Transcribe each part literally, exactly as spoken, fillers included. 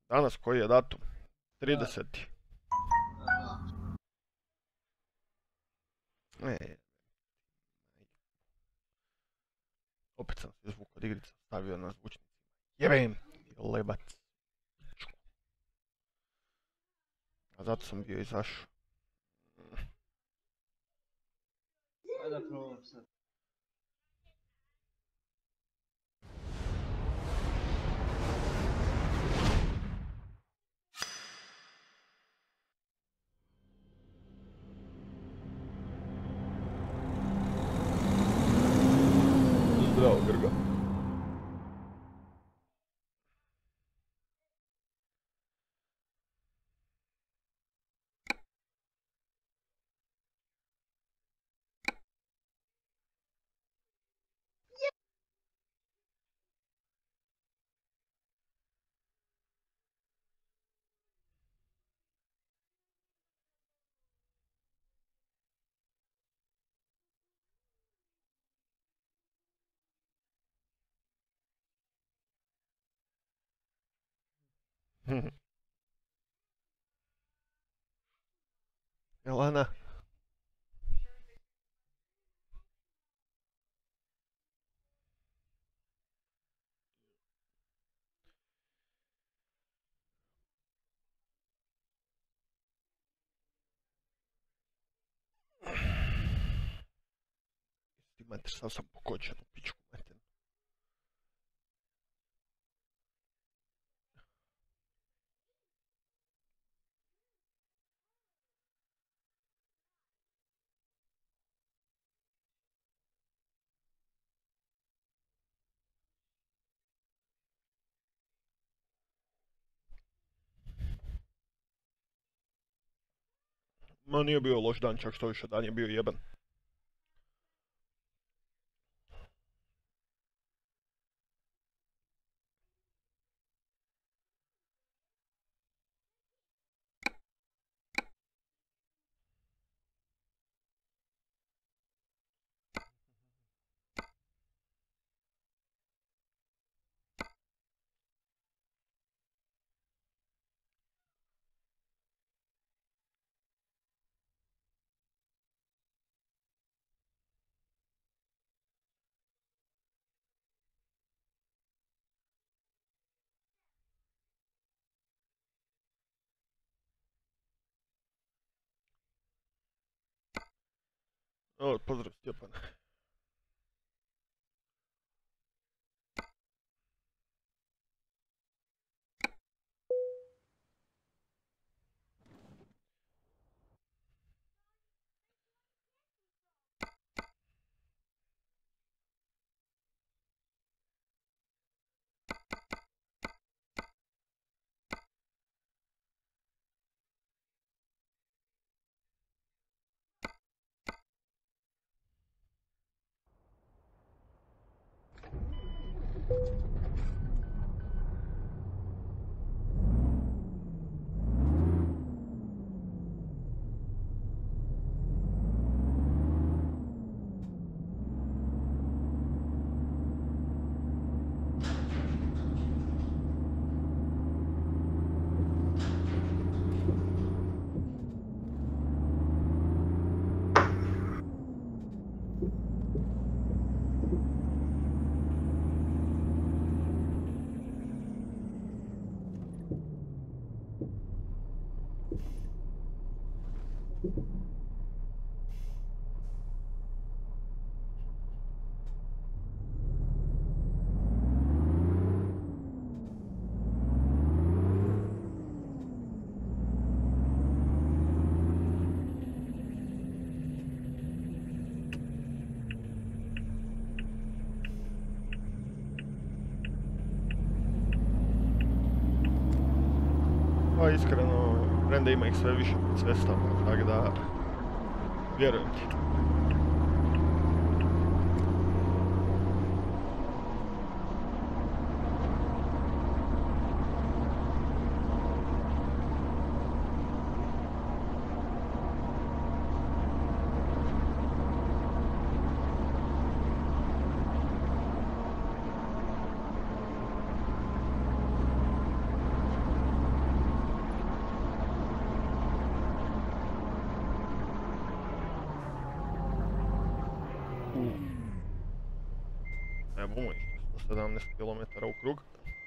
Danas koji je datum? Da. trideseti. Aha. E, opet sam se zvuk od igrica stavio na zvučnici. Jebem ti lebac. A zato sam bio izašao. Ajde da probam sad. Zdravo, Grga. Jelena. Ti mater, sam sam pokočen u pičku mater. Ma nije bio loš dan, čak što više dan je bio jeben. O, pozdrav Stjepan. Pa iskreno, premda ima ih sve više po cestama, tako da vjerujem ti. Ne bomo išli sto sedamnaest kilometara u krug.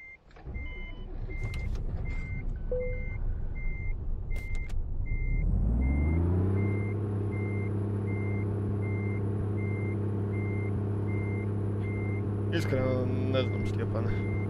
Iskreno ne znam, Stjepane.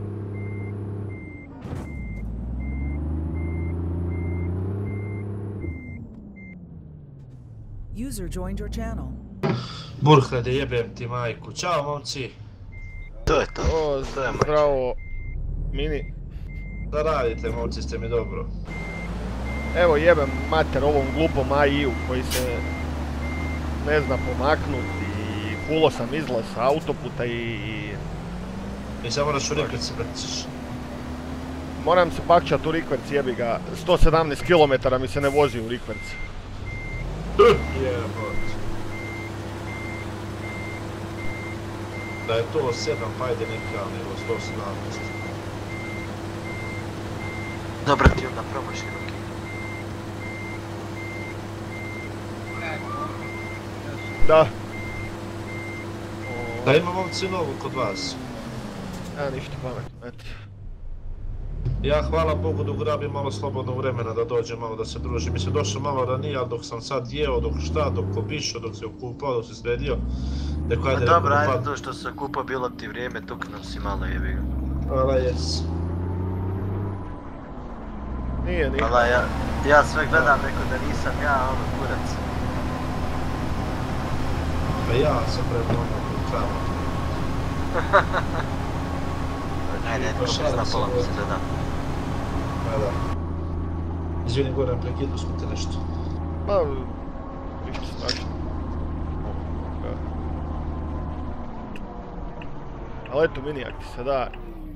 User joined your channel. Burhede, jebem ti majku. Ćao, momci. To je to. O, To je moj zdravo, Mini. Da radite, momci, ste mi dobro. Evo jebem mater ovom glupom A I-u koji se ne zna pomaknuti i pulo sam izlaz sa autoputa i... I samo moraš u rikvici brciš. Moram se bakćat u rikverc, jebi ga. sto sedamnaest kilometara mi se ne vozi u rikverc. Jebot. Da je to sedam, pa ajde neki ali evo sto sedamnaest. Dobro ti onda probaš ruke. Da. Da ima momci novu kod vas. Ja ništa pametno, eto. Ja hvala Bogu dok grabim malo slobodnog vremena da dođem malo da se družim. Mislim došao malo ranije, ali dok sam sad jeo, dok šta, dok obišao, dok se okupao, dok se sredio. Rekao ajde... Pa dobro, ajde to što se kupa bilo ti vrijeme, tuknuo si malo jebi ga. Hvala, jes. Nije, nije. Hvala, ja, ja sve gledam, rekao da nisam ja, ono kurac. Pa ja sam prema ono kukama. Ajde, netko prizna pola mi se gledam. Pa da. Izvini Goran, prekidu smo te nešto. Pa, ništa strašno. Ali eto Mini, ako ti se da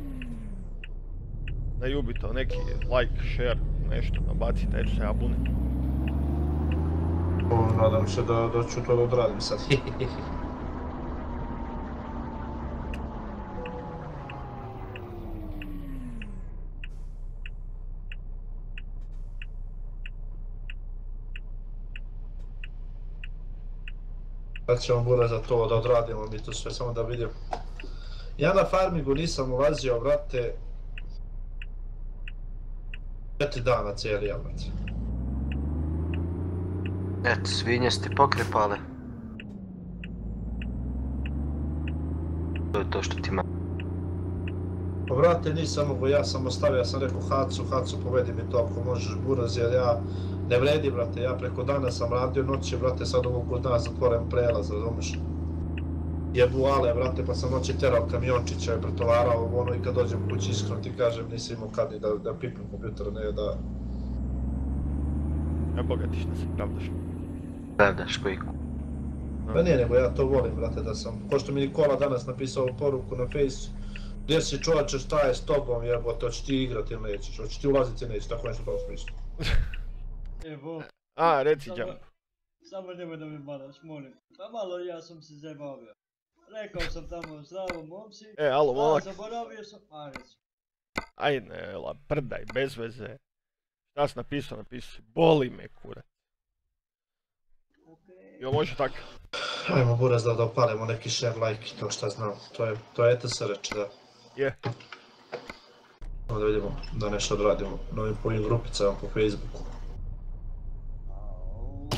na Jubito neki like, share, nešto nabacite, eto se ja bunim. O, nadam se da, da ću to da odradim sad. Sad ćemo Bura za to da odradimo mi to sve, samo da vidim. Ja na farmingu nisam ulazio, vrate, četiri dana cijeli jamat. Eto, svinje ste pokrepale. To je to što ti ma... Pa vrate, nisam mogo, ja sam ostavio, ja sam rekao Hacu, Hacu povedi mi to ako možeš Buraz, jer ja ne vredi, brate, ja preko dana sam radio, noći, brate, sad ovog kod nas zatvoren prelaz, razumiješ? Jebu ale, brate, pa sam noći terao kamiončića i pretovarao ono i kad dođem kući iskreno ti kažem nisam imao kad ni da, da pipnem kompjuter, ne da... Ja bogatiš da se pravdaš. Pravdaš koji ku... Pa nije, nego ja to volim, brate, da sam, ko što mi Nikola danas napisao poruku na Fejsu, gdje si čovječe, šta je s tobom, jebote, hoće ti igrat ili nećeš, hoće ti ulazit ili nećeš, tako nešto u tom smislu. Evo. A, reci Samo- Jump. Samo nemoj da mi maraš, molim. Pa malo ja sam se zabavio. Rekao sam tamo zdravo momci. E, alo, A, momak. zaboravio sam, a reci. Aj ne, la, prdaj, bez veze. Šta si napisao, napisao si, boli me kurac. Okej. Jel može tak? Ajmo Buraz da, da opalimo neki share, like i to šta znam, to je, to je E T S reče, da. Je. Samo da vidimo, da nešto odradimo na ovim povim grupicama po Facebooku. Au.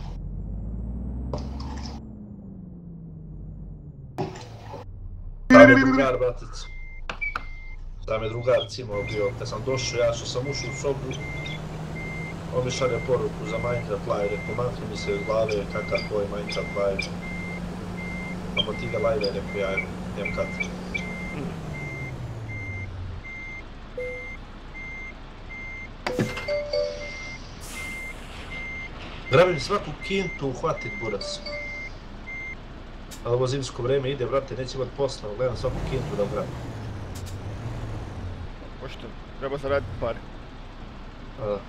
Tam je drugar, bratic. Tam je drugar cimao bio, kad sam došao, ja što sam ušao u sobu, on mi šalje poruku za Minecraft live, rekao, makni mi se iz glave, kakav tvoj Minecraft live. Amo ti ga live, rekao ja, jem kad. Grabim svaku kintu uhvatit Buraz. Ali ovo zimsko vreme ide, brate, neće imat posla, gledam svaku kintu da grabim. Pošto, treba zaraditi pare. A da.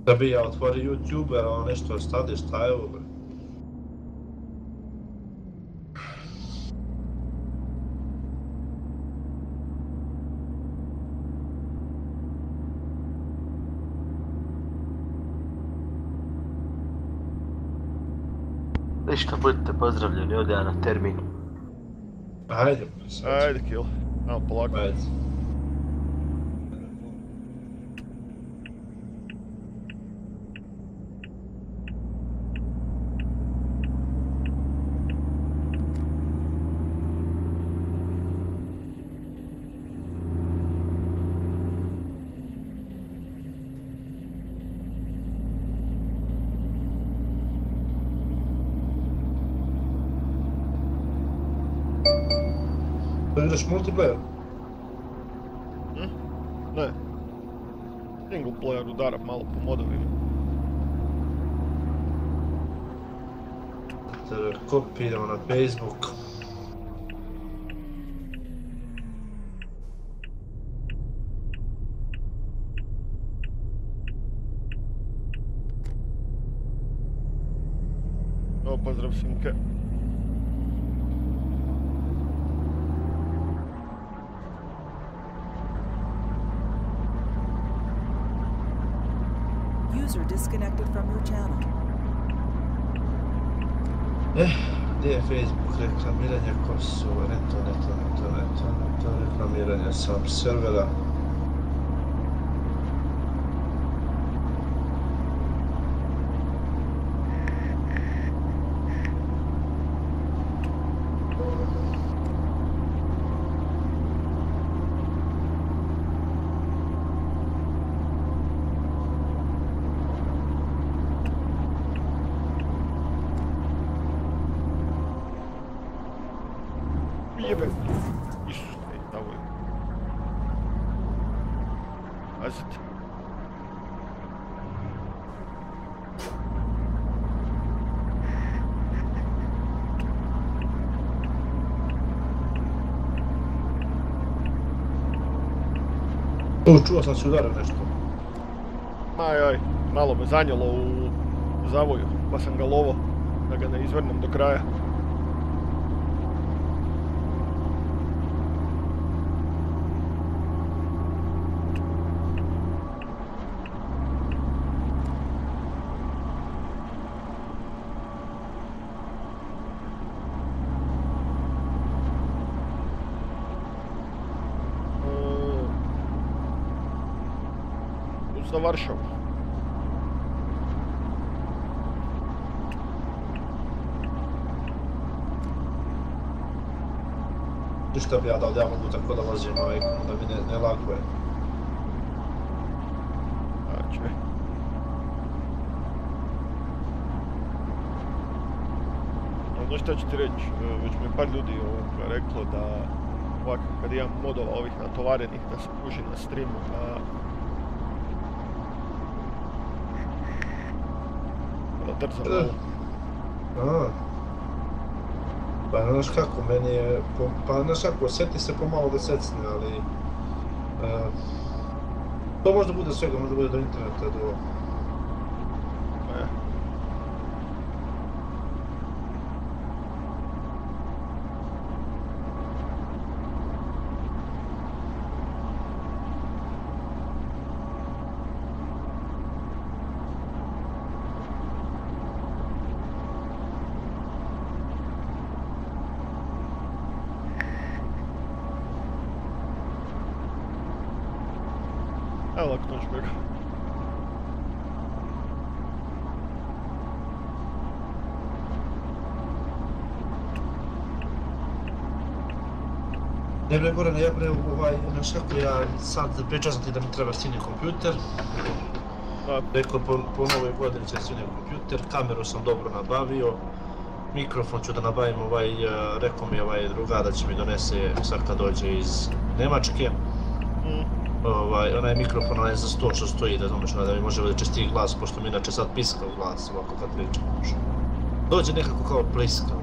Da bi ja otvorio YouTube, a on nešto ostade, šta je ovo bre? Ništa, budite pozdravljeni, ovdje ja na termin. Ajde, bre, sad. Ajde, kill. Ajmo polako. Ajde. Da igraš multiplayer? Hm? Ne. Single player udara malo po modovima. Tebe kopiramo na Facebook. Evo, pozdrav Simke. User disconnected from your channel. Eh, gdje je Facebook? Reklamiranje Kosova, ne to, ne to, ne to, ne to, ne to, reklamiranje sam servera. Jebe. Isus, ej, tamo je. Pazite. U, čuo sam se udario nešto. Aj, aj, malo me zanjelo u zavoju, pa sam ga lovo da ga ne izvrnem do kraja. Za Varšavu. Ništa bi ja dao da ja mogu tako da vozim ovaj, da mi ne, ne laguje. A, čekaj. Znaš šta ću ti reći, već mi je par ljudi ovoga reklo da ovako kad imam modova ovih natovarenih da se kuži na streamu, da da trzam malo. A. Pa znaš kako, meni je, po, pa znaš kako, seti se pomalo da secne, ali... Uh, to možda bude svega, možda bude do interneta, do... Pa ja. Evo lako noć brega. Ne bre Gorane, ja bre ovaj, znaš kako ja sad pričao sam ti da mi treba stinji kompjuter. A, Rekao po, po novoj godini će stinji kompjuter, kameru sam dobro nabavio. Mikrofon ću da nabavim ovaj, uh, rekao mi ovaj druga da će mi donese sad kad dođe iz Njemačke. mm, Ovaj, onaj mikrofon onaj za sto što stoji, da znaš da mi može da česti glas, pošto mi inače sad piska u glas ovako kad pričam. Dođe nekako kao pliska.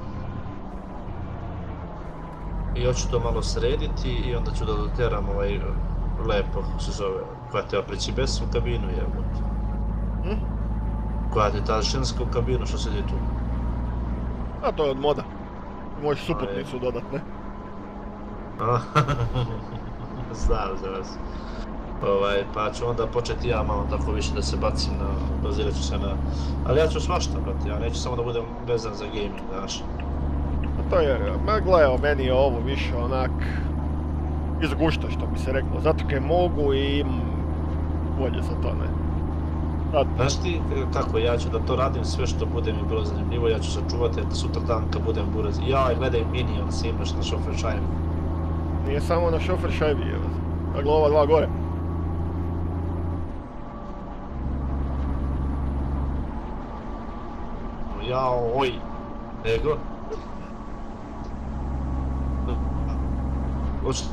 I hoću to malo srediti i onda ću da doteram ovaj lepo, kako se zove, koja te opreći bez u kabinu jebote. Hm? Koja ti ta ženska u kabinu što sedi tu? A to je od moda. Možeš suputnicu dodat, ne? A, znam za vas. Ovaj, pa ću onda početi ja malo tako više da se bacim na, bazirat ću se na... Ali ja ću svašta, brate, ja neću samo da budem vezan za gaming, znaš. A to je, ma gledaj, meni je ovo više onak... iz gušta, što bi se reklo, zato kaj mogu i imam volje za to, ne? Sad, Znaš ti kako, ja ću da to radim sve što bude mi bilo zanimljivo, ja ću sačuvati da sutra dan kad budem buraz. Ja, gledaj Minion, si imaš na šofer šajmi. nije samo na šofer šajbi, evo. Dakle, ova dva gore. Jao, oj, nego? Hoću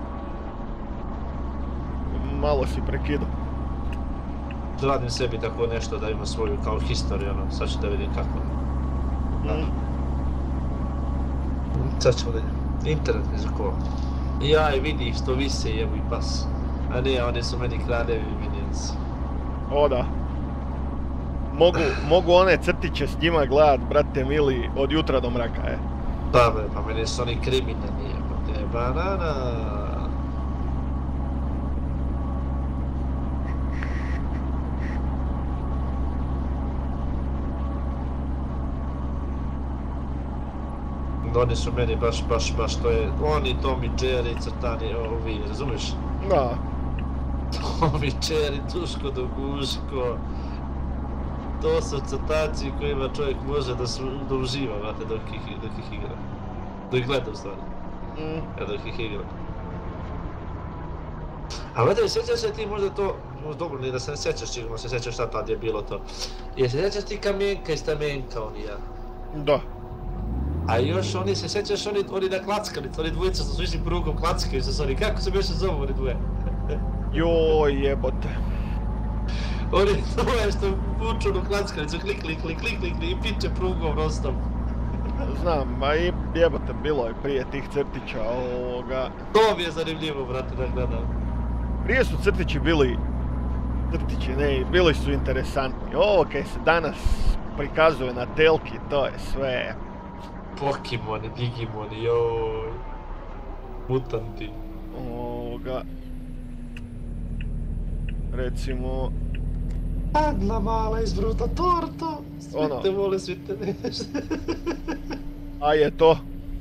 Malo si prekidao. da radim sebi tako nešto da ima svoju kao historiju, ono, sad ću da vidim kako je. Mm. Sad ćemo da internet mi za kola. Jaj, vidi što vise jebu i pas. A ne, oni su meni kraljevi minions. O da. Mogu, mogu one crtiće s njima gledat, brate mili, od jutra do mraka, e. Pa bre, pa meni su oni kriminalni jebote, banana. Oni su meni baš, baš, baš, to je, oni, Tom i Jerry, crtani, ovi, razumiješ? Da. Tom i Jerry, Tuško do Guško. To su crtaci kojima čovjek može da, su, da uživa, vrate, dok ih, dok ih igra. Dok ih gleda u stvari, Mm. ja dok ih igra. A gledaj, sjećaš se ti možda to, možda dobro, nije da se ne sjećaš, sigurno se sjećaš šta tad je bilo to. Jer se sjećaš ti Kamenka i Stamenka, oni ja. Da. A još oni se sjećaš, oni, oni na klackalicu, oni dvojica su išli prugom klackaju se s oni, kako se beše zovu oni dvoje? Joj jebote. Oni dvoje što vuču na klackalicu, klik, klik, klik, klik, klik, i piče prugom rostom. Znam, ma i jebote, bilo je prije tih crtića ovoga. To mi je zanimljivo, brate, da gledam. Prije su crtići bili, crtići ne, bili su interesantni. Ovo kaj se danas prikazuje na telki, to je sve. Pokemoni, Digimoni, joj. Mutanti. Ovoga. Recimo, Agla mala izvruta torta. Svi Ono. te vole, svi te nešto. a je to.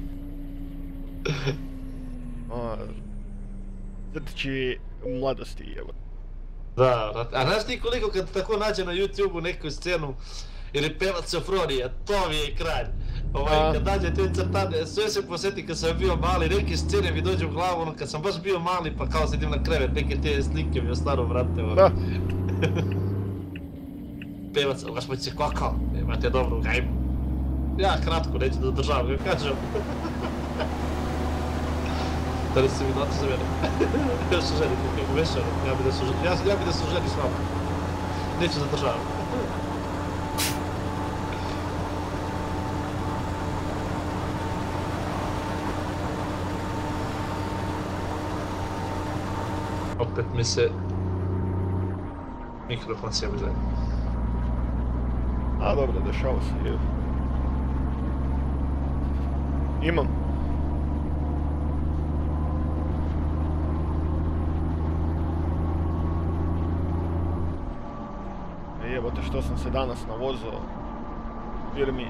A, crtići mladosti, evo. Da, brate. A znaš ti koliko kad tako nađe na YouTube-u neku scenu ili pevac Sofronija, to mi je kralj. Ovaj, A. kad nađe te crtane, sve se posjeti kad sam bio mali, neke scene mi dođu u glavu, ono kad sam baš bio mali pa kao sedim na krevet, neke te slike mi ostanu, brate, ono. Da. Pevac, baš moći se kokao, imate dobru gajbu. Ja kratko, neću da održavam, ga kažem. Da li se mi znate za mene? Još se ženite, kako vešano, ja bi da su, ja, ja bi da su ženi s vama. Neću da državam. Opet mi se mikrofon sjebe zajedno. A dobro, dešava se, je. Imam. E, jebote što sam se danas navozao firmi.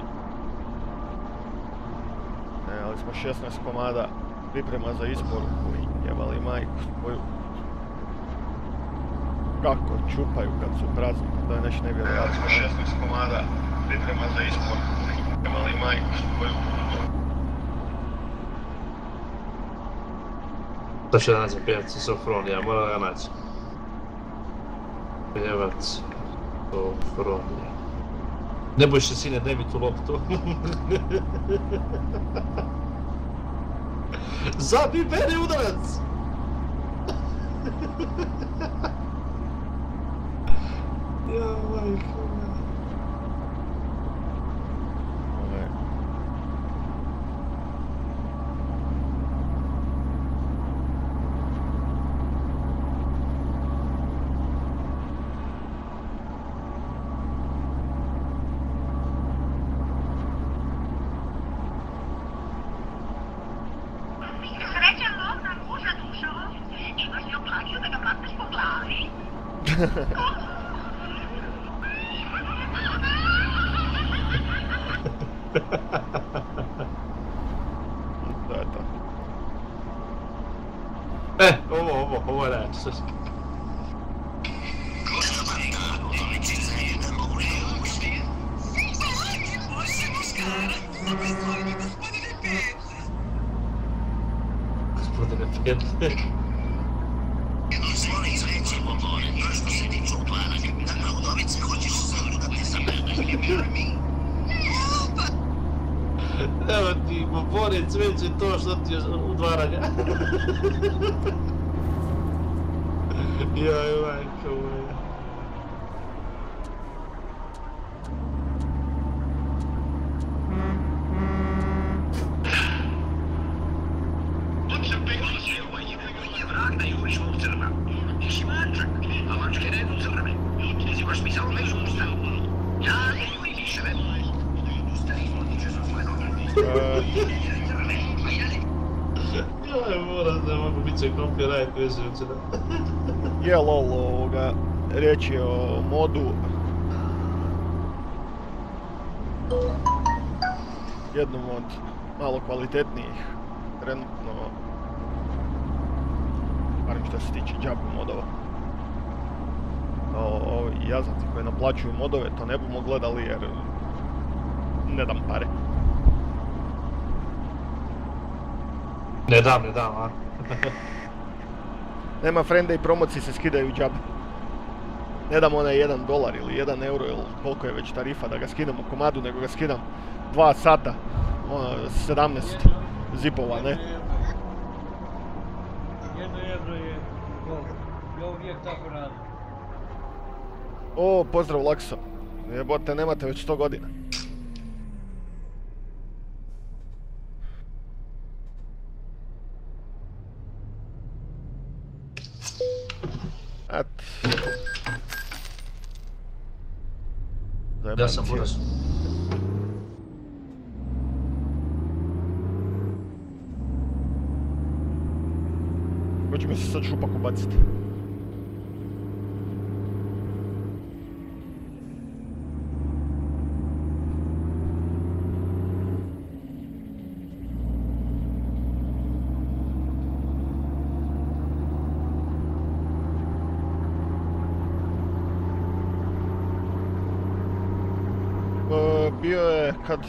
E, ali smo šesnaest komada priprema za isporuku i jebali majku svoju. Kako čupaju kad su prazni, to je nešto nevjerojatno. Ali smo šesnaest komada priprema za isporuku, jebali majku svoju. To ću da nađem pjevac Sofronija, moram da ga naći. Pjevac Sofronija. Ne boj se sine, daj mi tu loptu. Zabij mene udarac! Ja, majko. Ove, To je to. E, ovo, ovo, ovo je reč. Gospodine Pente. Evo ti, Borec, već je to što ti je udvaranja. Joj, majko moja. Joj, moram da mogu bit će copyright vežujući da. Je lol, ovoga, riječ je o modu. Jednom od malo kvalitetnijih, trenutno, barem što se tiče džabu modova. O, ovi jazavci koji naplaćuju modove to ne bumo gledali jer ne dam pare. Ne dam, ne dam, a? Nema frende i promocije se skidaju džabe. Ne dam onaj jedan dolar ili jedan euro ili koliko je već tarifa da ga skidam u komadu, nego ga skidam dva sata, ono, sedamnaest zipova, ne? Jedno euro je gol. Ja uvijek tako radim. O, pozdrav Lakso. Jebote, nemate već sto godina. Eto. Ja sam buraz. Hoće mi se sad šupak ubaciti. Bio je kad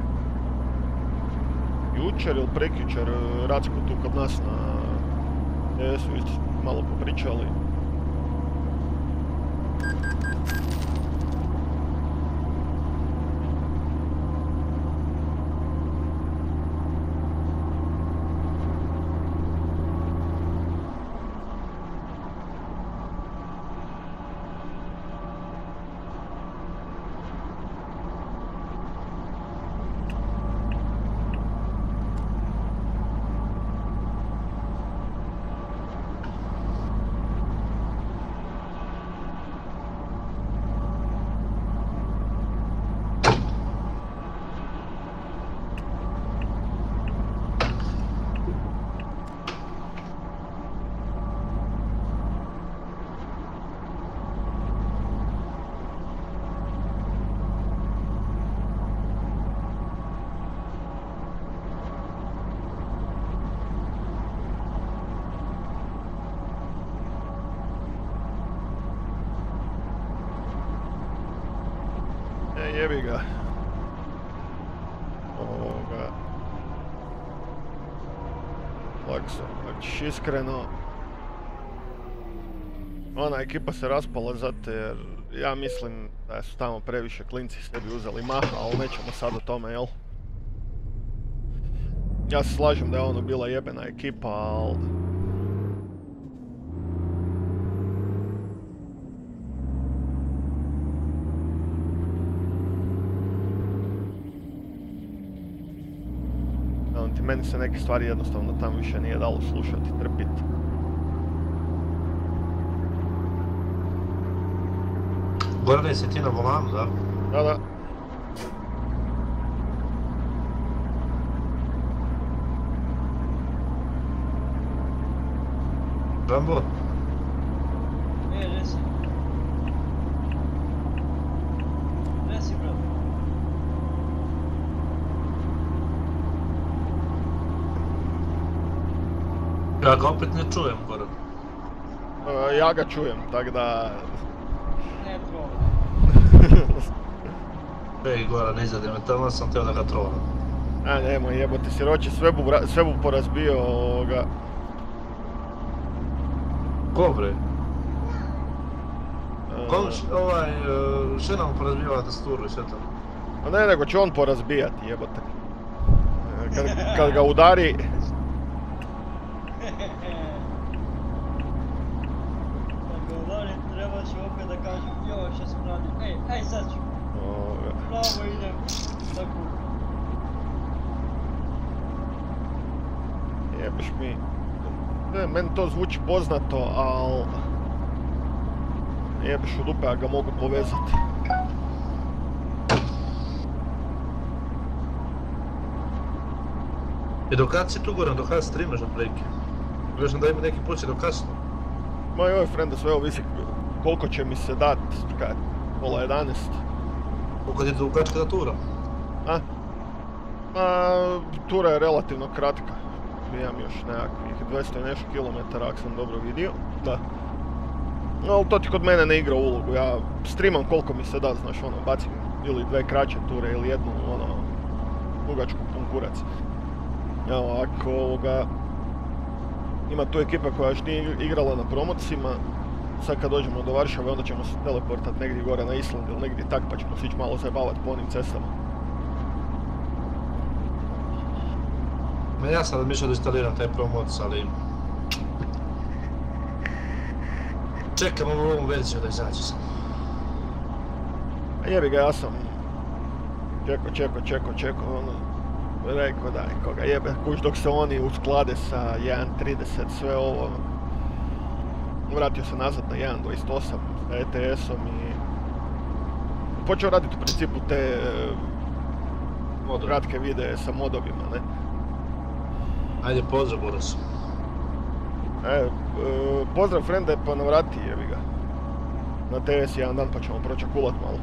jučer ili prekjučer Racko tu kod nas na E S-u isto malo popričali. Jebi ga. Ovoga. Lakso, znači iskreno. Ona ekipa se raspala zato jer ja mislim da su tamo previše klinci sebi uzeli maha, ali nećemo sad o tome, jel? Ja se slažem da je ono bila jebena ekipa, ali... Meni se neke stvari jednostavno tamo više nije dalo slušati, trpiti. Gorane, si ti na volanu, da? Da, da. Rambo? E, resi. Ja ga opet ne čujem, Goran. E, ja ga čujem, tak da... Ne trollam. Ej, Goran, ne izade me tamo, sam teo da ga trollam. A nemoj jebote, siroće, sve bu, ra- sve bu porazbio ovoga... Ko bre? e, Kom š- ovaj, e, še nam porazbijava tasturu i sve to? A ne, nego će on porazbijati, jebote. E, Kad, kad ga udari... Kad ga udarim, treba ću opet da kažem, joj, šta sam radio. Ej, ej, sad ću. ovoga, Pravo idem. Tako. Jebeš mi... Ne, meni to zvuči poznato, al... Jebeš u dupe, a ga mogu povezati. I do kad si tu, Goran, do kad streamaš otprilike? Gledam da ima neki počet do kasno. Ma joj, frende, sve ovisi koliko će mi se dat, kaj, pola jedanest. Koliko ti je dugačka tura? A? Ma, tura je relativno kratka. Imam još nekakvih dvjesto i nešto kilometara, ako sam dobro vidio. Da. No, ali to ti kod mene ne igra ulogu. Ja streamam koliko mi se da, znaš, ono, bacim ili dve kraće ture ili jednu, ono, dugačku pun kurac. Evo, ako ovoga... Ima tu ekipa koja još nije igrala na promocijima. Sad kad dođemo do Varšave, onda ćemo se teleportat negdje gore na Island ili negdje tak, pa ćemo se ići malo zabavat po onim cestama. Ma ja sam razmišljao da instaliram taj promoc, ali... Čekam ovu verziju da izađe sam. A jebi ga, ja sam... Čeko, čeko, čeko, čeko, ono... Rekao daj, koga jebe, kuć dok se oni usklade sa jedan trideset, sve ovo... Vratio se nazad na jedan dvadeset osam sa E T S-om i... Počeo raditi u principu te... e, Modovi. Kratke videe sa modovima, ne? Ajde, pozdrav, Boris. E, e, pozdrav frende, pa navrati, jebi ga. Na T S jedan dan pa ćemo pročakulat malo.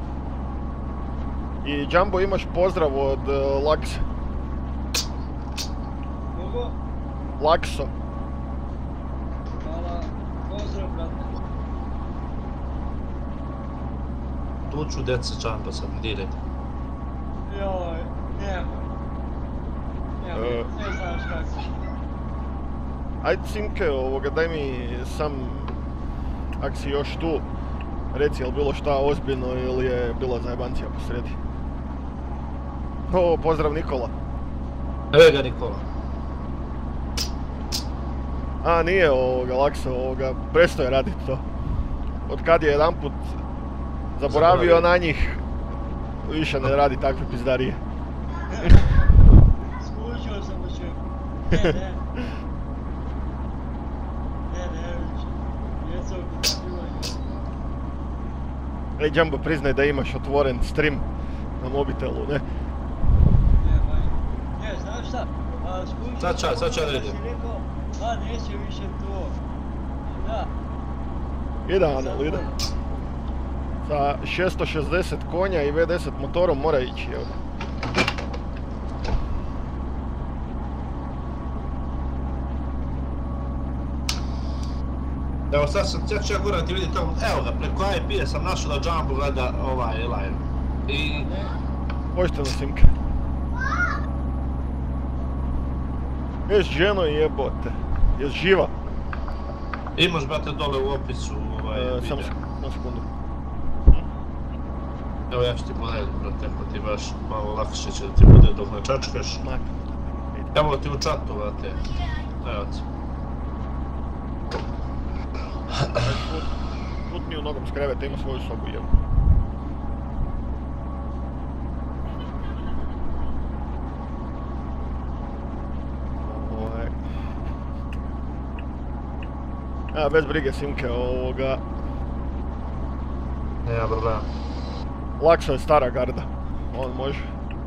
I Jumbo, imaš pozdrav od uh, Lakse. Kogo? Lakso. Hvala. Pozdrav, brate. Tu ću djeca Jumbo sad, direkt. Joj, nemoj. Nemoj, E. ne znaš kako. Ajde Simke, ovoga, daj mi sam, ak si još tu, reci je li bilo šta ozbiljno ili je bila zajebancija posredi. O, pozdrav Nikola. Evo ga Nikola. A, nije ovoga, Lakso, ovoga, prestao je radit to. Od kad je jedanput zaboravio Zaboravio. na njih, više ne radi takve pizdarije. Skužio sam u čemu. Ne, ne. Ne, ne, više. Djeca ukupavaju. Ej, Jumbo, priznaj da imaš otvoren stream na mobitelu, ne? Ne, maj. Ne, znaš šta? A, skužio Sad ću ja, sad ću ja da da idem. si rekao, a neće više to. Da. Ide, Anel, ide. Sa šesto šezdeset konja i V deset motorom mora ići, evo. Evo sad sam, sad ću ja Goran ti vidi tamo, evo ga, preko I P-a sam našao da Jumbo gleda ovaj live. I... Pošteno, Simke. Jes ženo jebote. Jes živa? Imaš, brate, dole u opisu ovaj E, video. samo sek- samo sekundu. Evo ja ću ti podelim, brate, ako ti baš malo lakše će da ti bude dok ne čačkaš. Makno. Evo ti u čatu, brate. Evo ti. Putni u nogom s kreveta, ima svoju sobu, jebu. Ovaj. A, bez brige, Simke, ovoga... Nema problema. Lakso je stara garda. On može.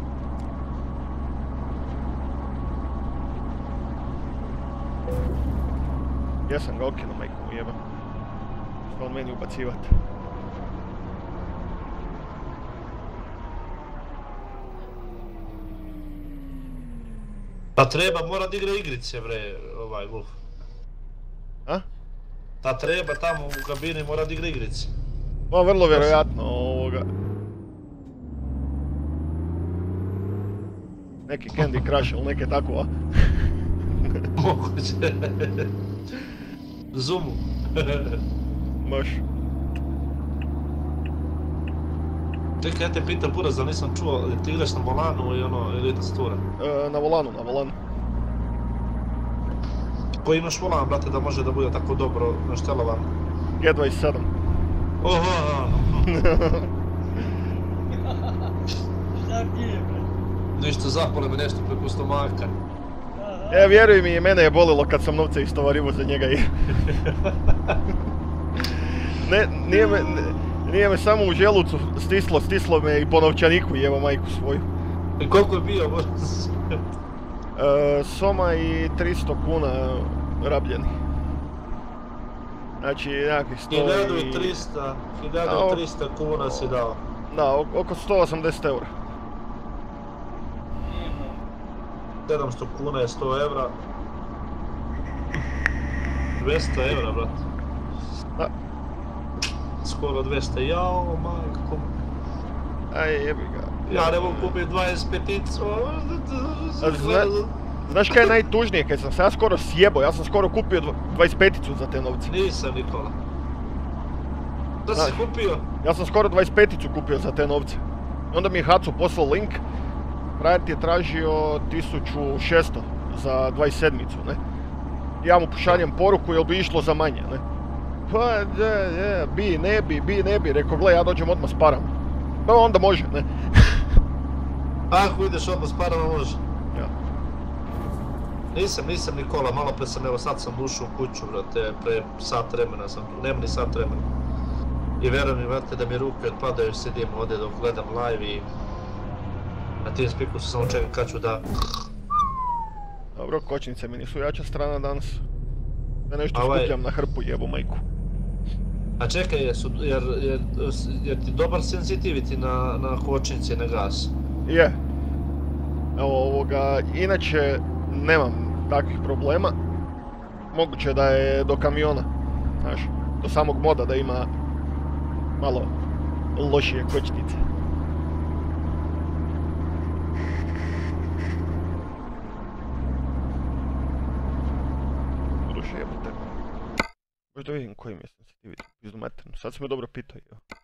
Jesam ga okino, majku mu jeba. Što on meni ubacivat. Pa treba, mora da igra igrice, bre, ovaj Wolf. Ta treba tamo u kabini mora da igra igrici. Pa vrlo vjerojatno ovoga. Neki Candy Crush ili neke tako, a? Moguće. Zumu. Baš. Čekaj, ja te pitam Buraz, da nisam čuo, ti igraš na volanu i ono, ili tastatura? E, na volanu, na volanu. Koji imaš volan, brate, da može da bude tako dobro naštelovan? G dvadeset sedam. Oho, Šta ti je, bre? ništa, zapali me nešto preko stomaka. E, vjeruj mi, i mene je bolilo kad sam novce istovarivo za njega i... ne, nije me, ne, nije me samo u želucu stislo, stislo me i po novčaniku, jevo majku svoju. I koliko je bio, Buraz? E, Soma i tristo kuna rabljeni. Znači, nekakvih sto hiljadu i... trista, hiljadu trista kuna si dao. Da, oko sto osamdeset eura. sedamsto kuna je sto evra. dvesta evra, brate. Da. Skoro dvesta, jao, majko. Aj, jebi ga. Ja ne mogu kupiti dvadeset peticu. Znaš kaj je najtužnije, kad sam se ja skoro sjebao, ja sam skoro kupio dvadeset peticu za te novce. Nisam, Nikola. Da si kupio? Ja sam skoro dvadeset peticu kupio za te novce. I onda mi je Haco poslao link, frajer ti je tražio tisuću šesto za dvadeset sedmicu, ne? Ja mu pošaljem poruku, jel bi išlo za manje, ne? Pa, je, je, bi, ne bi, bi, ne bi, rekao, gle, ja dođem odmah s parama. Pa onda može, ne? Ako ideš odmah s parama, može. Ja. Nisam, nisam Nikola, malo pre sam, evo sad sam ušao u kuću, brate, pre sat vremena sam tu, nema ni sat vremena. I verujem mi, brate, da mi ruke odpadaju, sedim ovdje dok gledam live i... Na tim spiku sam samo čekam kad ću da... Dobro, kočnice mi nisu jača strana danas. Da nešto Ovaj- skupljam na hrpu, jebu majku. A čekaj, jesu, jer, jer, jer ti dobar sensitivity na, na kočnici, na gas? Je. Evo ovoga, inače nemam takvih problema. Moguće da je do kamiona, znaš, do samog moda da ima malo lošije kočnice. Duše jebote. Možda vidim koji mi je sensitivity, pizdu maternu, sad si me dobro pitao.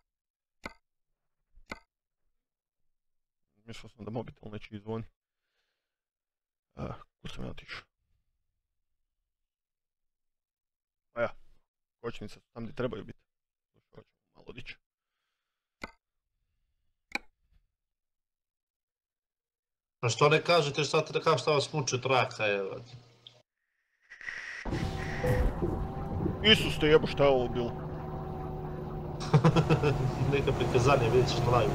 Mislio sam da mobitel neće izvoni. A, ko sam ja otišao? A ja, kočnice su tam gdje trebaju biti. Hoćemo malo dići. A što ne kažete šta te kao šta vas muče traka, evo? Isus te jebo, šta je ovo bilo? Neka prikazanje, vidjet ćeš na live.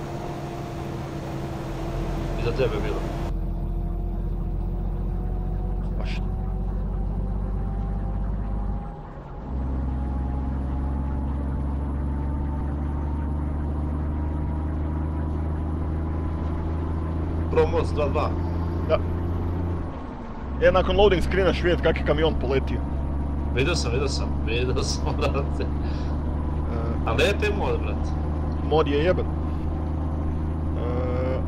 I za tebe bilo. Svašta. Promoc dva dva. Da. E, nakon loading screena ću vidjet kak je kamion poletio. Vidio sam, vidio sam, vidio sam, brate. E, A lijep je mod, brate. mod je jeben. E,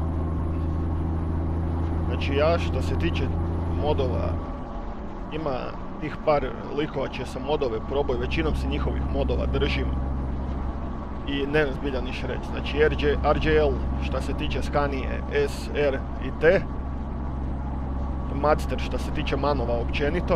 znači ja što se tiče modova, ima tih par likova će sam modove probaju, većinom se njihovih modova držim. I ne zbilja niš reći, znači R J L što se tiče Scanie, S, R i T. Madster što se tiče manova općenito.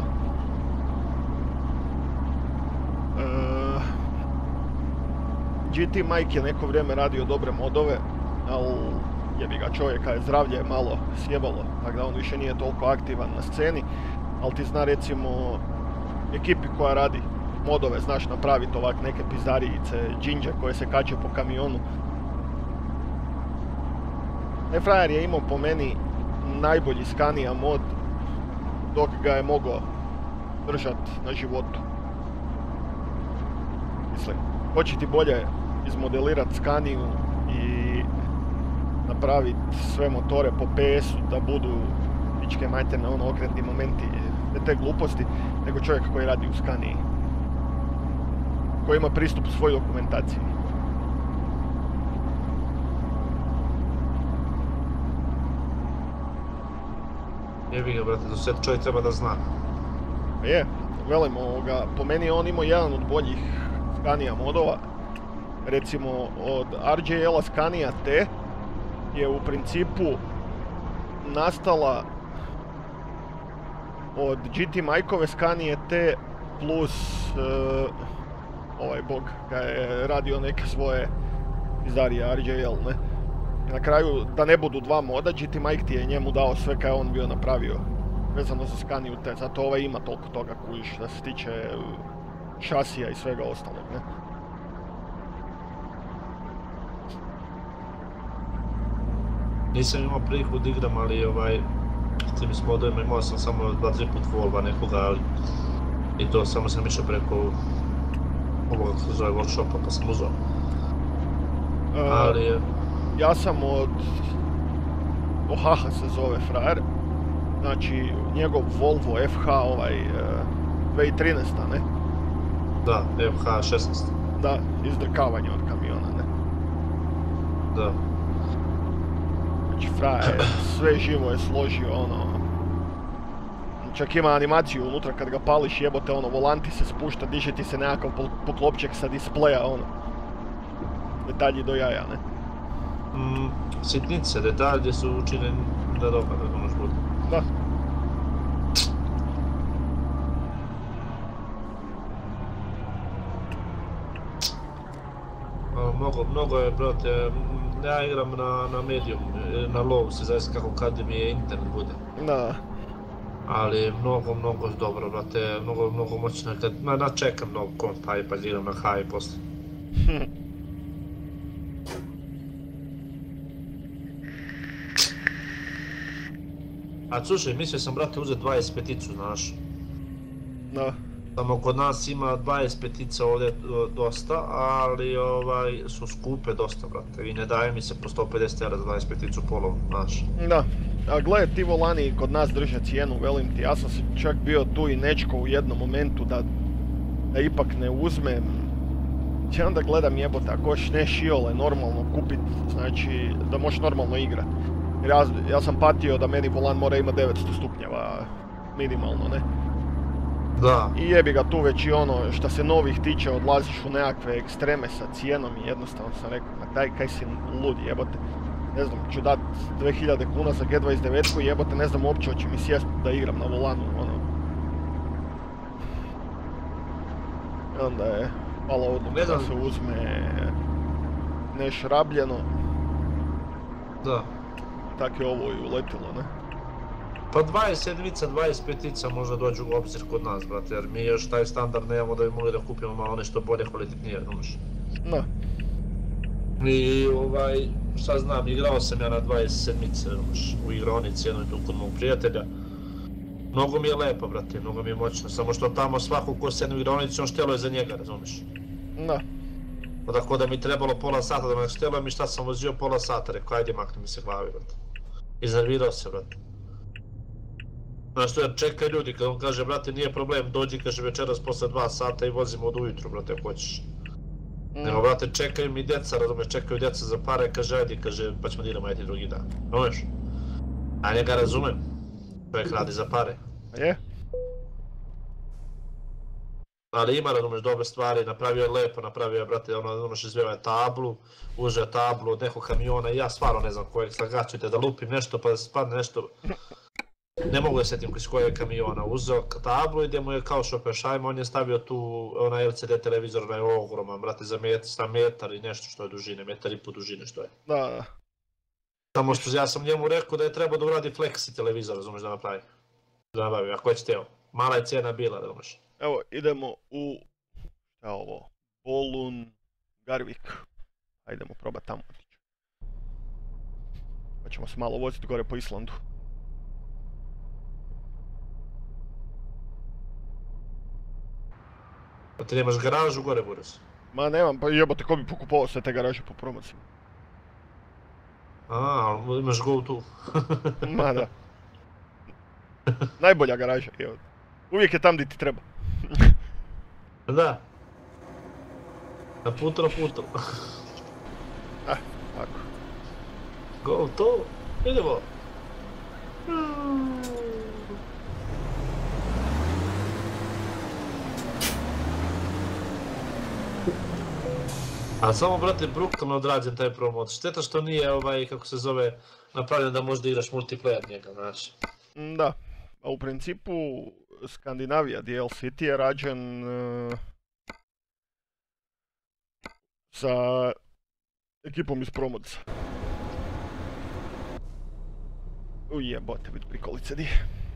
E, G T Mike je neko vrijeme radio dobre modove, ali jebi ga, čovjeka je zdravlje malo sjebalo, tako da on više nije toliko aktivan na sceni, ali ti zna recimo ekipi koja radi modove, znaš napraviti ovak neke pizdarijice, džinđe koje se kače po kamionu. Ne, frajer je imao po meni najbolji Scania mod dok ga je mogao držat na životu. Mislim, hoće ti bolje izmodelirat Scaniu i napraviti sve motore po P S-u da budu pičke materne, ono, okretni momenti, ne te gluposti, nego čovjek koji radi u Scanii. koji ima pristup svojoj dokumentaciji. Jebi ga, brate, to sve čovjek treba da zna. Je, velim ovoga, po meni je on imao jedan od boljih Scania modova. Recimo od R J L-a Scania T je u principu nastala od G T Mike-ove Scania T plus uh, ovaj bog ga je radio neke svoje izdarije R J L, ne? Na kraju, da ne budu dva moda, G T Mike ti je njemu dao sve kaj on bio napravio vezano za Scania T, zato ovaj ima toliko toga kužiš da se tiče šasija i svega ostalog, ne? Nisam imao priliku da igram, ali ovaj, s tim modovima imao sam samo dva tri put volva nekoga, ali i to samo sam išao preko ovoga kako se zove workshopa pa sam uzao. Uh, Ali ja sam od Oaha se zove frajer, znači njegov Volvo F H ovaj uh, dvije tisuće trinaesta, ne? da, F H šesnaest. Da, izdrkavanje od kamiona, ne? Da. Znači frajer, sve živo je složio, ono... Čak ima animaciju unutra kad ga pališ, jebote, ono, volanti se spušta, diže ti se nekakav poklopček sa displeja, ono. Detalji do jaja, ne? Mm, sitnice, detalje su učinjeni da dobar, da to može bude. Da. Mnogo, mnogo je, brate, ja igram na, na medium, na low se zaista kako kad mi je internet bude. Da. Ali mnogo, mnogo dobro, brate, mnogo, mnogo moćno je kad, ma, na čekam mnogo kompa i pa igram na high poslije. A slušaj, mislio sam, brate, uzeti dvadeset peticu, znaš. Da. Samo kod nas ima dvadeset petica ovdje dosta, ali ovaj, su skupe dosta, brate. I ne daje mi se po sto pedeset eura za dvadeset peticu polovu, znaš. Da. A gle, ti volani kod nas drže cijenu, velim ti, ja sam se čak bio tu i nečko u jednom momentu da, da ipak ne uzmem. I onda gledam jebote, ako hoćeš ne šiole normalno kupit, znači da možeš normalno igrat. Jer ja, ja sam patio da meni volan mora imati devetsto stupnjeva minimalno, ne? Da. I jebi ga tu već i ono što se novih tiče, odlaziš u nekakve ekstreme sa cijenom i jednostavno sam rekao, ma daj kaj si ludi jebote. Ne znam, ću dat dvije hiljade kuna za G dvadeset devet i jebote ne znam uopće hoće mi sjest da igram na volanu, ono. I onda je pala odluka da se uzme nešrabljeno. Da. Tak je ovo i uletilo, ne? Pa dvadeset sedmica, dvadeset petica možda dođu u obzir kod nas, brate, jer mi još taj standard nemamo da bi mogli da kupimo malo nešto bolje, kvalitetnije, znaš. Da. I ovaj, šta znam, igrao sam ja na dvadeset sedmice, znaš, u igronici jednoj tu kod mog prijatelja. Mnogo mi je lepo, brate, mnogo mi je moćno, samo što tamo svako ko sedne u igronici, on štelo je za njega, razumiješ? Da. Pa tako da mi trebalo pola sata da me štelo, mi šta sam vozio pola sata, rekao, ajde makni mi se glavi, brate. Iznervirao se, brate. Znaš što, jer čekaj ljudi, kad on kaže, brate, nije problem, dođi, kaže, večeras posle dva sata i vozimo od ujutru, brate, ako hoćeš. Mm. Nego, brate, čekaju mi djeca, razumeš, čekaju djeca za pare, kaže, ajde, kaže, pa ćemo da idemo ajde drugi dan. Razumeš? A njega razumem, čovjek radi za pare. Je? Ali ima, razumeš, dobre stvari, napravio je lepo, napravio je, brate, ono, ono što izveo je tablu, uzeo je tablu od nekog kamiona i ja stvarno ne znam kojeg, slagačujte da lupim nešto pa da spadne nešto. Ne mogu da setim iz kojeg kamiona, uzeo tablu i gdje mu je kao šofer šajma, on je stavio tu onaj L C D televizor, onaj ogroman, brate, za met, metar i nešto što je dužine, metar i po dužine što je. Da, da. Samo što ja sam njemu rekao da je trebao da uradi flexi televizor, razumeš, da napravi. Da nabavi, ako hoćete evo, mala je cijena bila, razumeš. Evo, idemo u, šta je ovo, Bolun Garvik. Ajdemo probat tamo otići. Pa ćemo se malo voziti gore po Islandu. Pa ti nemaš garažu gore, Boris? Ma nemam, pa jebote, ko bi pokupovao sve te garaže po promociji? A, ali imaš go tu. Ma da. Najbolja garaža, evo. Uvijek je tam gdje ti treba. Da. Na putu, na putu. Eh, tako. Gotovo. Idemo. A samo, brate, brutalno odrađen taj promot. Šteta što nije ovaj, kako se zove, napravljen da možda igraš multiplayer njega, znaš. Da, a u principu Skandinavija D L C je rađen uh, sa ekipom iz Promodsa. Uj jebote, vid prikolice di.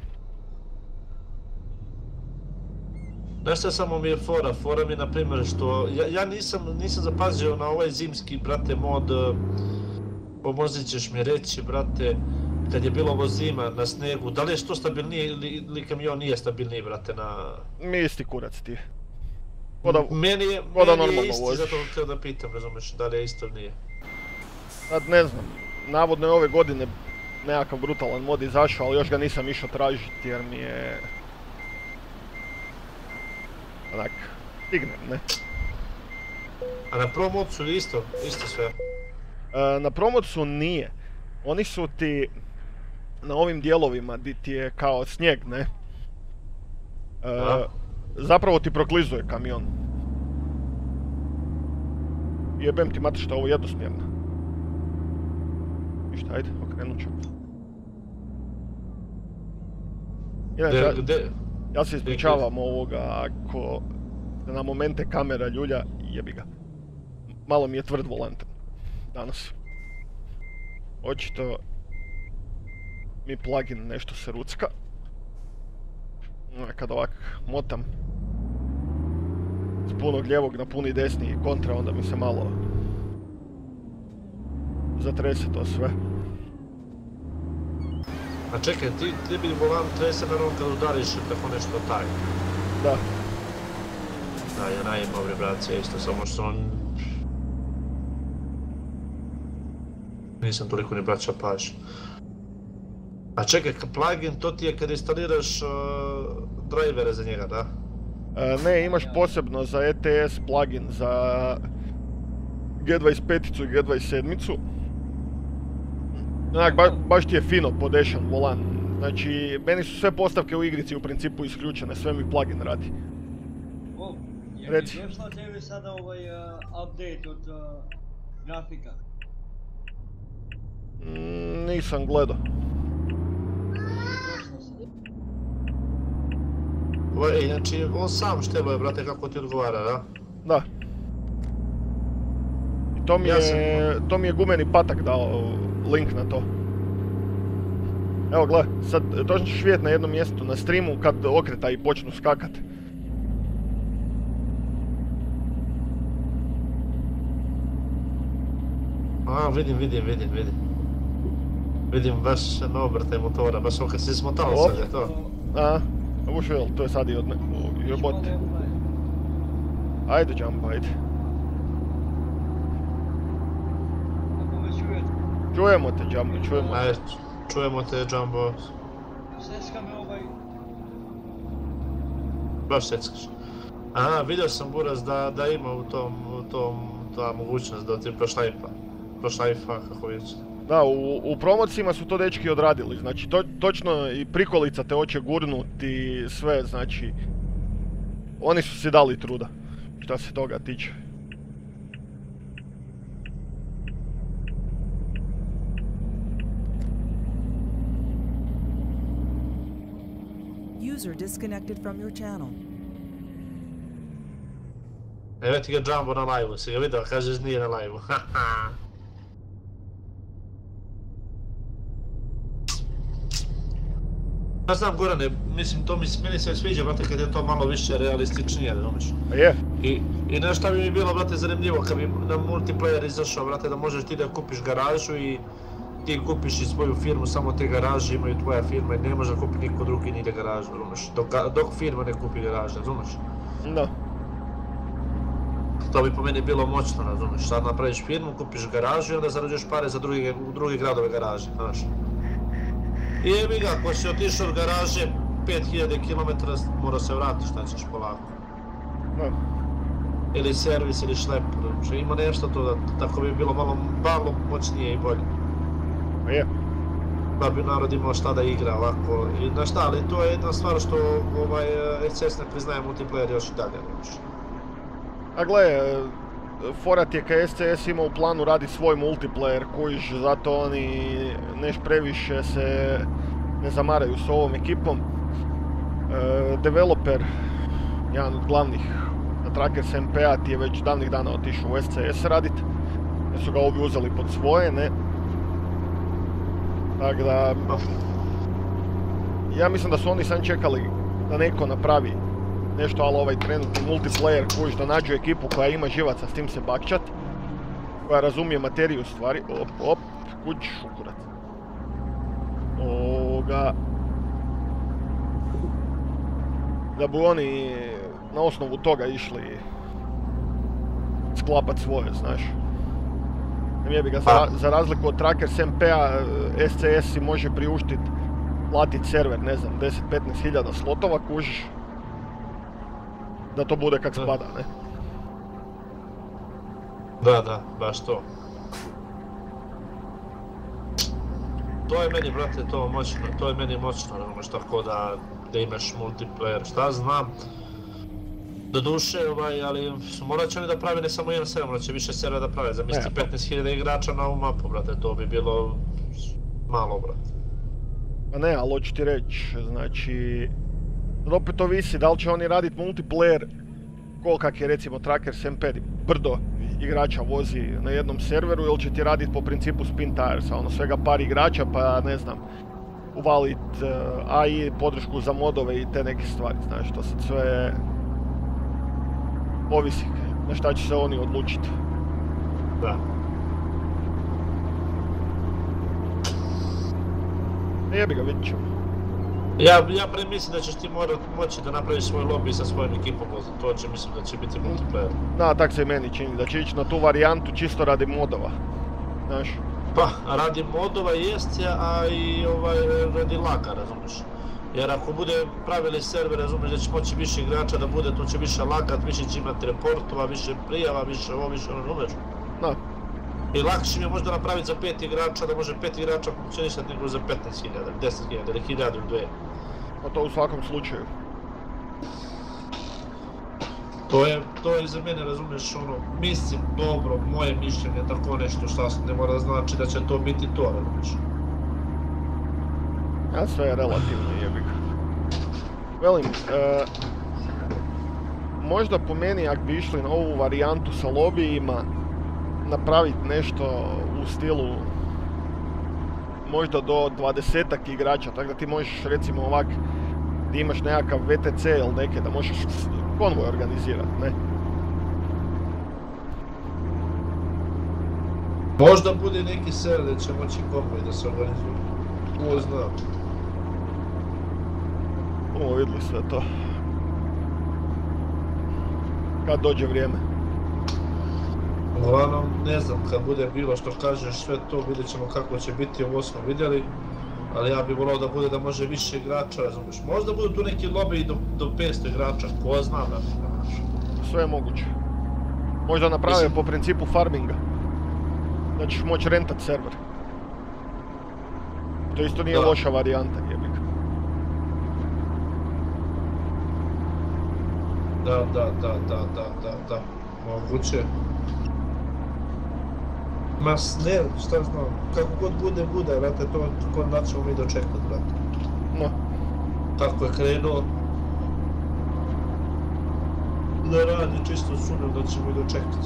Znaš šta samo mi je fora? Fora mi je na primjer što, ja, ja nisam, nisam zapazio na ovaj zimski, brate, mod, pomozit ćeš mi reći, brate, kad je bilo ovo zima na snegu, da li je što stabilnije ili, ili kamion nije stabilniji, brate, na... Mi isti kurac ti je. Koda, meni je, koda meni je normalno isti, voziš. zato htio da pitam, razumiješ, da li je isto ili nije. Sad ne znam, navodno je ove godine nekakav brutalan mod izašao, ali još ga nisam išao tražiti jer mi je... Onak, stignem, ne? A na Pro mod su isto, isto sve? E, na Promodsu nije. Oni su ti na ovim dijelovima di ti je kao snijeg, ne? E, zapravo ti proklizuje kamion. Jebem ti mati što je ovo jednosmjerno. Ništa, ajde, okrenut ću. Inače, De, de, ja se ispričavam ovoga ako se na momente kamera ljulja, jebi ga. Malo mi je tvrd volantan danas. Očito mi plugin nešto se rucka. Kad ovak motam s punog lijevog na puni desni kontra, onda mi se malo zatrese to sve. a čekaj, ti, ti bi volan trese naravno kad udariš tako nešto taj. Da. Da, ja naima vibracija isto, samo što on... Nisam toliko ni braća paš. A čekaj, plugin to ti je kad instaliraš uh, drivere za njega, da? E, ne, imaš posebno za E T S plugin za G dvadeset pet i G dvadeset sedam. Onak, ba, baš ti je fino podešan volan. Znači, meni su sve postavke u igrici u principu isključene, sve mi plugin radi. O, je Reci. mi došla tebi sada ovaj uh, update od uh, grafika? Mm, nisam gledao. Došla sam. Ovo je, znači, on sam šteluje, brate, kako ti odgovara, da? Da. I to mi Ja je, sam- to mi je gumeni patak dao link na to. Evo gle, sad točno ćeš vidjet na jednom mjestu na streamu kad okreta i počnu skakat. A, vidim, vidim, vidim, vidim. Vidim baš na obrtaj motora, baš ovo kad si smotao Op. sad je to. A, ovo što je, to je sad i od ne... Jebote. Ajde jump, ajde. Kako me čujete? Čujemo te jump, čujemo te. Ajde, čujemo te, Jumbo. Seska me ovaj... Baš seckaš. A, vidio sam Buraz da, da ima u tom, u tom, ta mogućnost da ti prošlajfa. Prošlajfa, kako vidiš. Da, u, u promocima su to dečki odradili, znači to, točno i prikolica te hoće gurnuti sve, znači oni su si dali truda, šta se toga tiče. User disconnected from your channel. Evo ti ga Jumbo na live-u, si ga vidio, kažeš nije na live-u. Ja znam Gorane, mislim to mi, meni se sviđa, brate, kad je to malo više realističnije, razumiješ? A je? I, i nešto šta bi mi bilo, brate, zanimljivo, kad bi na multiplayer izašao, brate, da možeš ti da kupiš garažu i ti kupiš i svoju firmu, samo te garaže imaju tvoja firma i ne može da kupi niko drugi nide garažu, razumiješ? Dok, dok firma ne kupi garažu, razumiješ? Da. To bi po meni bilo moćno, razumiješ? Sad napraviš firmu, kupiš garažu i onda zarađuješ pare za druge, u druge gradove garaže, znaš? I jebi ga, ako si otišao od garaže pet hiljada kilometara, mora se vratiti, šta ćeš polako. Da. Ili servis ili šlep, Što ima nešto to da tako bi bilo malo, malo moćnije i bolje. Pa je. Da bi narod imao šta da igra ovako. I znaš šta, ali to je jedna stvar što ovaj S C S ne priznaje multiplayer još i dalje. Znači. A gle, forat je ka S C S ima u planu radi svoj multiplayer, kojiš, zato oni neš previše se ne zamaraju s ovom ekipom. E, developer, jedan od glavnih Trackers M P-a ti je već davnih dana otišao u S C S radit, jer su ga ovi uzeli pod svoje, ne? Tako da, ja mislim da su oni sam čekali da neko napravi nešto, ali ovaj trenutni multiplayer kojiš da nađu ekipu koja ima živaca s tim se bakćat, koja razumije materiju stvari. Op, op, kućiš ukurac. Ovoga... Da bi oni na osnovu toga išli sklapat svoje, znaš. Jebi ga, za, za razliku od Trackers M P-a, S C S si može priuštit platit server, ne znam, deset do petnaest hiljada slotova, kužiš. Da to bude kak spada, ne? Da, da, baš to. To je meni, brate, to moćno, to je meni moćno, razumiješ, tako da, da imaš multiplayer, šta znam. Doduše, ovaj, ali morat će oni da pravi ne samo jedan server, morat će više servera da pravi, zamisli petnaest hiljada igrača na ovu mapu, brate, to bi bilo malo, brate. Pa ne, ali hoću ti reći, znači... Opet ovisi, da li će oni radit multiplayer, ko kak je recimo Trackers M P, brdo igrača vozi na jednom serveru, ili će ti radit po principu spin tiresa, ono svega par igrača pa ne znam, uvalit uh, A I podršku za modove i te neke stvari, znaš, to sad sve ovisi na šta će se oni odlučiti. Da. Jebi ga, vidit ćemo. Ja, ja pre mislim da ćeš ti morat moći da napraviš svoj lobby sa svojim ekipom, to će mislim da će biti multiplayer. Da, tak se i meni čini, da će ići na tu varijantu čisto radi modova, znaš. Pa, radi modova jest, a i ovaj, radi laka, razumiješ. Jer ako bude pravili server, razumiješ da će moći više igrača da bude, to će više lakat, više će imati reportova, više prijava, više ovo, više ono, razumiješ. Da. I lakše mi je možda napraviti za pet igrača, da može pet igrača funkcionisati nego za petnaest hiljada, deset hiljada ili hiljadu ili dve. Pa to u svakom slučaju. To je, to je za mene, razumiješ, ono, mislim, dobro, moje mišljenje, tako nešto, šta ne mora da znači da će to biti to, razumiješ. Ja, sve je relativno, jebi ga. Velim, e, možda po meni, ako bi išli na ovu varijantu sa lobijima, napraviti nešto u stilu možda do dvadesetak igrača, tako da ti možeš recimo ovak, ti imaš nekakav V T C ili neke, da možeš konvoj organizirati, ne? Možda bude neki server da će moći konvoj da se organizuje. Ko zna. Ovo vidjeli sve to. Kad dođe vrijeme. Uglavnom, ne znam, kad bude bilo što kažeš sve to, vidjet ćemo kako će biti, ovo smo vidjeli. Ali ja bih volao da bude da može više igrača, razumiješ. Možda budu tu neki lobby do, do petsto igrača, ko zna da znaš. Sve je moguće. Možda naprave Mislim... po principu farminga. Da ćeš moći rentat server. To isto nije da. Loša varijanta, jebik. Da, da, da, da, da, da, da, moguće. Ma ne, šta znam, kako god bude, bude, vrate, to kod nas ćemo mi dočekat, vrate. No. Tako je krenuo. Da radi čisto sumnjam da ćemo i dočekat.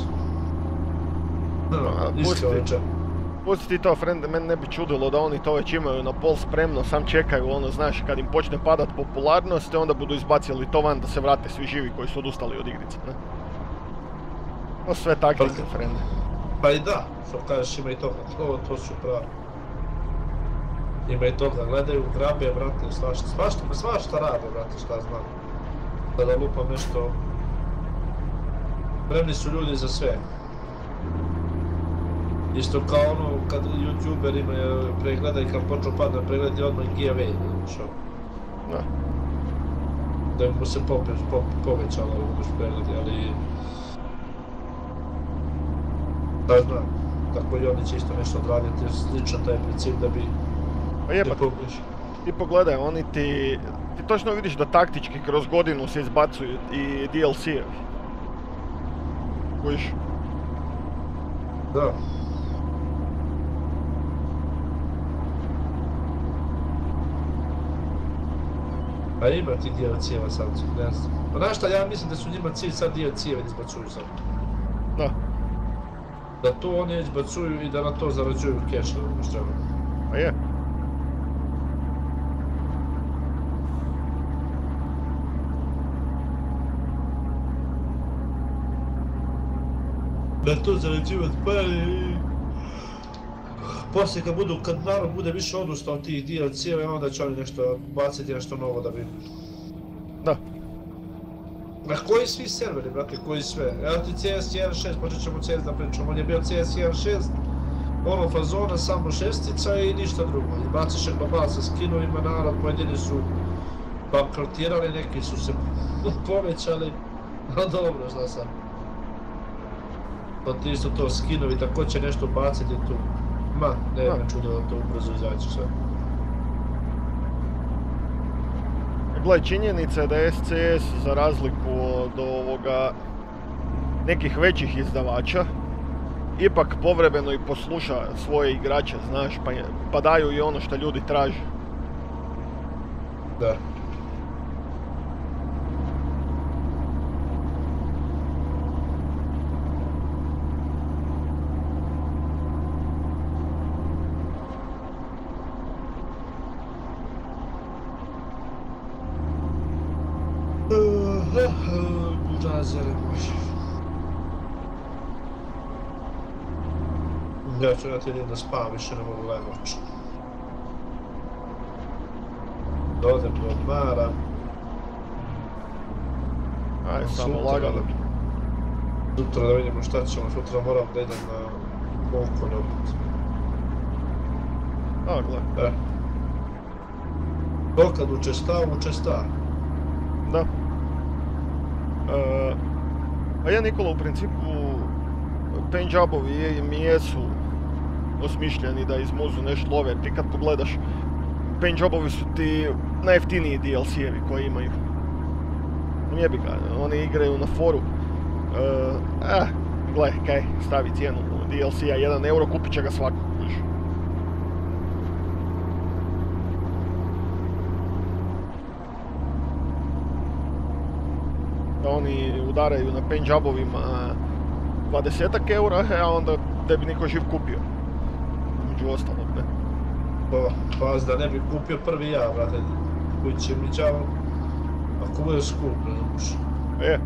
No, iskreno. Pusti ti to, frende, meni ne bi čudilo da oni to već imaju na pol spremno, sam čekaju, ono, znaš, kad im počne padat popularnost, onda budu izbacili to van da se vrate svi živi koji su odustali od igrice, ne? To sve taktike, frende. Pa i da, što kažeš, ima i toga, to, to su pravi. Ima i toga, gledaju, grabe, brate, svašta, svašta, svašta rade, brate, šta znam. Kada lupam nešto... Spremni su ljudi za sve. Isto kao ono, kad youtuber ima pregleda i kad počeo padne pregled je odmah giveaway, znaš ono. Da. Da mu se povećalo, vidiš pregledi, ali... Da znam, tako i oni će isto nešto odraditi, sličan taj princip da bi Pa je, te pa pobliži. ti pogledaj, oni ti, ti točno vidiš da taktički kroz godinu se izbacuju i D L C-evi. Kojiš? Da. A ima ti D L C-eva sad, ne znam. Pa znaš šta, ja mislim da su njima cilj sad D L C-eve da izbacuju sad. Da. Da to oni izbacuju i da na to zarađuju cash, što treba. Pa je. Da to zarađivat pare i... Poslije kad budu, kad narod bude više odustao od tih D L C-eva, onda će oni nešto baciti, nešto novo da bi... Da. Ma koji svi serveri, brate, koji sve? Evo ti C S jedan šest, počet ćemo C S da pričamo, on je bio C S jedan šest, ono fazona, samo šestica i ništa drugo. I baciš global sa skinovima, narod, pojedini su bankrotirali, neki su se povećali, no dobro, zna sam. Pa ti isto to skinovi, tako će nešto baciti tu. Ma, ne me čudo da to ubrzo izaći sve. Gle, činjenica je da S C S za razliku od ovoga nekih većih izdavača ipak povremeno i posluša svoje igrače, znaš, pa, je, pa daju i ono što ljudi traže. Da. Burazere bože. Ja ću ja ti idem da spavam, više ne mogu gledam oči. Da odem da odmaram. Aj, samo Sutra lagano. da- Sutra da vidimo šta ćemo, sutra moram da idem na Bokon opet. A, gle, E. Dokad učesta, učesta. da. E, pa ja, Nikola, u principu paint jobovi mi jesu osmišljeni da izmuzu nešto love. Ti kad pogledaš, paint jobovi su ti najjeftiniji D L C-evi koji imaju. Jebi ga, oni igraju na foru. Uh, eh, gle, kaj, stavi cijenu D L C-a jedan euro, kupit će ga svako. kužiš. Da oni udaraju na paint jobovima dvadesetak eura, a onda te bi niko živ kupio. Među ostalog, ne. Pa, paz da ne bi kupio prvi ja, brate. Koji će mi čao. Ako bude skup, ne znaš. E,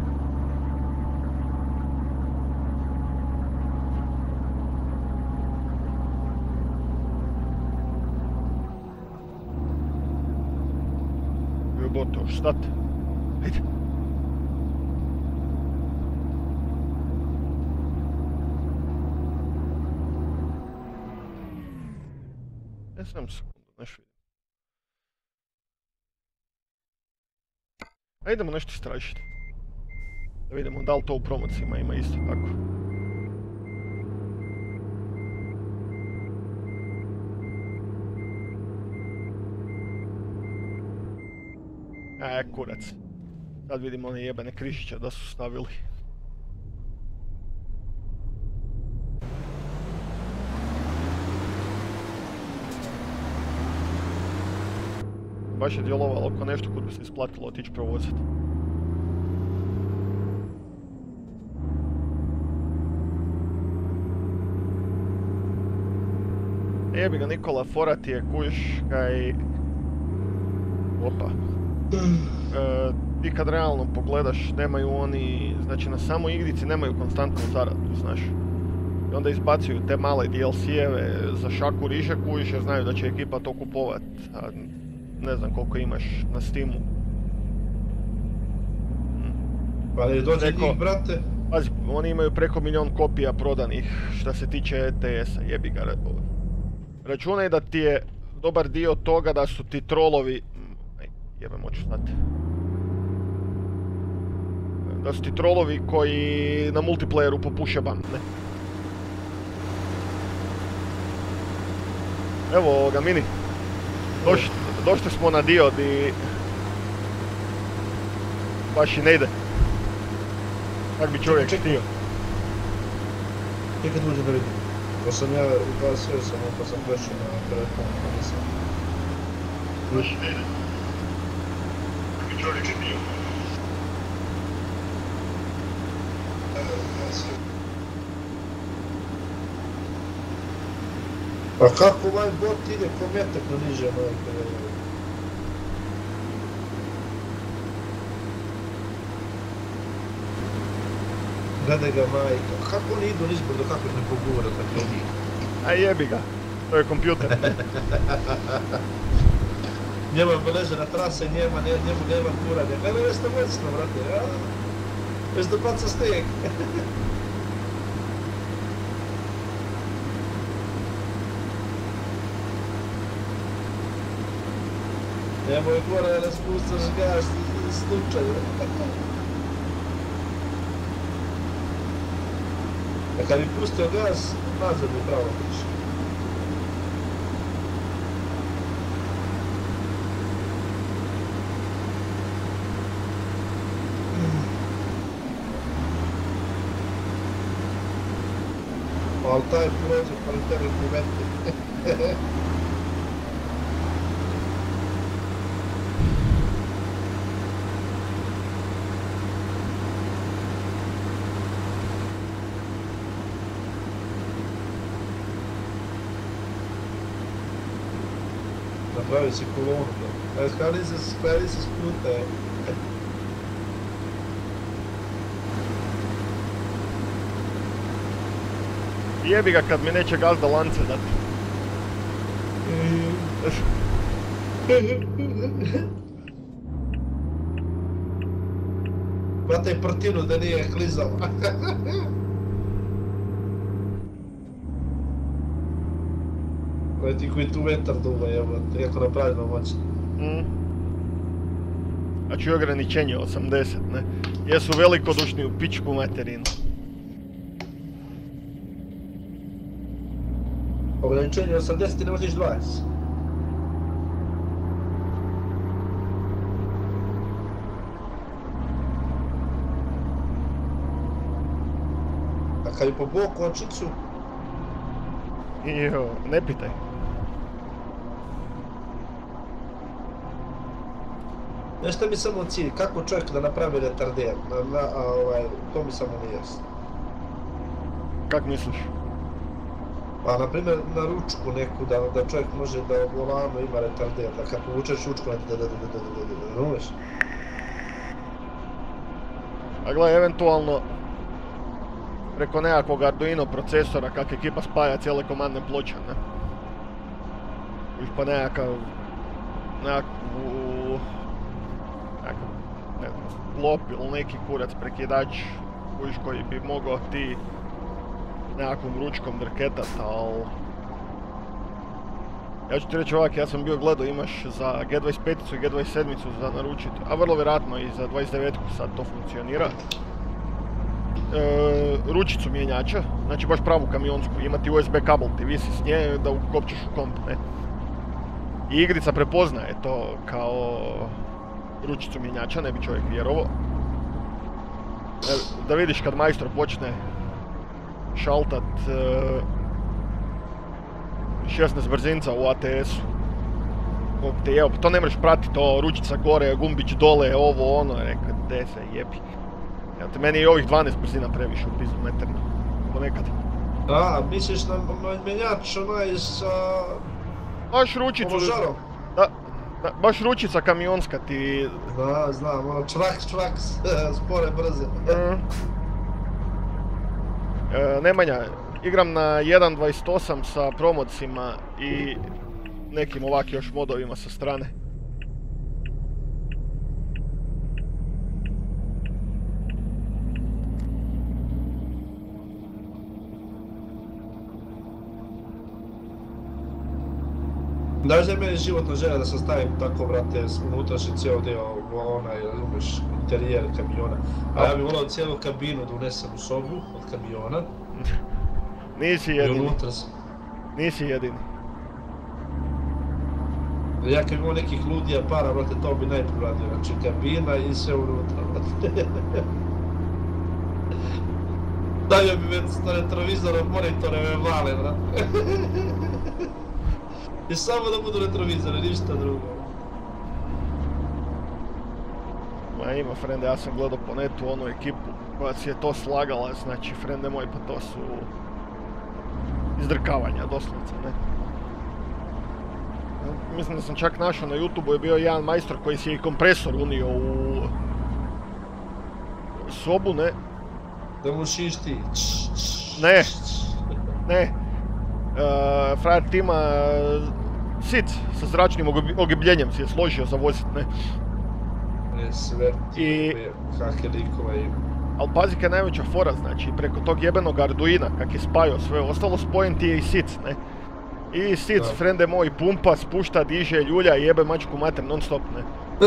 Gotovo, šta te? Ajde. Ja sam sekundu, nešto vidim. Ajdemo nešto istražiti. Da vidimo da li to u promocijama ima isto tako. E, kurac. Sad vidimo one jebene križiće da su stavili. Baš je djelovalo ako nešto kud bi se isplatilo otići provoziti. Jebi ga, Nikola, fora ti je, kužiš, kaj... Opa. E, ti kad realno pogledaš, nemaju oni, znači na samoj igrici nemaju konstantnu zaradu, znaš. I onda izbacuju te male D L C-eve za šaku riže, kužiš, jer znaju da će ekipa to kupovat. A ne znam koliko imaš na Steamu. Ali dođe Neko- njih, brate. Pazi, oni imaju preko milion kopija prodanih što se tiče E T S-a, jebi ga. Računaj da ti je dobar dio toga da su ti trolovi... Aj, jebem, hoću stati. Da su ti trolovi koji na multiplayeru popuše ban, ne? Evo ovoga, Mini. Došli, došli smo na dio di... baš i ne ide. Kak bi čovjek Čekaj. htio. Čekaj da uđem da vidim. Ko sam ja ugasio sam, pa sam prešao na telefon, pa nisam. Baš ne ide. Kako bi čovjek htio. Evo, ugasio. Pa kako ovaj bot ide ko metak na niže, majke? Gledaj ga, majka. Kako oni idu nizbrdo, kako ih ne pogura tako njih? A jebi ga. To je kompjuter. Njema je beležena trasa i njema, ne, njemu nema kuranja. Gledaj, već ste moćno, brate, ja? Već da baca steg. Nemoj gore da spustaš gas i slučaju. A kad bi pustio gas, nazad bi pravo piše. Ali taj prođe, pa li tebe primeti. Napravi si kolonu, da. A skali se, skali se spute. Jebi ga kad mi neće gazda lance dati. Hvataj prtinu da nije klizao. Koji ti koji tu vetar duva, jebote, iako napravljeno moćno. Mm. A čuj ograničenje osamdeset, ne? Jesu velikodušni u pičku materinu. Ograničenje osamdeset i ne voziš dvadeset. A kad je po boku očicu, Jo, ne pitaj. znaš šta mi samo cilj, kako čovjek da napravi retarder, na, na, a, ovaj, to mi samo nije jasno. Kak misliš? Pa, na primjer, na ručku neku, da, da čovjek može da u volanu ima retarder, da kad povučeš ručku, da da da da da da da da razumiješ? A gledaj, eventualno preko nekakvog Arduino procesora kak ekipa spaja cijele komandne ploče, ne? Už pa nekakav... nekakvu... nekakav... ne znam, plop ili neki kurac prekidač už koji bi mogao ti nekakvom ručkom drketat, al... Ja ću ti reći ovak, ja sam bio gledao, imaš za G dvadeset pet i G dvadeset sedam za naručit, a vrlo vjerojatno i za dvadeset devet sad to funkcionira. E, ručicu mijenjača, znači baš pravu kamionsku, ima ti U S B kabel, ti visi s nje da ukopčeš u komp, ne? I igrica prepoznaje to kao ručicu mijenjača, ne bi čovjek vjerovao. E, da vidiš kad majstor počne šaltat e, šesnaest brzinca u A T S-u. Te jeo, pa to ne možeš pratiti, to ručica gore, gumbić dole, ovo ono, rekao, de se jebi. Evo te, meni je ovih dvanaest brzina previše u pizdu meterno, ponekad. A, misliš na menjač onaj sa... Baš ručicu... Ovo žarom? Da, da, baš ručica kamionska ti... Da, znam, ono čvrak, čvrak, spore, brze. Mm. E, Nemanja, igram na jedan dvadeset osam sa promocima i nekim ovak još modovima sa strane. Znaš da je meni životna želja da sam stavim tako, brate, unutrašnji cijel dio onaj, razumiješ, interijer kamiona. A ja bih volao cijelu kabinu da unesem u sobu od kamiona. Nisi I jedini. unutra sam. Nisi jedini. Ja kad imao nekih ludija para, brate, to bi najprije radio, znači kabina i sve unutra, brate. Stavio bi me s retrovizorom, monitore me vale, brate. I samo da budu retrovizore, ništa drugo. Ma ima, frende, ja sam gledao po netu onu ekipu koja si je to slagala, znači, frende moj, pa to su izdrkavanja, doslovce, ne? Mislim da sam čak našao na YouTube-u je bio jedan majstor koji si je i kompresor unio u sobu, ne? Da mu šišti. Ne, ne. Uh, frajer tima sit sa zračnim ogibljenjem si je složio za vozit, ne? Ne, sve ti I... kakve likova ima. Ali pazi kaj je najveća fora, znači, preko tog jebenog Arduina, kak je spajao sve ostalo, spojen ti je i sit, ne? I sit, Da. frende moj, pumpa, spušta, diže, ljulja i jebe mačku mater non stop, ne?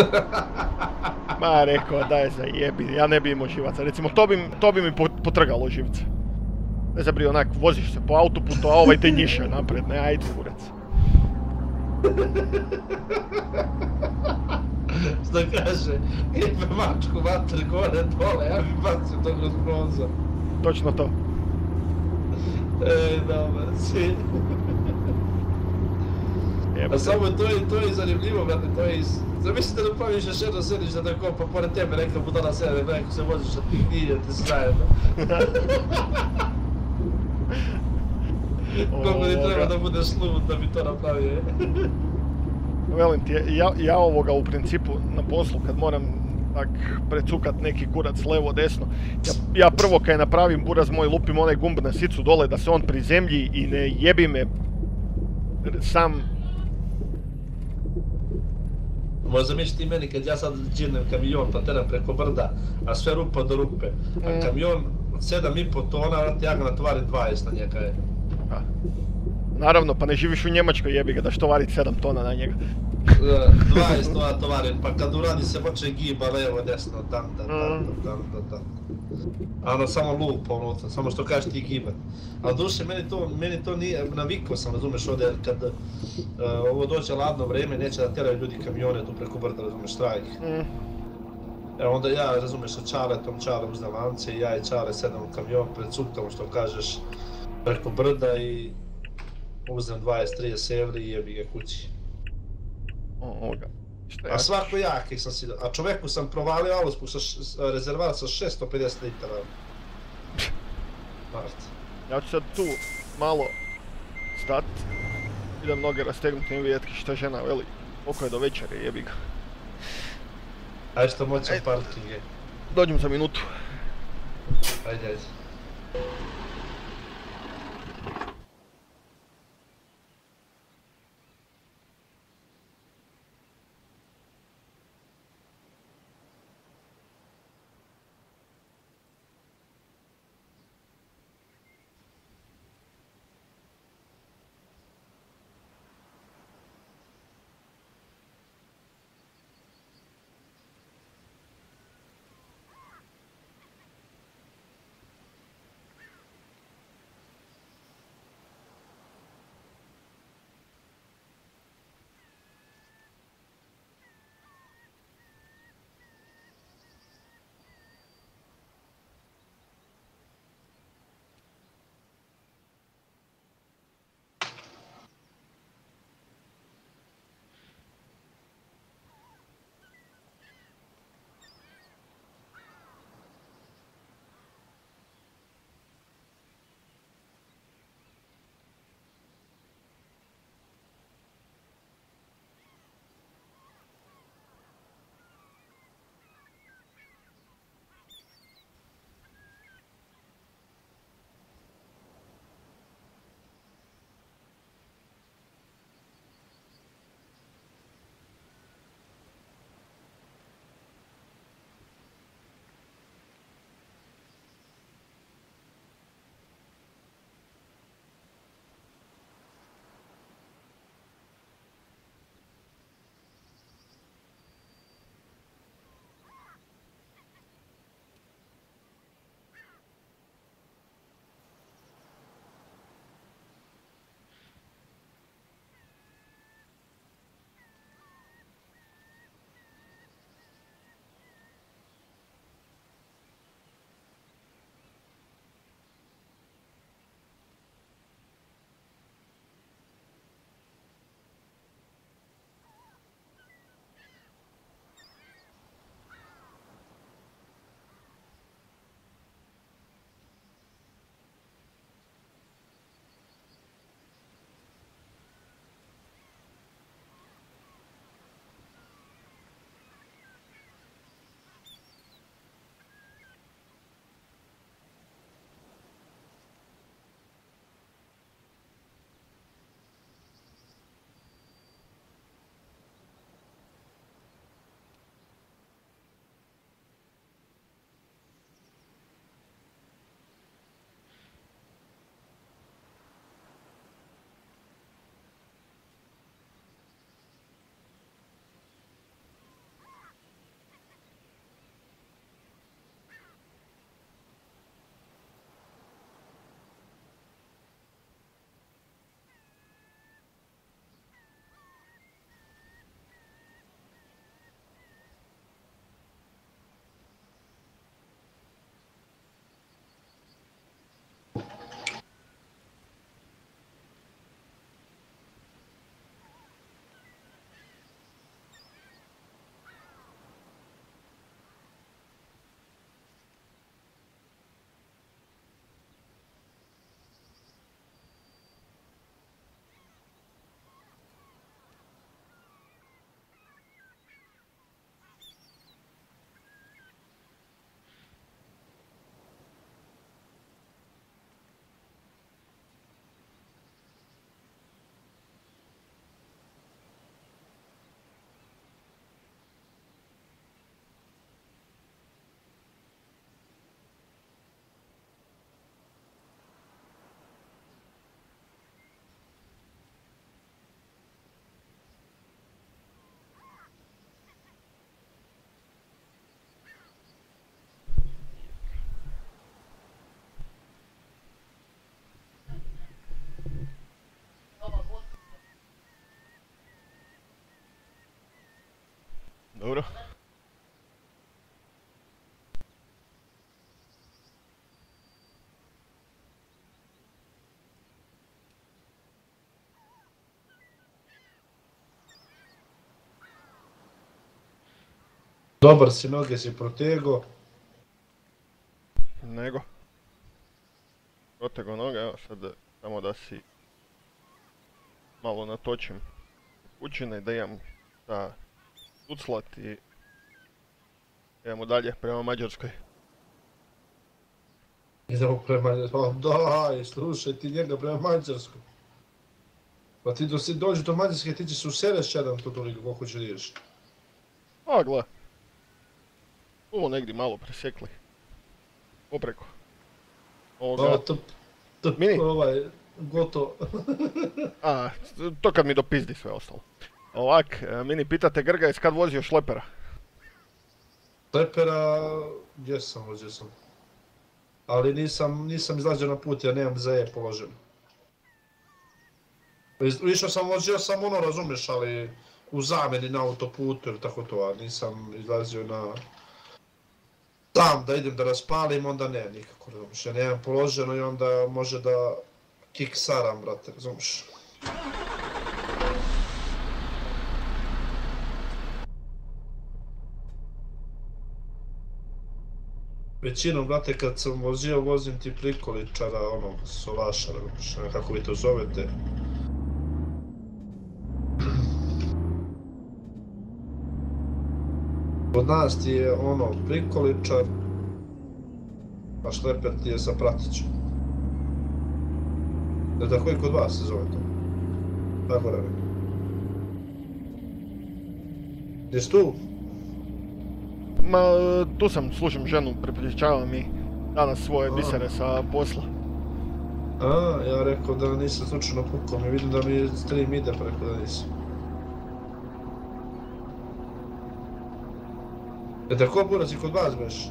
Ma, rekao, daj za jebi, ja ne bi imao živaca, recimo, to bi, to bi mi potrgalo živce. Ne zabri, onak, voziš se po autoputu, a ovaj te njiše napred, ne, ajde, kurac. Što kaže, jebe mačku mater gore dole, ja bi bacio to kroz prozor. Točno to. Ej, dobar si. Jebe. A samo to je, to je zanimljivo, brate, to je iz... Zamislite da praviš još jedno sediš da tako, pa pored tebe neka budala sebe, neko se voziš da ti idete zajedno. Koliko ti treba da budeš lud da bi to napravio. Velim ti, ja, ja ovoga u principu na poslu kad moram tak precukat neki kurac levo desno, ja, ja prvo kaj napravim buraz moj lupim onaj gumb na sicu dole da se on prizemlji i ne jebi me sam. Možda zamisliš ti meni kad ja sad džirnem kamion pa teram preko brda, a sve rupa do rupe, a Mm. kamion od sedam i po tona, vrati, ja ga natovarim dvadeset na njega je. A, naravno, pa ne živiš u Njemačkoj, jebi ga da što varit sedam tona na njega. dvadeset tona tovarim, pa kad uradi se počne giba levo, desno, dan, dan, dan, dan, dan, dan. A ono samo lupa unutra, samo što kažeš ti gibat. Ali duše, meni to, meni to nije, navikao sam, razumeš, ovdje kad uh, ovo dođe ladno vrijeme, neće da teraju ljudi kamione tu preko brda, razumeš, štrajk. Mm. E onda ja, razumeš, sa Čaletom, Čale uzne lance i ja i Čale sedam u kamion pred cuktom, što kažeš, preko brda i uzem dvadeset trideset evri i jebi ga kući. O, ovoga. Šta A svako jaki sam si, a čoveku sam provalio auspuk sa š, rezervat sa šesto pedeset litara. Mart. Ja ću sad tu malo stat, idem noge rastegnuti i vidjeti šta žena veli, koliko je do večere, jebi ga. Ajde što moćan Ajde. parking je. Dođem za minutu. Ajde, ajde. Dobro. Dobar si, noge si protego. Nego. Protego noge, evo sad samo da si malo natočim učine, da imam da tuclat i idemo dalje prema Mađarskoj. Idemo prema Mađarskoj, daj, slušaj ti njega prema Mađarskoj. Pa ti si dođi do Mađarske, ti će se useleš jedan to toliko koliko će ideš. A, gle. Ovo negdje malo presekli. Popreko. Ovoga... O, to, to, Mini? ovaj, gotovo. A, to kad mi dopizdi sve ostalo. Ovak, Mini, pitate Grgajs kad vozio šlepera? Šlepera, gdje sam vozio sam. Ali nisam, nisam izlazio na put, ja nemam za E položen. Išao sam, vozio sam ono, razumiješ, ali u zamjeni na autoputu ili tako to, a nisam izlazio na... Sam da idem da raspalim, onda ne, nikako, razumiješ, ja nemam položeno i onda može da kiksaram, brate, razumiješ. Većinom, brate, kad sam vozio, vozim ti prikoličara, onog solaša, kako vi to zovete. Kod nas ti je ono prikoličar, a šleper ti je sa pratićem. Ne znam koji kod vas se zove to? Tako da ne. Gdje si tu? Ma, tu sam, slušam ženu, prepričava mi danas svoje bisere sa posla. A, ja rekao da nisam slučajno pukao, mi vidim da mi stream ide preko da nisam. E tako burac i kod vas beš?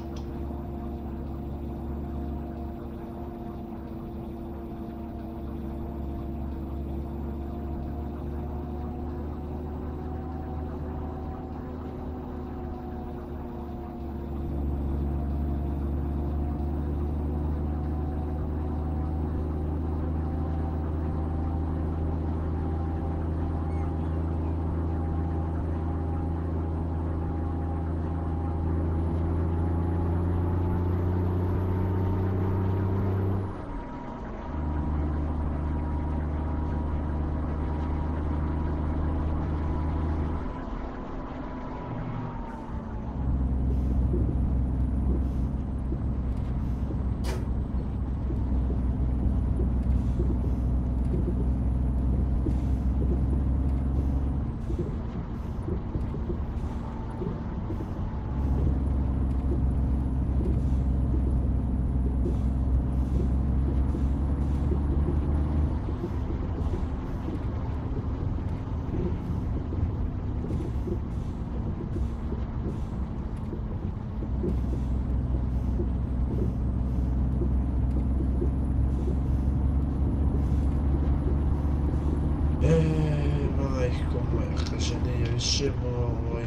Moj.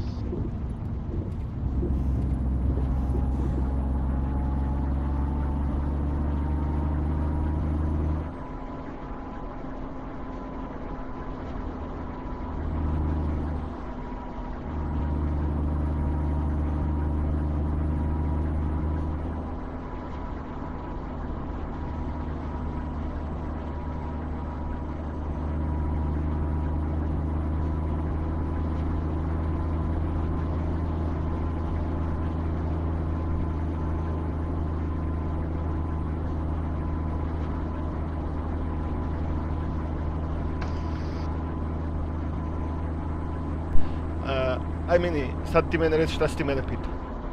Aj Mini, sad ti mene reći šta si ti mene pitao.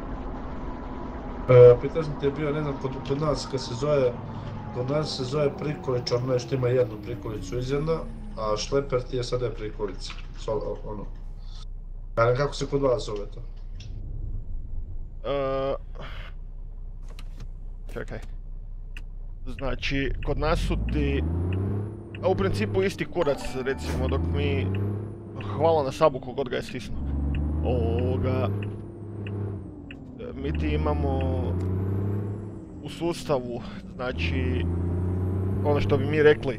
E, pitao sam ti je bio, ne znam, kod, kod nas kad se zove, kod nas se zove prikoličar, nešto ima jednu prikolicu izjedna, a šleper ti je sada je prikolica, Sol, ono. A kako se kod vas zove to? E, čekaj. Znači, kod nas su ti, a u principu isti kurac, recimo, dok mi, hvala na sabu kogod ga je stisnuo. Ovoga, mi ti imamo u sustavu, znači, ono što bi mi rekli,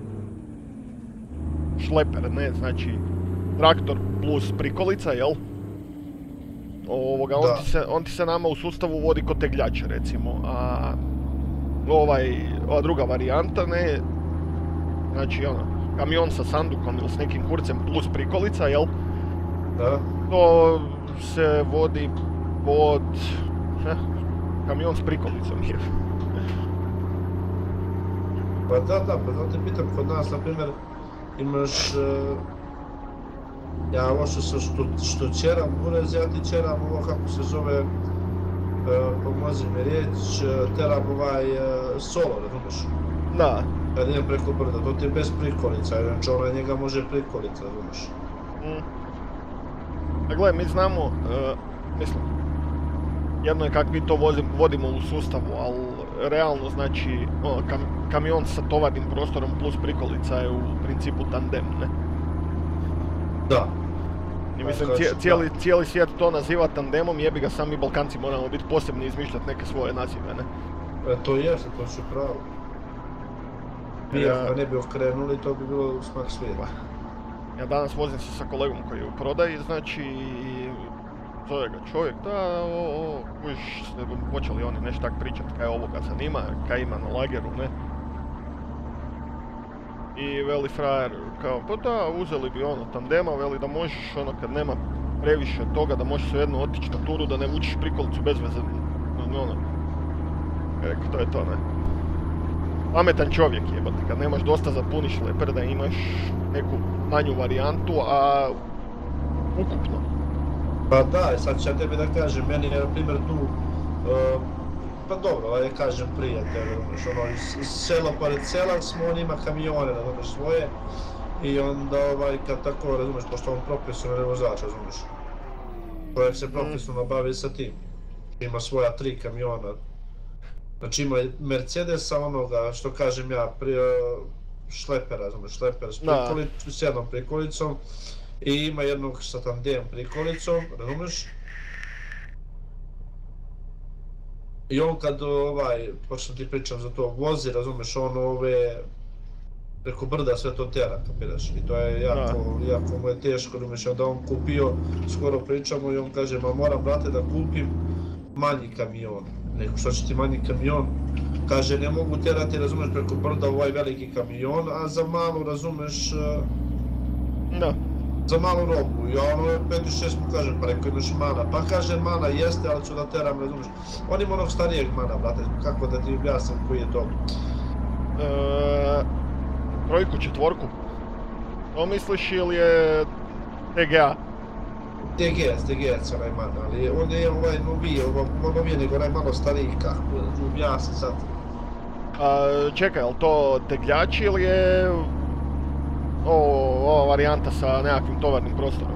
šleper, ne, znači, traktor plus prikolica, jel? Ovoga, on ti, se, on ti se nama u sustavu vodi kod tegljača, recimo, a ovaj, ova druga varijanta, ne, znači, ono, kamion sa sandukom ili s nekim kurcem plus prikolica, jel? Da. To se vodi pod eh, kamion s prikolicom, je. Pa da, da, pa da te pitam, kod nas, na primjer, imaš... Uh, ja ovo što, što, što čeram burez, ja ti čeram ovo kako se zove, uh, pomozi mi riječ, uh, teram ovaj uh, solo, razumiješ? Da. Kad idem preko brda, to ti je bez prikolica, jer čovjek njega može prikolica, razumiješ? Mm. A gledaj, mi znamo, uh, mislim, jedno je kak mi to vozim, vodimo u sustavu, ali realno znači ono, kam, kamion sa tovarnim prostorom plus prikolica je u principu tandem, ne? Da. I mislim, cije, cijeli, cijeli svijet to naziva tandemom, jebi ga, sami Balkanci moramo biti posebni i izmišljati neke svoje nazive, ne? E, to jeste, to su pravo. Mi Ja, ako ne bi okrenuli, to bi bilo smak svijeta. Ja danas vozim se sa kolegom koji je u prodaji, znači, i zove ga čovjek, da, o, o, kužiš, počeli oni nešto tak pričat, kaj ovoga zanima, kaj ima na lageru, ne? I veli frajer, kao, pa da, uzeli bi ono tandema, veli da možeš ono kad nema previše toga, da možeš svejedno otići na turu, da ne vučiš prikolicu bez veze, ono. Rekao, to je to, ne? Pametan čovjek jebate, kad nemaš dosta za puni šleper, da imaš neku manju varijantu, a ukupno. Pa da, sad ću ja tebi da kažem, meni je na primjer tu, uh, pa dobro, ja kažem prijatelj, razumiješ, ono, iz sela pored sela smo, on ima kamione, razumiješ, svoje, i onda ovaj, kad tako, razumiješ, pošto on profesionalni vozač, razumiješ, čovjek se profesionalno bavi sa tim, ima svoja tri kamiona, znači ima Mercedesa, onoga, što kažem ja, prije šlepera, razumiješ, šleper s, prikoli, s jednom prikolicom, i ima jednog sa tandem prikolicom, razumiješ? I on kad ovaj, počnem ti pričam za to, vozi, razumiješ, on ove, preko brda sve to tera, kapiraš, i to je jako, da. jako mu je teško, razumiješ, onda on kupio, skoro pričamo i on kaže, ma moram, brate, da kupim manji kamion. Neko, što će ti manji kamion? Kaže, ne mogu terati, razumiješ, preko brda ovaj veliki kamion, a za malu, razumiješ, da. Za malu robu, ja ono pet šest mu kažem, pa rekao imaš mana, pa kaže mana jeste, ali ću da teram, razumiješ. On ima onog starijeg mana, brate, kako da ti objasnim koji je to? E, trojku, četvorku? To misliš ili je T G A? T G S, T G S onaj mana, ali on je ovaj novije, ovo novije nego onaj malo stariji, kako da ti objasnim sad. A, čekaj, je li to tegljač ili je ova varijanta sa nekakvim tovarnim prostorom?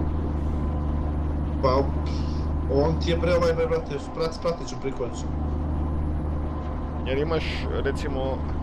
Pa, on ti je pre ovaj, brate, s pratećom prikolicom. Jer imaš, recimo,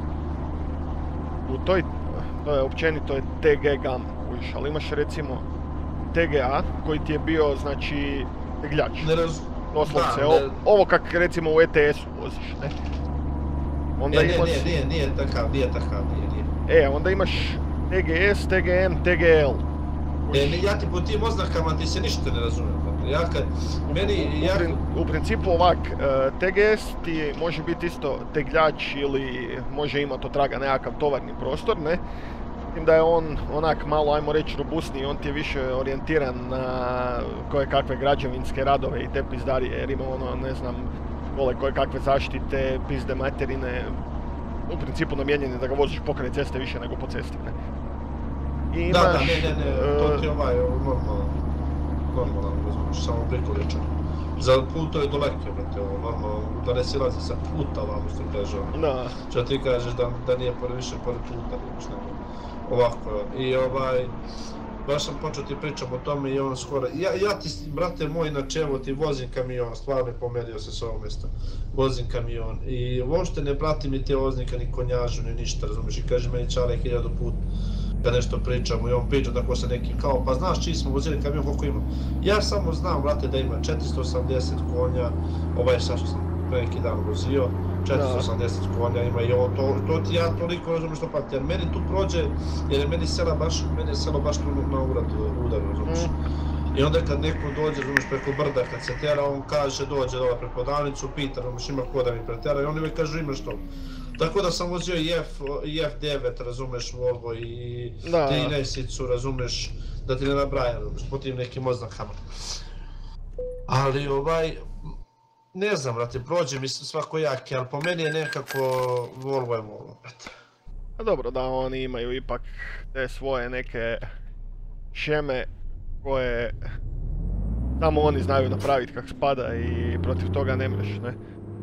u toj, to je općenito je T G GAM, uviš, ali imaš recimo T G A koji ti je bio, znači, tegljač. Ne raz... Doslovce, da, ovo, ne... ovo kak recimo u E T S-u voziš, ne? Onda ne, imaš... ne, nije, nije takav, nije takav, nije, nije. E, onda imaš T G S, T G M, T G L. E, ja ti po tim oznakama ti se ništa ne razumijem. Ja kad, meni, ja... U, prin, u principu ovak, uh, T G S ti može biti isto tegljač ili može imati otraga nekakav tovarni prostor, ne? Tim da je on onak malo, ajmo reći, robustniji, on ti je više orijentiran na koje kakve građevinske radove i te pizdarije, jer ima ono, ne znam, vole koje kakve zaštite, pizde materine, u principu namijenjeni da ga voziš pokraj ceste više nego po cesti, ne? I imaš, da, da, ne, ne, ne, to ti je ovaj, normalno, normalno, razumiješ, samo prikoličan. Za putove daleke, brate, ovo, normalno, da ne silazi sa puta, vamo što kaže, da. Što ti kažeš da, da nije pored više pored puta, nemaš nego, ovako, i ovaj, baš sam počeo ti pričam o tome i on skoro, ja, ja ti, brate moj, znači evo ti vozim kamion, stvarno je pomerio se s ovog mjesta, vozim kamion i uopšte ne pratim ni te voznika, ni konjažu, ni ništa, razumiješ, i kaže meni čale hiljadu put, kad nešto pričamo i on priča tako sa nekim kao, pa znaš čiji smo vozili kamion, koliko ima. Ja samo znam, brate, da ima četiristo osamdeset konja, ovaj sad što sam pre neki dan vozio, četiristo osamdeset konja ima i on, to, to ti ja toliko razumijem što pati, jer meni tu prođe, jer je meni sela baš, meni je selo baš tu na urad, udaru, razumiješ. Mm. I onda kad neko dođe, razumiješ, preko brda, kad se tera, on kaže, dođe dole preko davnicu, pita, razumiješ, ima ko da mi pretera i oni uvijek kažu imaš to. Tako da sam vozio i F devet, razumeš, Volvo i trinaesticu, razumeš, da ti ne nabrajam, razumeš, po tim nekim oznakama. Ali ovaj, ne znam, brate, prođe mi svakojaki, ali po meni je nekako Volvo je Volvo, brate. A dobro, da oni imaju ipak te svoje neke šeme koje samo oni znaju napraviti kak spada i protiv toga ne mreš, ne?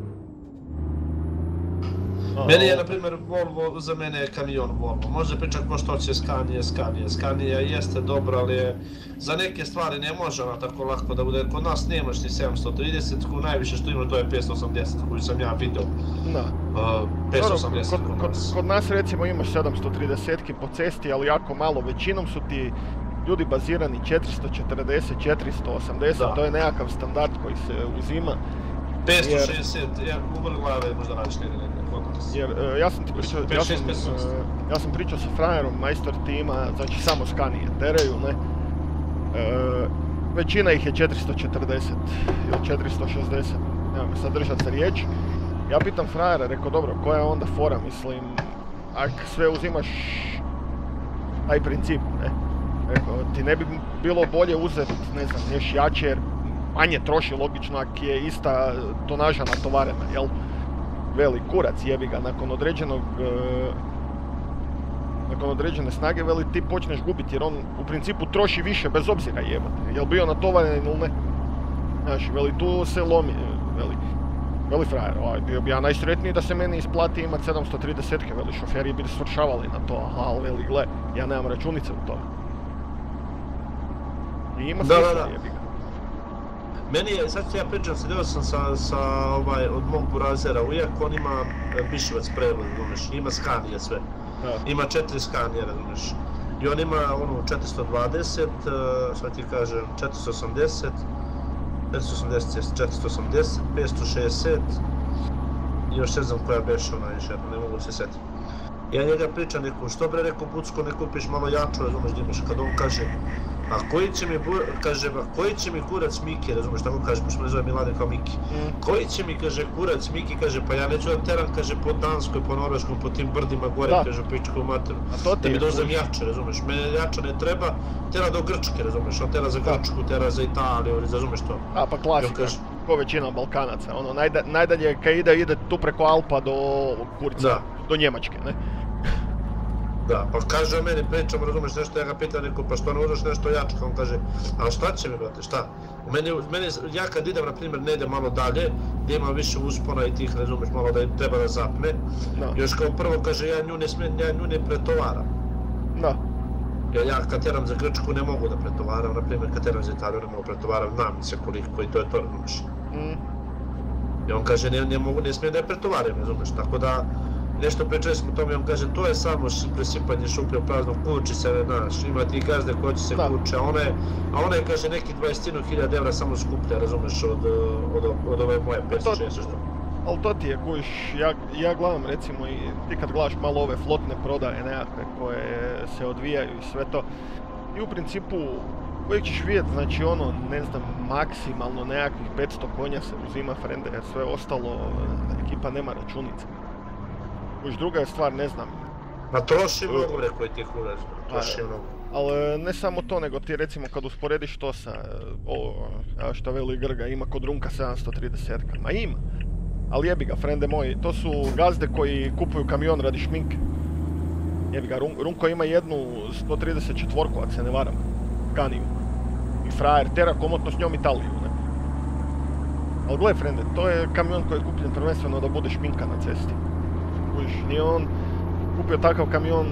Meni je, na primjer, Volvo, za mene je kamion Volvo. Može pričati ko što će Scania, Scania. Scania jeste dobro, ali je za neke stvari ne može ona tako lako da bude, jer kod nas nemaš ni sedamsto trideset, najviše što ima to je petsto osamdeset koju sam ja vidio. Da. petsto osamdeset kod nas. Kod nas recimo imaš sedamsto trideset po cesti, ali jako malo. Većinom su ti ljudi bazirani četiristo četrdeset, četiristo osamdeset, to je nekakav standard koji se uzima. petsto šezdeset, ja u vrh glave možda radiš negdje negdje. Jer ja sam ti pričao, ja sam, ja sam pričao sa frajerom majstor tima, znači samo Scania teraju, ne? E, većina ih je četiristo četrdeset ili četiristo šezdeset, nemam sad držat za riječ. Ja pitam frajera, rekao dobro, koja je onda fora, mislim, ak sve uzimaš taj princip, ne? Rekao, ti ne bi bilo bolje uzeti, ne znam, još jače jer manje troši logično ak je ista tonaža natovarena, jel? Veli, kurac jebi ga, nakon određenog, e, nakon određene snage, veli, ti počneš gubiti jer on u principu troši više bez obzira jebate, jel bio natovaren ili ne. Znaš, veli, tu se lomi, veli, veli frajer, ovaj, bio bi ja najsretniji da se meni isplati imat sedamsto trideset, veli, šoferi bi svršavali na to, aha, ali veli, gle, ja nemam računice u tome. I ima smisla jebi ga. Meni je, sad ću ja pričam, sjedio sam sa, sa ovaj, od mog burazera, ujak on ima Biševac prevod, razumiješ, ima Scania sve. Da. Ima četiri Scania, razumiješ. I on ima onu četiristo dvadeset, sad ti kažem, četiristo osamdeset, četiristo osamdeset, četiristo osamdeset, petsto šezdeset i još ne znam koja beše ona još jedna, ne mogu se setiti. Ja njega pričam neku, što bre rekao Bucko, ne kupiš malo jaču, razumiješ, imaš, kad on kaže a koji će mi, kaže, koji će mi kurac Miki, razumiješ, tako kaže, pošto me zove Miladen kao Miki. Mm. Koji će mi, kaže, kurac Miki, kaže, pa ja neću da teram, kaže, po Danskoj, po Norveškom, po tim brdima gore, da. Kaže, pičku u materu. Da mi dozem jače, razumiješ, mene jača ne treba, tera do Grčke, razumiješ, on tera za Grčku, tera za Italiju, razumiješ to. A, pa klasika, kaže, ko većina Balkanaca, ono, najda, najdalje kad ide, ide tu preko Alpa do Kurica, da. Do Njemačke, ne? Da, pa kaže o meni, pričam, razumeš nešto, ja ga pitam neko, pa što ne uzmeš nešto jače, on kaže, a šta će mi, brate, šta? U meni, meni, ja kad idem, na primjer, ne idem malo dalje, gdje ima više uspona i tih, razumeš, malo da im treba da zapne, no. Još kao prvo, kaže, ja nju ne smijem, ja nju ne pretovaram. Da. Jer ja kad teram za Grčku ne mogu da pretovaram, na primjer, kad teram za Italiju ne mogu pretovaram, znam se koliko i to je to, razumeš. Mm. I on kaže, ne, ne mogu, ne smijem da je pretovaram, razumeš, tako da, nešto pričali smo o tome, on kaže, to je samo presipanje šuplje u prazno, kući se, znaš, ima ti gazde koji će se kuće, a one, a one, kaže, neki dvadeset hiljada evra samo skuplja, razumeš, od, od, od, od ove moje petsto šezdeset što. Ali to ti je, kužiš, ja, ja gledam recimo i ti kad gledaš malo ove flotne prodaje nekakve koje se odvijaju i sve to, i u principu uvijek ćeš vidjeti, znači ono, ne znam, maksimalno nekakvih petsto konja se uzima frende, jer sve ostalo, ekipa nema računice. Už druga je stvar, ne znam. Ma troši mnogo, rekao je ti kurac, troši mnogo. Ali ne samo to, nego ti recimo kad usporediš to sa, o, što veli Grga, ima kod Runka sedamsto trideset, ma ima. Ali jebi ga, frende moji, to su gazde koji kupuju kamion radi šminke. Jebi ga, Runko ima jednu sto trideset četvorku, ako se ne varam, Scaniu. I frajer tera komotno s njom Italiju, ne. Ali gle, frende, to je kamion koji je kupljen prvenstveno da bude šminka na cesti. Uviš, nije on kupio takav kamion,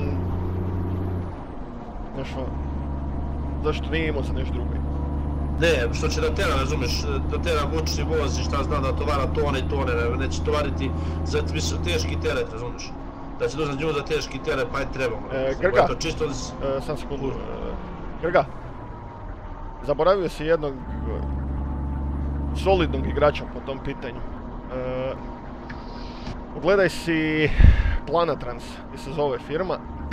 znaš ono, zašto nije imao za nešto drugo. Ne, što će da tera, razumiješ, da tera vučni voz i šta zna da tovara tone i tone, neće tovariti za teški teret, razumiješ. da će doći nju za teški teret, pa aj trebamo. E, Grga, to čisto... e, sam sekundu. E, Grga, zaboravio si jednog e, solidnog igrača po tom pitanju. E, Pogledaj si Planatrans, gdje se zove firma.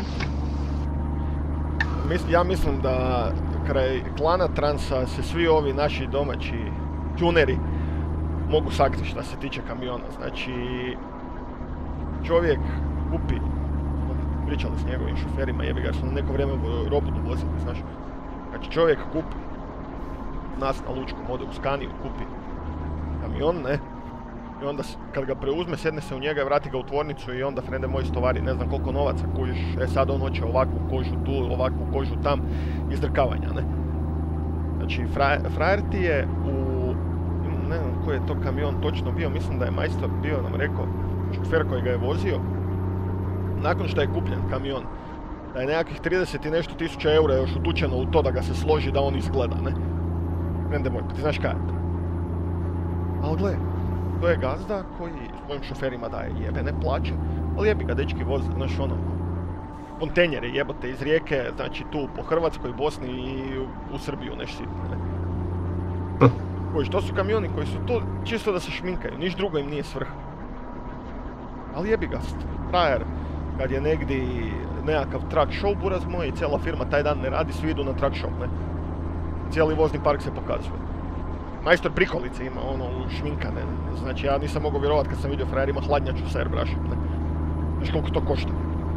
Mis, ja mislim da kraj Planatransa se svi ovi naši domaći tuneri mogu sakriti što se tiče kamiona. Znači, čovjek kupi, pričali s njegovim šoferima, jebi ga, su na neko vrijeme robu dovozili, znaš. Znači, čovjek kupi, nas na lučkom ode u Skaniju, kupi kamion, ne? I onda kad ga preuzme, sjedne se u njega i vrati ga u tvornicu i onda, frende moj, stovari ne znam koliko novaca, kužiš, e sad on hoće ovakvu kožu tu, ovakvu kožu tam, izdrkavanja, ne? Znači, fraj, frajer ti je u, ne znam koji je to kamion točno bio, mislim da je majstor bio nam rekao, šofer koji ga je vozio, nakon što je kupljen kamion, da je nekakvih trideset i nešto tisuća eura još utučeno u to da ga se složi da on izgleda, ne? Frende moj, pa ti znaš kaj je to? Ali gle, to je gazda koji svojim šoferima daje jebene plaće, ali jebi ga dečki voze, znaš ono, kontejnere jebote iz Rijeke, znači tu po Hrvatskoj, Bosni i u, u Srbiju neš sitno, ne? Kojiš, to su kamioni koji su tu čisto da se šminkaju, niš drugo im nije svrha. Ali jebi ga, frajer, kad je negdje nekakav truck show, buraz moj, i cijela firma taj dan ne radi, svi idu na truck show, ne? Cijeli vozni park se pokazuje. Majstor prikolice ima, ono, šminkane, znači ja nisam mogao vjerovat kad sam vidio frajer ima hladnjaču sa airbrushom, ne? Znaš koliko to košta?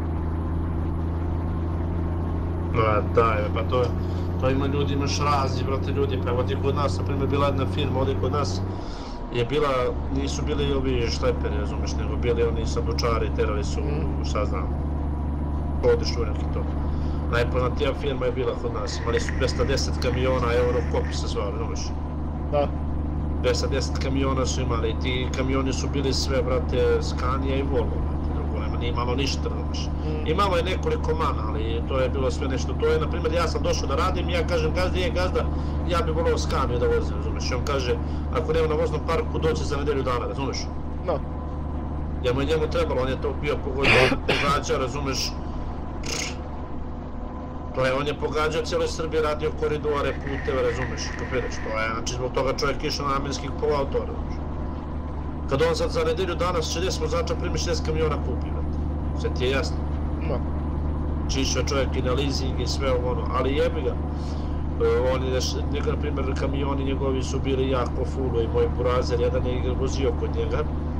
Da, da, pa to, to ima ljudi, imaš razni, brate, ljudi, pa ovdje kod nas, na primjer, bila jedna firma, ovdje kod nas je bila, nisu bili ovi šleperi, razumiješ, nego bili oni sandučari, terali su, mm. šta znam, podišu neki to. Najpoznatija firma je bila kod nas, imali su dvjesto deset kamiona, Eurocopi se zvali, razumiješ? Da. dvjesto deset kamiona su imali i ti kamioni su bili sve, brate, Scania i Volvo, brate, drugo nema, nije imalo ništa, razumiješ. Mm. Imalo je nekoliko mana, ali to je bilo sve nešto, to je, na primjer, ja sam došao da radim i ja kažem gazdi, je gazda, ja bi volao Scania da vozim, razumiješ, i on kaže, ako nema na voznom parku, doći za nedelju dana, razumiješ. Da. Ja mu je njemu trebalo, on je to bio pogađa, razumiješ. To je, on je pogađao cijele Srbije, radio koridore, puteve, razumiješ, kapiraš, to je, znači zbog toga čovjek išao na namjenski kupovao to, razumiješ. Kad on sad za nedelju danas šezdeset vozača primi šezdeset kamiona kupi, vrati, sve ti je jasno. No. Čišao čovjek i na leasing i sve ovo ono, ali jebi ga. On je, njega, na primjer, kamioni njegovi su bili jako fulo i moj burazer, jedan je vozio kod njega,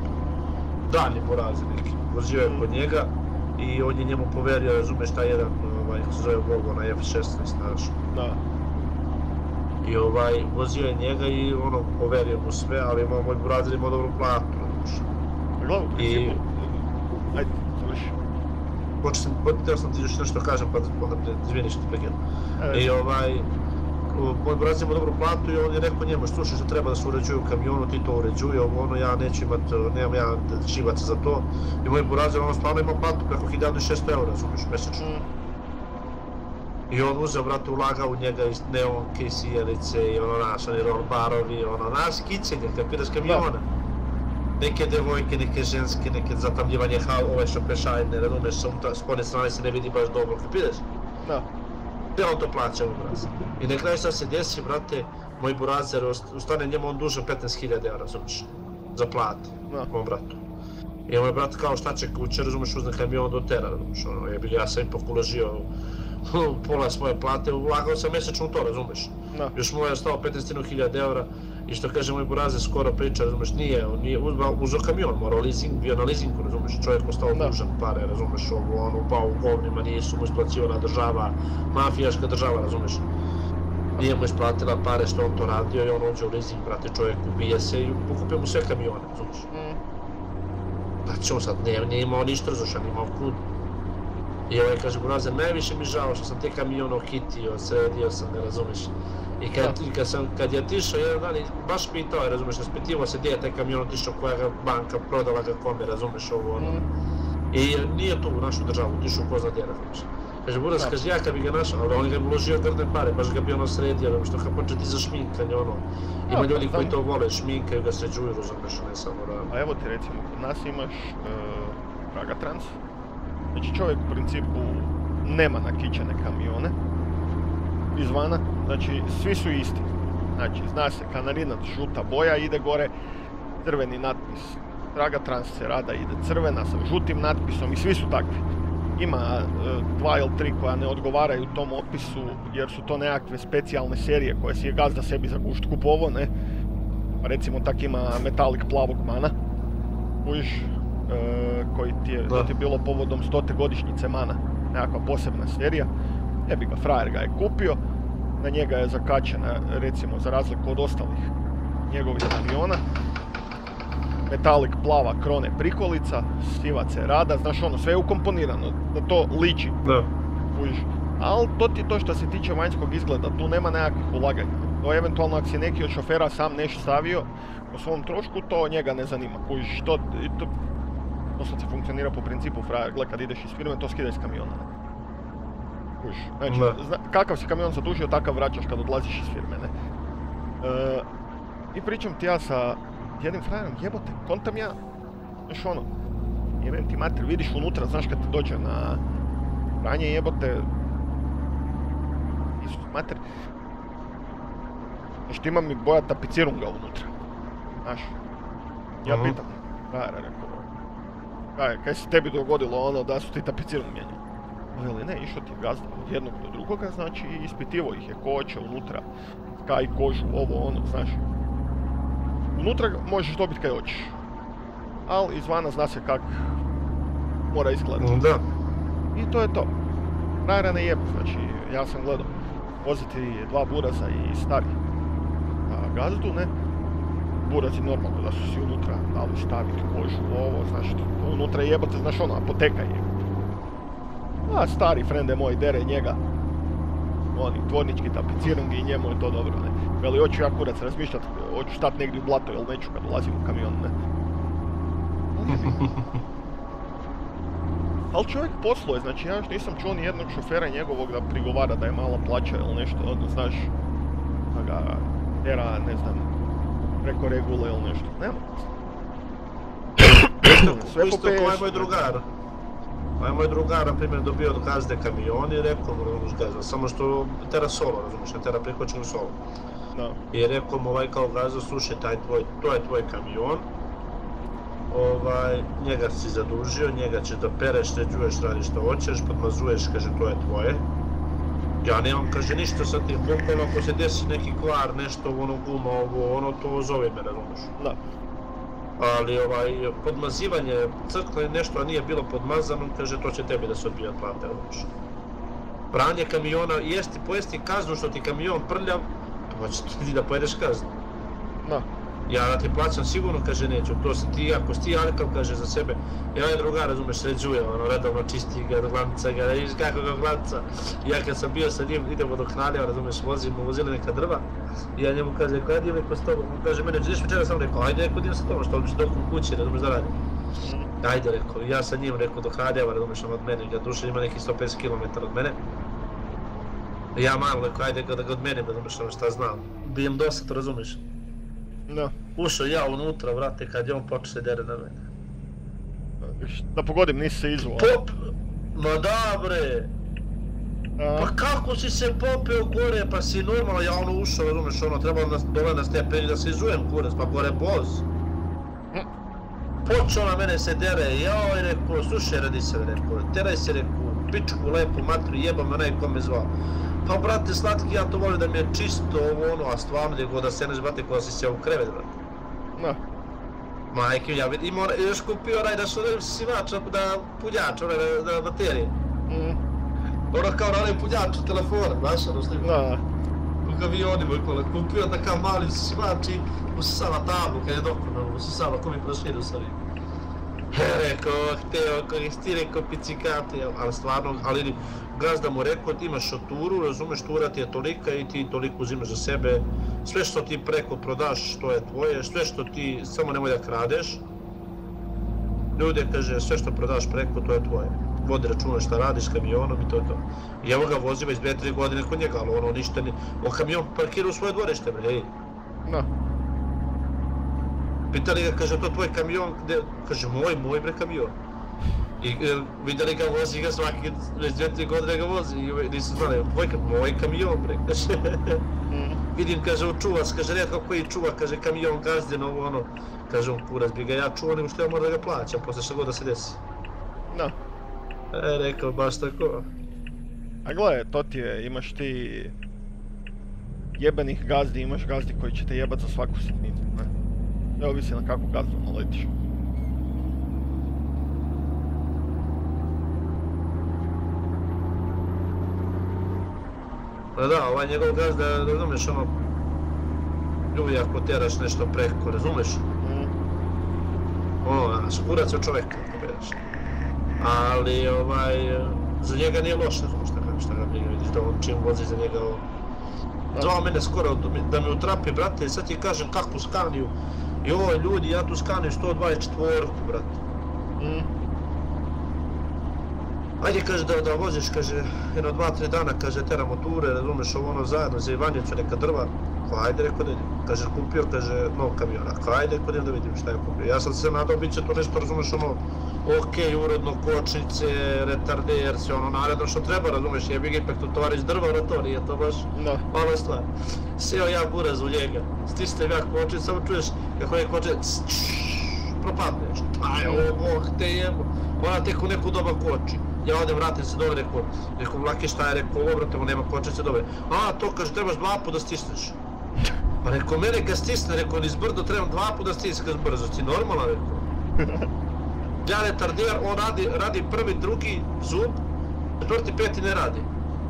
dalje burazer neki, vozio je kod njega i on je njemu poverio, razumiješ, taj jedan, ovaj, kako se zove Volvo na F šesnaest, znaš. Da. I ovaj, vozio je njega i ono, poverio mu sve, ali imao, moj burazer imao dobru platu, znaš. Gledam, u principu, ajde, završi. Počeo sam, potiteo sam ti još nešto kažem, pa onda te izvini što te prekidam. I ovaj, moj burazer imao dobru platu i on je rekao njemu, slušaj što treba da se uređuje u kamionu, ti to uređuje, ovo ono, ja neću imat, nemam ja živaca za to. I moj burazer, ono stvarno imao platu preko hiljadu šesto eura, razumiješ, mesečno. Mm. I on uzeo, brate, ulagao u njega iz neonke i sijelice i ono naš, oni roll barovi, ono naš kicenje, kapiraš kamiona. Neke devojke, neke ženske, neke zatamljivanje ove šopešajne, razumiješ, s one strane se ne vidi baš dobro, kapiraš? Da. Gdje on to plaća u burazer? I na kraju šta se desi, brate, moj burazer, ustane njemu on dužan petnaest hiljada eura, razumiješ, za plate, mom bratu. I moj brat kao šta će kuće, razumiješ, uzne kamion do tera, razumiješ, ono, jebi, ja sam ipak uložio pola svoje plate, ulagao sam mjesečno u to, razumiješ. No. Još mu je stao petnaest hiljada eura i što kaže moj burazer skoro priča, razumiješ, nije, on nije uzeo kamion, morao leasing, bio na leasingu, razumiješ, čovjek ostao dužan pare, razumiješ, ovo, on upao u govnima, nisu mu isplaćivana država, mafijaška država, razumiješ. Nije mu isplatila pare što on to radio i on uđe u leasing, brate, čovjek ubije se i pokupio mu sve kamione, razumiješ. Mm. Znači on sad nije, nije imao ništa razumiješ, nije imao kud. I ovaj kaže, burazer, najviše mi žao što sam te kamione okitio, sredio sam, ne razumiješ. I kad, i kad, sam, kad je otišao jedan dan, baš pitao je, razumiješ, raspitivo se gdje je taj kamion otišao, koja ga banka prodala ga kome, razumiješ ovo ono. Mm. I nije tu u našu državu, otišao ko zna gdje, razumiješ. Kaže, burazer, kaže, ja kad bi ga našao, ali on ga je uložio grdne pare, baš ga bi ono sredio, razumiješ, to ga početi za šminkanje, ono. Ima ljudi koji to vole, šminkaju ga, sređuju, razumiješ, ne samo da... A evo ti recimo, kod nas imaš uh, Dragatrans, Znači čovjek u principu nema nakićene kamione izvana, znači svi su isti. Znači zna se kanarinac, žuta boja ide gore, crveni natpis Traga Transcerada ide crvena sa žutim natpisom i svi su takvi. Ima e, dva ili tri koja ne odgovaraju tom opisu jer su to nekakve specijalne serije koje si je gazda sebi za gušt kupovo, ne? Pa recimo tak ima Metalik plavog mana, uviš, e, koji ti je, to ti je bilo povodom stote godišnjice mana, nekakva posebna serija. Jebi ga, frajer ga je kupio, na njega je zakačena, recimo za razliku od ostalih njegovih aviona, Metalik plava krone prikolica, siva cerada, znaš ono, sve je ukomponirano, da to liči. Da. Uviš. Ali to ti je to što se tiče vanjskog izgleda, tu nema nekakvih ulaganja. To eventualno ako si neki od šofera sam nešto stavio po svom trošku, to njega ne zanima. Kužiš, to, to doslovce funkcionira po principu frajer, gle kad ideš iz firme, to skidaj s kamiona. Kužiš, znači, zna, kakav si kamion zadužio, takav vraćaš kad odlaziš iz firme, ne. E, I pričam ti ja sa jednim frajerom, jebote, kontam ja, znaš ono, jebem ti mater, vidiš unutra, znaš kad ti dođe na pranje, jebote, Isus mater, znači ima mi boja tapicirunga unutra, znaš, ja uh-huh. pitam, frajera, rekao, kaj, kaj se tebi dogodilo ono da su ti tapicirung mijenjali? Veli, ne, išao ti je gazda od jednog do drugoga, znači ispitivo ih je koče unutra, kaj kožu, ovo ono, znaš. Unutra možeš dobiti kaj hoćeš, ali izvana zna se kak mora izgledati. Da. I to je to. Frajera ne jebe, znači ja sam gledao voziti dva buraza i stari a gazdu, ne. Burazi normalno da su si unutra dali staviti kožu, ovo, znaš, unutra jebote, znaš ono, apoteka je. A stari frende moj dere njega, oni tvornički tapicirungi i njemu je to dobro, ne. Veli, hoću ja kurac razmišljat, hoću stat negdje u blato, jel neću kad ulazim u kamion, ne. Ali čovjek posluje, znači ja još nisam čuo ni jednog šofera njegovog da prigovara da je mala plaća ili nešto, ono, znaš, da ga tjera, ne znam, preko regule ili nešto, nema. Sve isto kao je moj drugar. Ovaj moj drugar, na primjer, dobio od gazde kamion i rekao mu, ono gazda, samo što tera solo, razumiješ, ne tera prihvaćenu solo. No. I rekao mu ovaj kao gazda, slušaj, taj tvoj, to je tvoj kamion, ovaj, njega si zadužio, njega ćeš da pereš, sređuješ, radiš što hoćeš, podmazuješ, kaže, to je tvoje. Ja nemam, kaže, ništa sa tim, bukvalno ako se desi neki kvar, nešto, ono, guma, ovo, ono, to zove me, razumiješ. Da. Ali ovaj, podmazivanje crkla je nešto, a nije bilo podmazano, kaže, to će tebi da se odbija plate, razumiješ. Pranje kamiona, jesti, pojesti kaznu što ti kamion prljav, pa će ti da pojedeš kaznu. Da. Ja da ti plaćam sigurno, kaže, neću, to si ti, ako si ti alkav, kaže, za sebe, ja je druga, razumeš, sređuje, ono, redovno čisti ga, glanca ga, vidiš kako ga glanca. Ja kad sam bio sa njim, idemo do Knalja, razumeš, vozimo, vozili neka drva, i ja njemu kaže, ko idem neko s tobom, on kaže, mene, ideš večera, sam rekao, ajde, neko idem sa tobom, što bi dok u kući, razumeš, da radim. Ajde, rekao, ja sa njim, rekao, do Haljeva, razumeš, od mene, ga duše ima neki sto pedeset kilometara od mene. Ja malo, rekao, ajde da ga od mene, razumeš, ono šta znam, bijem dosad, razumeš. Da. Ušao ja unutra, vrate, kad je on počeo se dere na mene. Da pogodim, nisi se izvao. Pop! Ma da bre! A? Pa kako si se popeo gore, pa si normalno, ja ono ušao, razumeš, ono, trebalo nas dole na stepeni da se izujem kurac, pa gore boz. Počeo na mene se dere, jao i rekao, slušaj, radi se, rekao, teraj se, rekao, pičku, lepu matru, jebam onaj ko me zvao. Pa brate, slatki, ja to volim da mi je čisto ovo ono, a stvarno gdje god da seneš, brate, ko da si sjeo u krevet, brate. Da. Majke, ja vidim, ima još kupio onaj naš onaj sivač na punjač, onaj na, na baterije. Mm. Ono kao na onaj punjač od telefona, znaš, ono snima. Da. U kamionima je kola, kupio takav mali sivač i usisava tablu, kad je dokonalo, usisava, ko mi proširio sa njim. Rekao, hteo, kojeg ti rekao picikati, ali stvarno, ali gazda mu rekao, ti imaš šaturu, razumeš, tura ti je tolika i ti toliko uzimaš za sebe, sve što ti preko prodaš, to je tvoje, sve što ti, samo nemoj da kradeš. Ljude, kaže, sve što prodaš preko, to je tvoje. Vodi računa šta radiš s kamionom i to je to. I evo ga vozi već dvije tri godine kod njega, ali ono ništa ni... On kamion parkira u svoje dvorište, bre, hej. Da. Pitali ga, kaže, to tvoj kamion, gdje? Kaže, moj, moj bre kamion. I e, vidjeli ga, vozi ga svaki, već dvije, tri godine ga vozi i nisu znali, moj, moj kamion, bre, kaže. Mm. Vidim, kaže, on čuva, kaže, rijetko koji čuva, kaže, kamion gazdin, ovo ono. Kaže, on kurac bi ga ja čuo, nego što ja moram da ga plaćam, posle što god da se desi. Da. E, rekao, baš tako. A gle, to ti je, imaš ti jebenih gazdi, imaš gazdi koji će te jebat za svaku sitnicu, ne? Ne ovisi na kakvu gazdu naletiš. Pa da, ovaj njegov gazda, razumiješ, ono, ljubi ako teraš nešto preko, razumiješ? Mm. Ono, znaš, kurac od čovjeka, ako bereš. Ali, ovaj, za njega nije loše, razumiješ, šta ga, šta ga briga, vidiš da on čim vozi za njega, ovo. Zvao mene skoro da me utrapi, brate, i sad ti kažem kakvu skaniju. Joj, ljudi, ja tu skaniju sto dvadeset četiri, brate. Mm. Ajde, kaže, da, da voziš, kaže, jedno dva, tri dana, kaže, teramo ture, razumeš, ovo ono zajedno, za Ivanjicu, neka drva. Ko, ajde, rekao da idem. Kaže, kupio, kaže, nov kamion. Ako, ajde, rekao da vidim šta je kupio. Ja sam se nadao, bit će to nešto, razumeš, ono, okej, okay, uredno, kočnice, retarder, sve ono naredno što treba, razumeš, jebi ga ipak tu tovariš drva, ono to nije to baš Da. mala stvar. Seo ja buraz u njega, stisnem ja kočnic, samo čuješ kako je kočnic, propadneš, taj, o, bog te jebo, ona tek u neku doba koči. Ja odem, vratim se dole, rekao, rekao, Vlake, šta je, rekao, ovo, brate, nema kočnice dole. A, to, kaže, trebaš dva put da stisneš. Pa rekao, mene ga stisne, rekao, niz brdo trebam dva put da stisneš brzo, ti normalno, rekao. Ja retarder, on radi, radi prvi, drugi zub, četvrti, peti ne radi.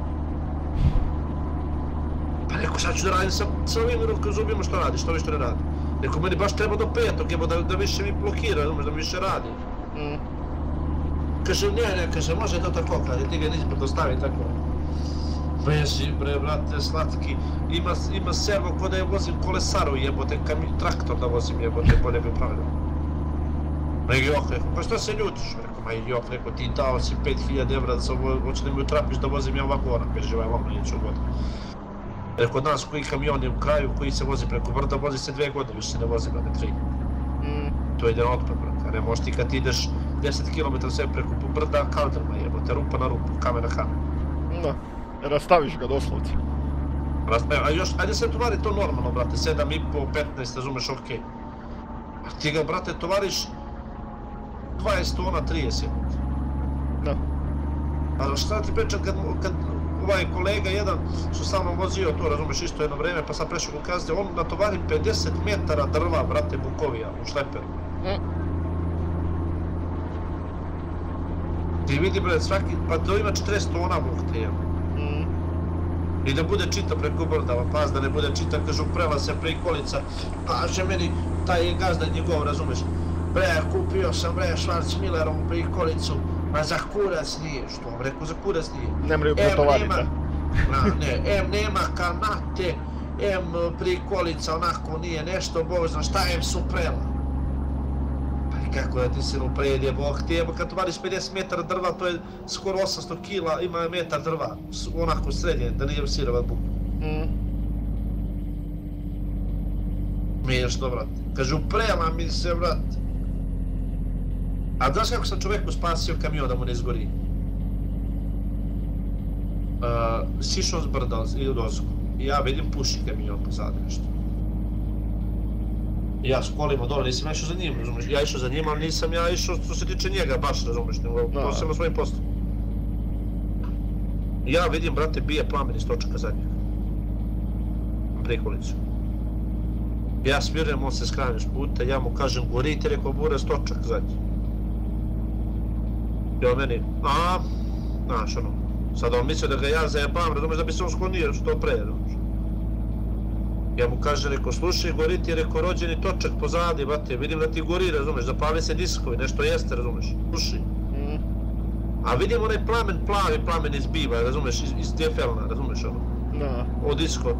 Pa rekao, sad ću da radim sa, sa ovim zubima što radi, što više ne radi. Rekao, meni baš treba do petog, jebo, da, da više mi blokira, da mi više radi. Mm. Kaže, ne, ne, kaže, može to tako, kada ti ga nizbrdo stavi tako. Beži, bre, brate, slatki, ima, ima servo ko da je vozim kolesaru, jebote, kam traktor da vozim, jebote, bolje bi upravljao. Nego jok, rekao, pa što se ljutiš? Rekao, ma jok, rekao, ti dao si pet hiljada evra da se hoće da mi utrapiš da vozim ja ovako ona, kaže, ovaj vam neću vodim. Rekao, nas koji kamion je u kraju, koji se vozi preko brda, vozi se dve godine, više se ne vozi, brate, tri. Mm. To je jedan otpad, brate, a ne možeš ti kad ideš deset kilometara sve preko brda, kaldrma jebote, rupa na rupu, kamen na kamen. Da. Rastaviš ga doslovce. A još, ajde se tovari to normalno, brate, sedam i po, petnaest, razumeš, okej. Okay. A ti ga, brate, tovariš dvadeset tona, trideset. Da. A šta ti pričam kad, kad ovaj kolega jedan što sa mnom vozio to, razumeš, isto jedno vreme, pa sad prešao kod kazde, on natovari pedeset metara drva, brate, bukovija, u šleperu. Mm. Ti vidi, brate, svaki, pa to ima četrdeset tona, bog te jel. Mm. I da bude čita preko brdava, pas da ne bude čita, kažu prela se prikolica, kaže meni, taj gazda njegov, razumeš, bre, kupio sam, bre, Schwarzmillerovu prikolicu, ma za kurac nije, što vam rekao, za kurac nije. Ne mriju pretovariti. Ne, em nema kanate, em prikolica onako nije nešto, bog zna šta, em su prela. Pa kako da ti se upredi, bog ti jebo, kad tovariš pedeset metara drva, to je skoro osamsto kila, ima metar drva, onako srednje, da nije sirovat buk. Mm. Miješ to, brate. Kažu, prema mi se, brate. A znaš kako sam čovjeku spasio kamion da mu ne izgori? Uh, sišao s brda i dozgu. I ja vidim puši kamion pozadi nešto. I ja skolimo dole, nisam ja išao za njim, razumiješ? Ja išao za njim, ali nisam ja išao što se tiče njega baš, razumiješ? Nego to sam na svojim poslom. I ja vidim, brate, bije plamen iz točaka zadnjeg. Prikolicu. Ja smirujem, on se skraneš puta, ja mu kažem, gori ti, rekao, bure stočak zadnji. I on meni, a, znaš ono, sad on mislio da ga ja zajebam, razumiješ, da bi se on sklonio što pre, razumiješ. Ja mu kažem, rekao, slušaj, gori ti, rekao, rođeni točak pozadi, brate, vidim da ti gori, razumiješ, zapali se diskovi, nešto jeste, razumiješ, slušaj. Mm. A vidim onaj plamen, plavi plamen izbiva, razumiješ, iz, iz Djefelna, razumiješ ono, Da. od diskog.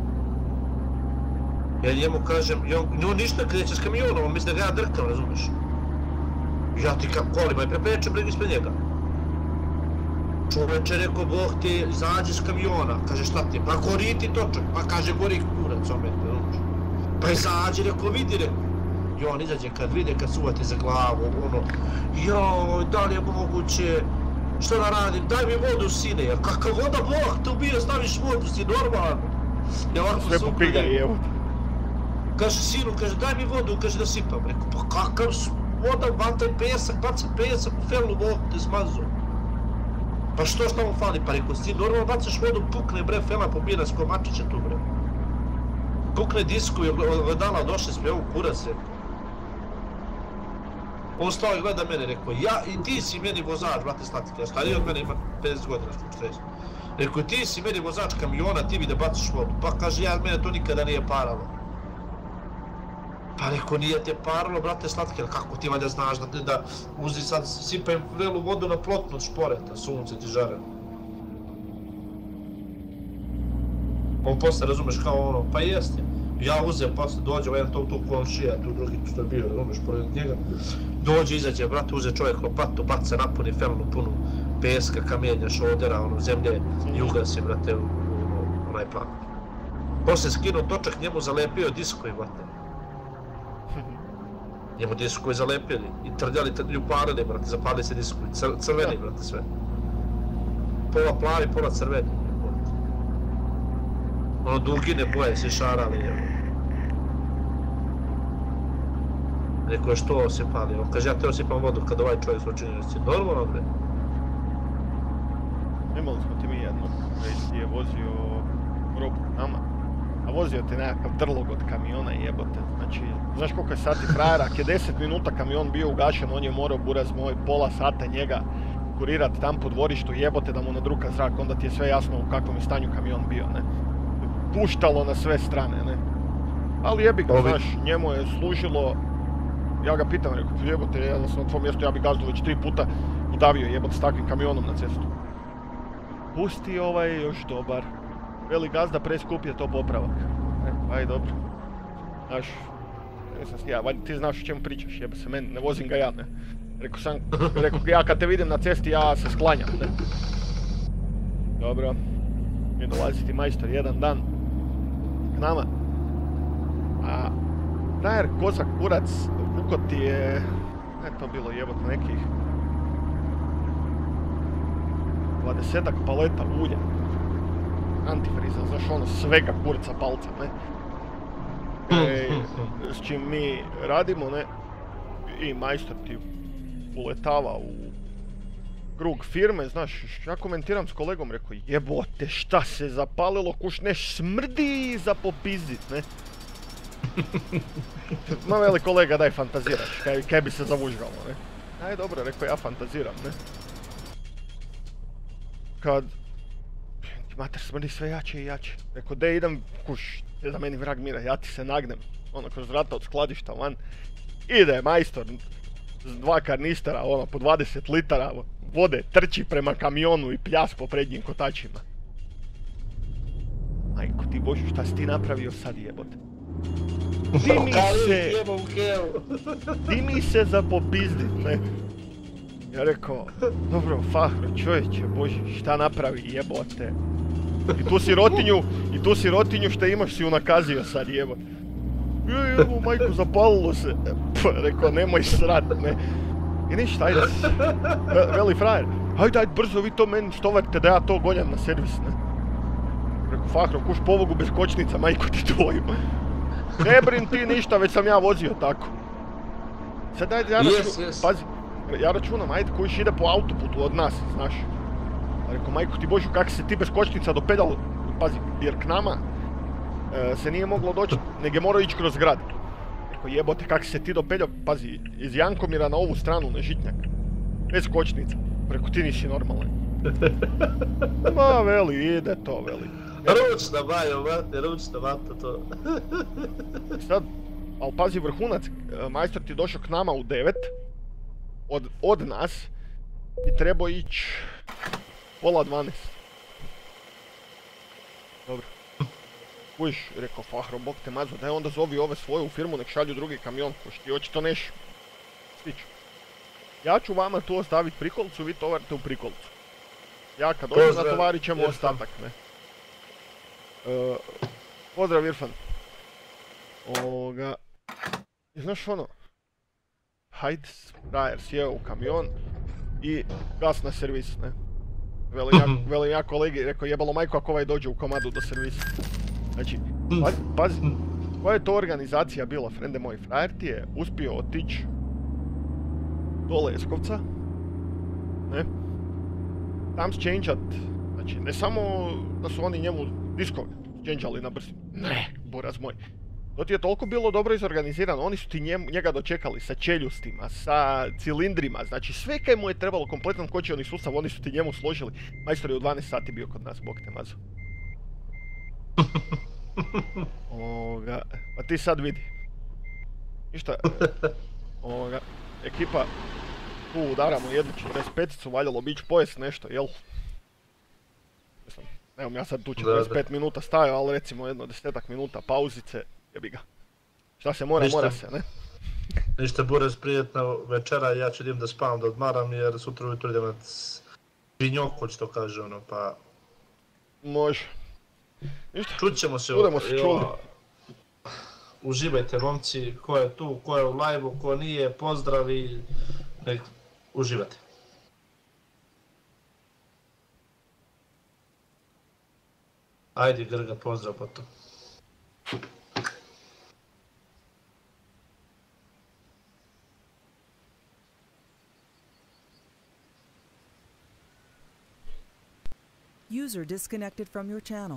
Ja njemu kažem, i on, on ništa kreće s kamionom, on misli da ga ja drkam, razumiješ. Ja ti kam kolima i preprečem brigu ispred njega. Čoveče, rekao, Bog ti, izađi s kamiona, kaže šta ti, pa gori ti točak, pa kaže gori kurac, on meni, razumiješ. Pa izađi, rekao, vidi, rekao. I on izađe kad vide, kad se uvati za glavu, ono, joj, da li je moguće, što da radim, daj mi vodu sine, jer kakav voda Bog te ubije, staviš vodu, si normalno. Ja ovako Sve se popiga ukrenem. i evo. Kaže sinu, kaže daj mi vodu, kaže da sipam. Rekao, pa kakav su voda, bataj pesak, bacaj pesak u felu, Bog te smazao. Pa što šta mu fali, pa rekao, ti normalno bacaš vodu, pukne bre fela, pobije nas ko mačiće tu bre. Pukne disku i ogledala, došli smo, evo kurac, rekao. On stao i gleda mene, rekao, ja i ti si meni vozač, brate Slatika, stariji od mene ima pedeset godina, četrdeset. Rekao, ti si meni vozač kamiona, ti mi da baciš vodu. Pa kaže, ja, mene to nikada nije paralo. Pa rekao, nije te paralo, brate Slatke, ali kako ti valjda znaš da, da uzi sad sipaj vrelu vodu na plotnu od šporeta, sunce ti žare. On posle, razumeš, kao ono, pa jeste. Ja uzem, posle dođe, ovaj jedan to tu komšija, tu drugi što je bio, razumeš, pored njega. Dođe, izađe, brate, uze čovjek lopatu, baca, napuni felnu punu peska, kamenja, šodera, ono, zemlje i ugasi, brate, u, u, onaj plan. Posle skinuo točak, njemu zalepio disko i brate. Njemu disku je zalepili i trljali, i uparili, brate, zapali se disku, cr crveni, brate, sve. Pola plavi, pola crveni, brate. Ono, dugine boje se šarali, evo. Rekao je što se pali, on kaže ja te osipam vodu kad ovaj čovjek se učinio, reci, normalno bre. Imali smo ti mi jedno, koji ti je vozio robu nama, a vozio ti nekakav drlog od kamiona jebote, znači, znaš koliko je sati frajera, ak je deset minuta kamion bio ugašen, on je morao buraz moj pola sata njega kurirat tam po dvorištu jebote da mu nadruka zrak, onda ti je sve jasno u kakvom je stanju kamion bio, ne. Puštalo na sve strane, ne. Ali jebi ga, znaš, njemu je služilo. Ja ga pitam, rekao, jebote, ja da sam na tvojom mjestu, ja bi gazdu već tri puta udavio jebote s takvim kamionom na cestu. Pusti ovaj još dobar. Veli gazda, preskup je to popravak. E, aj dobro. Znaš, nisam ja, valjda ti znaš o čemu pričaš, jebe se meni, ne vozim ga ja, ne. Rekao sam, rekao, ja kad te vidim na cesti, ja se sklanjam, ne. Dobro. Mi dolazi ti majstor jedan dan k nama. A frajer kozak kurac vuko ti je, ne to bilo jebote nekih dvadesetak paleta ulja, antifriza, znaš ono svega kurca palca, ne. E, s čim mi radimo, ne, i majstor ti uletava u krug firme, znaš, ja komentiram s kolegom, rekao jebote šta se zapalilo, kuš neš smrdi za popizdit, ne. Ma veli kolega daj fantaziraš, kaj, kaj bi se zavužgalo, ne. Aj dobro, rekao ja fantaziram, ne. Kad ti mater smrdi sve jače i jače, rekao de idem, kuš, je da meni vrag mira, ja ti se nagnem, ono kroz vrata od skladišta van, ide majstor s dva karnistera, ono po dvadeset litara vode, trči prema kamionu i pljas po prednjim kotačima. Majko ti božu, šta si ti napravio sad jebote? Ti mi se, ti mi se za popizdit, ne? Ja rekao, dobro, Fahro, čovječe, bože, šta napravi jebote? I tu sirotinju, i tu sirotinju šta imaš si ju nakazio sad jebote. Je, evo majko, zapalilo se. Pa, rekao, nemoj srat, ne. I ništa, ajde, veli frajer, ajde, ajde, brzo vi to meni stovarite da ja to gonjam na servis, ne. Rekao, Fahro, kuš povogu bez kočnica, majko ti tvoju. Ne brin ti ništa, već sam ja vozio tako. Sad ajde, ja računam, yes, yes. Pazi, ja računam, ajde, kojiš ide po autoputu od nas, znaš. Rekao, majko ti božu, kak se ti bez kočnica dopeljal, pazi, jer k nama e, se nije moglo doći, nego je morao ići kroz grad. Rekao, jebote, kak se ti dopeljao, pazi, iz Jankomira na ovu stranu, na Žitnjak, bez kočnica. Rekao, ti nisi normalan. Ma, veli, ide to, veli. Ručna bajo, brate, ručna vata to. Sad, ali pazi vrhunac, majstor ti je došao k nama u devet, od, od nas, i trebao ići pola dvanaest. Dobro. Kužiš, rekao Fahro, bog te mazo, daj onda zovi ove svoje u firmu, nek šalju drugi kamion, kuš ti očito neš stiću. Ja ću vama tu ostaviti prikolcu, vi tovarite u prikolcu. Ja kad dođem natovarit ćemo ostatak, ne. Uh, pozdrav Irfan. Ovoga... I znaš ono, hajde, frajer sjeo u kamion i gas na servis, ne. Velim ja, velim ja kolegi, rekao jebalo majko ako ovaj dođe u komadu do servisa. Znači, pa, pazi, koja je to organizacija bila, frende moj, frajer ti je uspio otići do Leskovca, ne, tam sčenđat, znači ne samo da su oni njemu diskove sčenđali na brzinu, ne, buraz moj. To ti je toliko bilo dobro izorganizirano, oni su ti njem, njega dočekali sa čeljustima, sa cilindrima, znači sve kaj mu je trebalo, kompletan kočioni sustav, oni su ti njemu složili. Majstor je u dvanaest sati bio kod nas, bog te mazo. Ovoga, pa ti sad vidi. Ništa, ovoga, ekipa, tu udaramo jednu četrdeset peticu, valjalo bić pojest nešto, jel? Mislim, nemam ja sad tu četrdeset pet minuta stajao, ali recimo jedno desetak minuta pauzice, jebi ga. Šta se mora, Ništa. mora se, ne? Ništa, Buraz, prijetna večera, ja ću idem da spavam, da odmaram, jer sutra ujutro idem na svinjoko, što kaže ono, pa... Može. Ništa, Čut ćemo se. budemo se čuli. Uživajte, momci, ko je tu, ko je u live-u, ko nije, pozdravi, nek uživate. Ajde, Grga, pozdrav potom. User disconnected from your channel.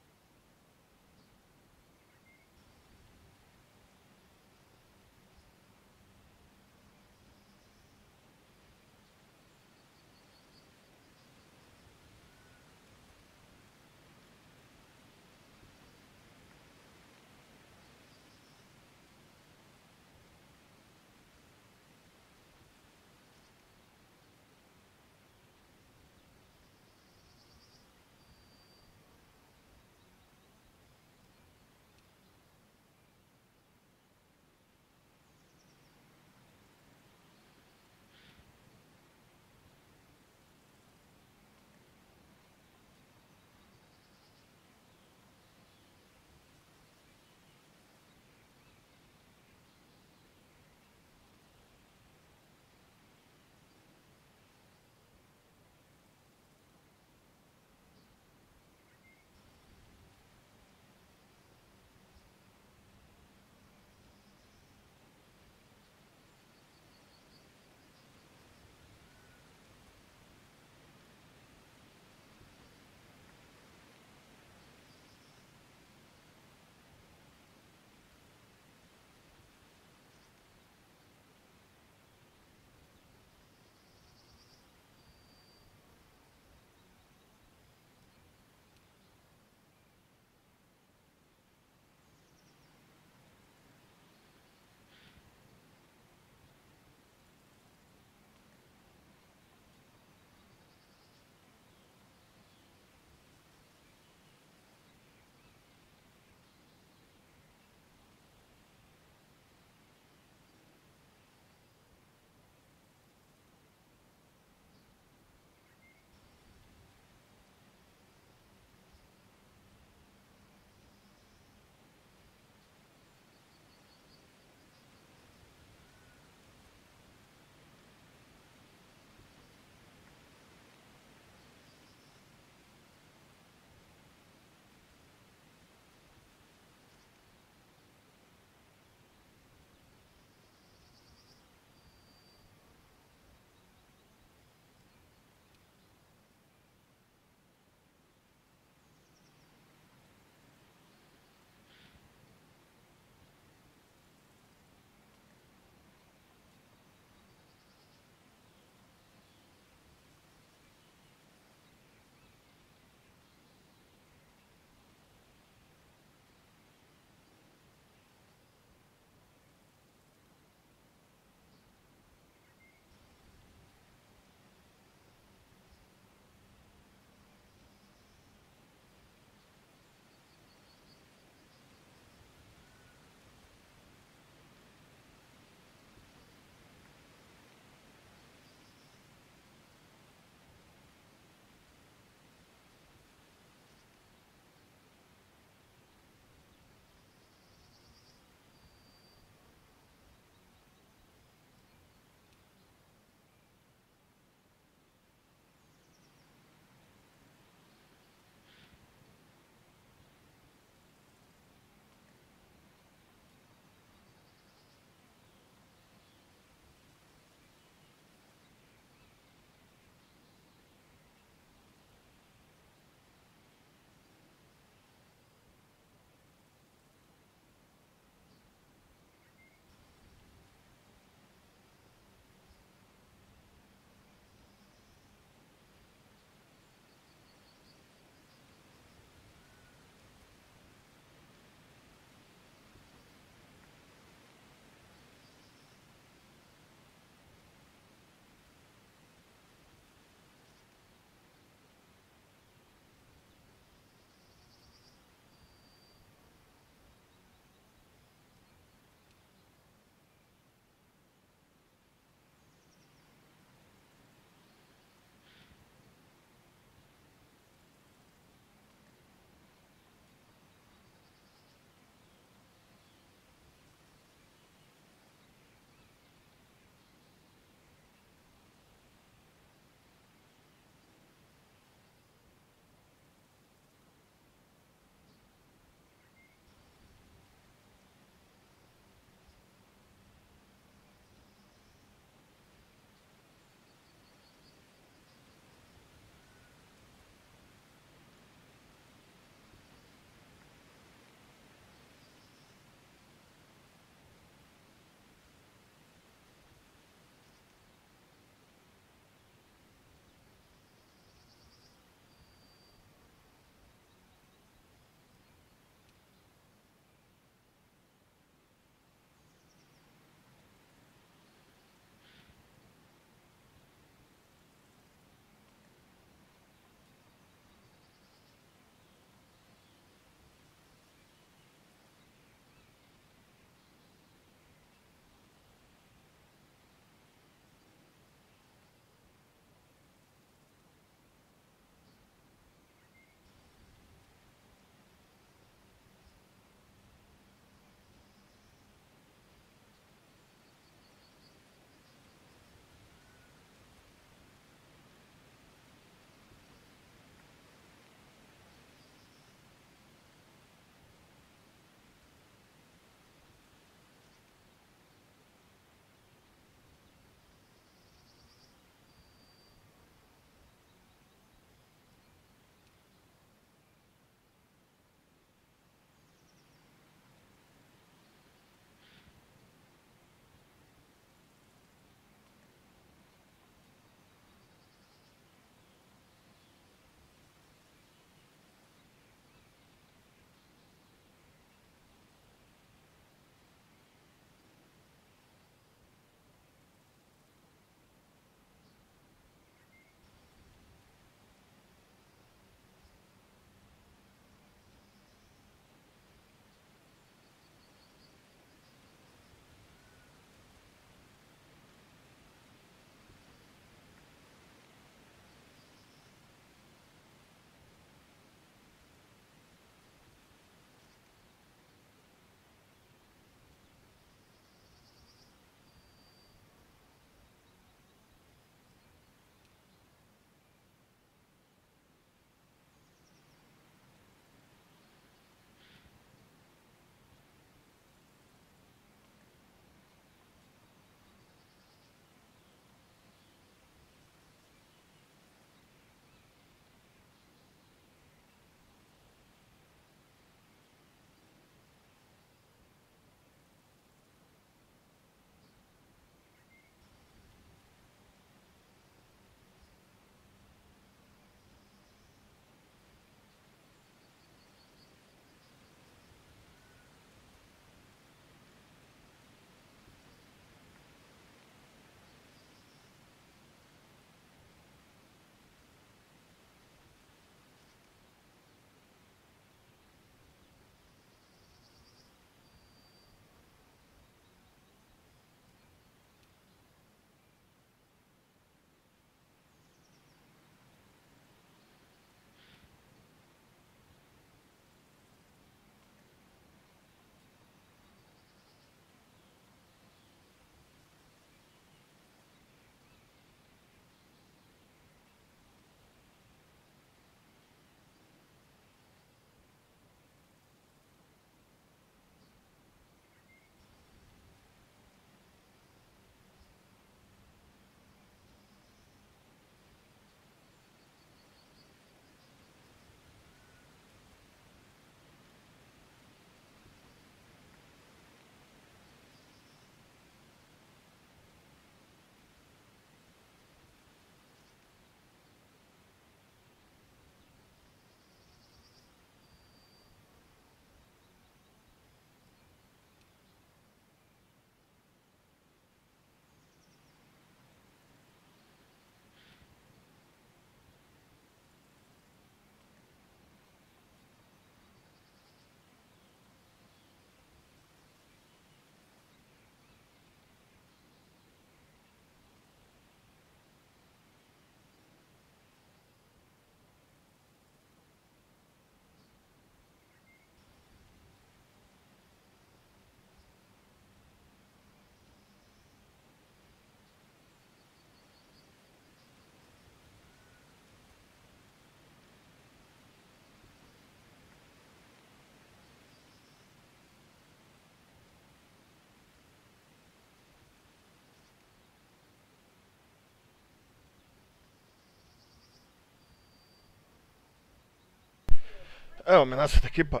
Evo me nasad ekipa.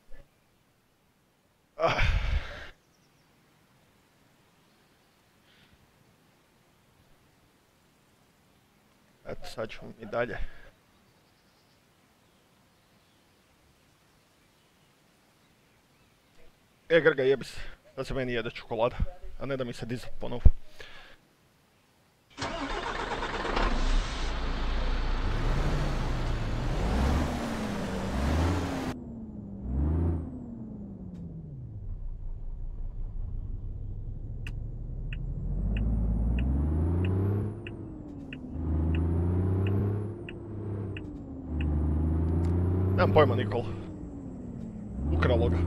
Ah. Eto, sad ćemo mi dalje. E, Grga, jebi se. Da se meni jede čokolada, a ne da mi se dizat ponovo. Nemam pojma, Nikola. Ukralo ga.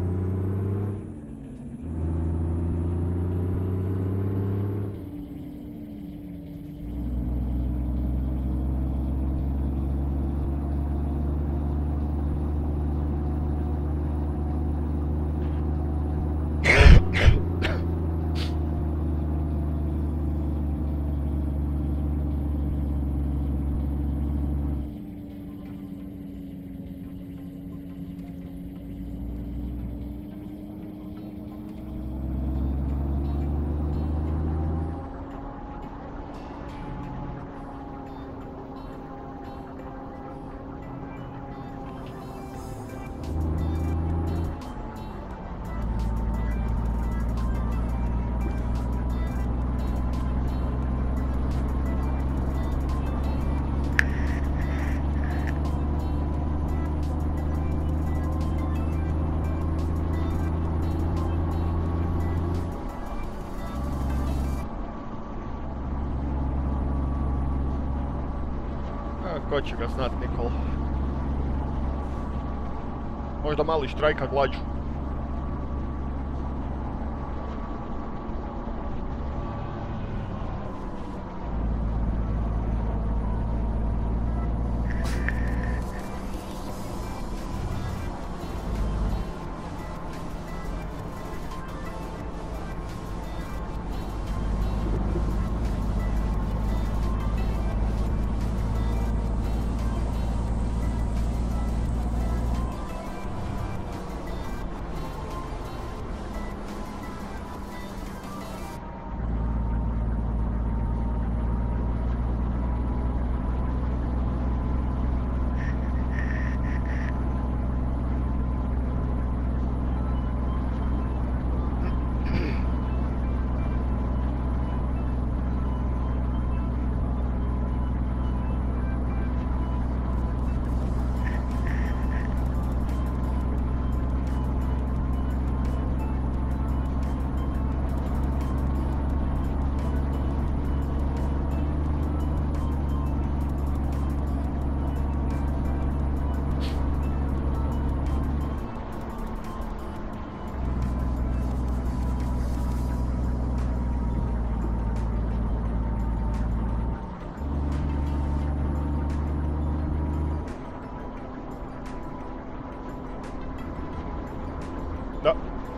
Ko će ga znat, Nikola. Možda mali štrajka glađu. Da.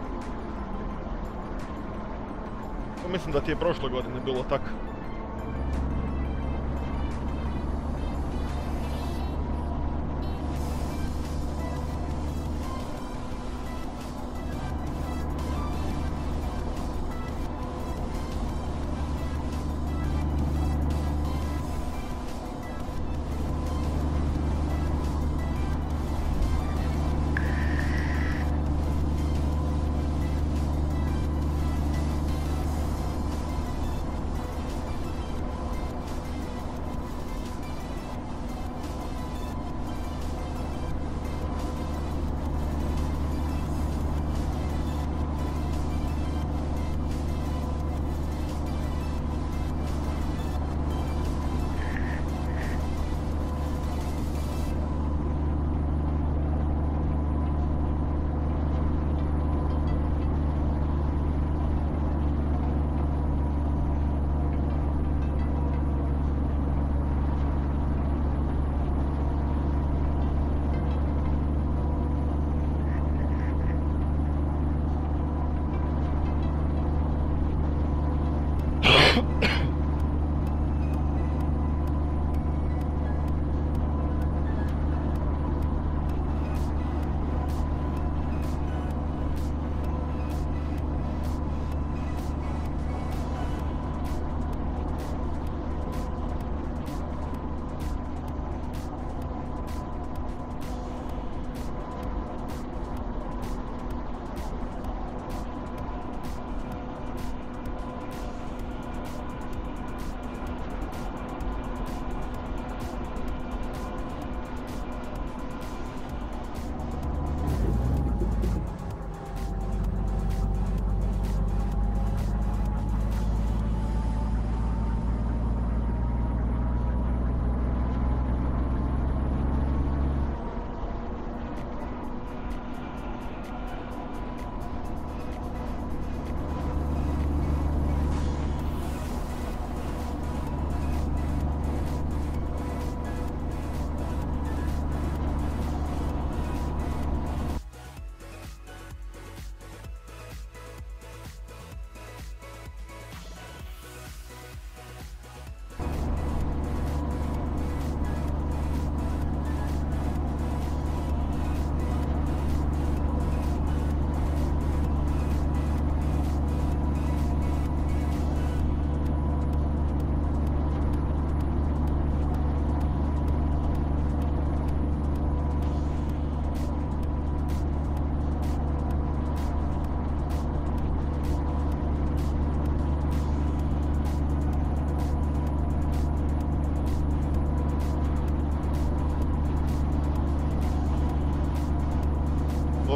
Mislim da ti je prošle godine bilo tako.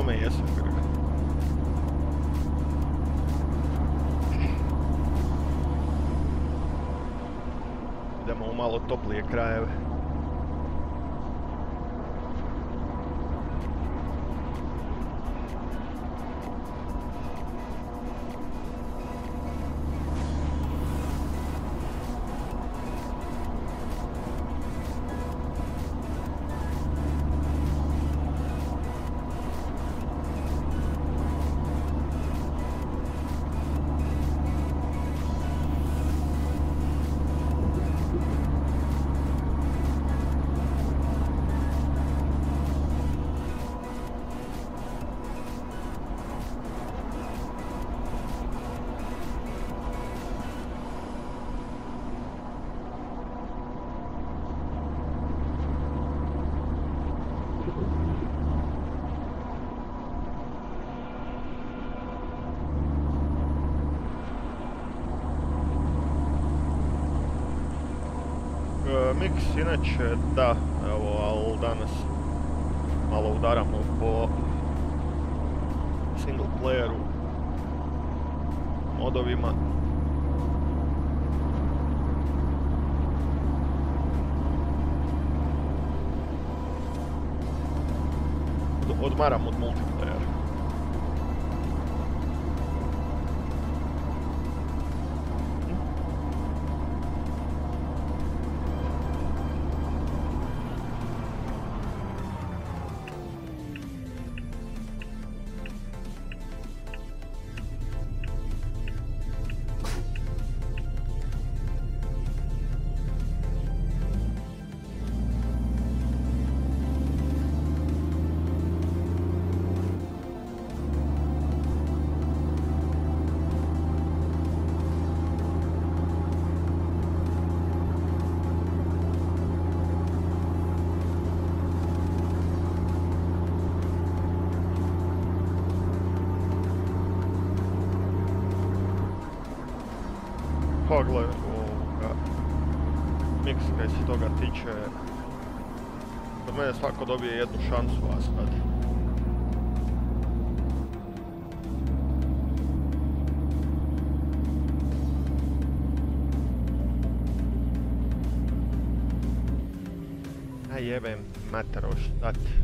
tome jesam. Idemo u malo toplije krajeve. Mix inače da, evo, ali danas malo udaramo po single playeru modovima. Odmaram od multiplayera. Pa gle, ovoga, Mix kaj se toga tiče, kod mene svako dobije jednu šansu, a sad. A jebem mater, ovo šta ti.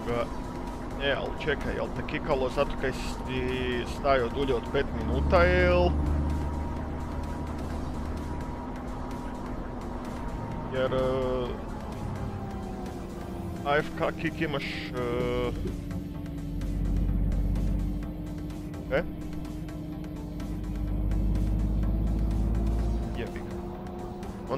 ga... E, ali čekaj, jel te kikalo zato kaj si stajao dulje od pet minuta, jel? Jer... Uh, A F K kick imaš... Uh, e? Jebi ga. On...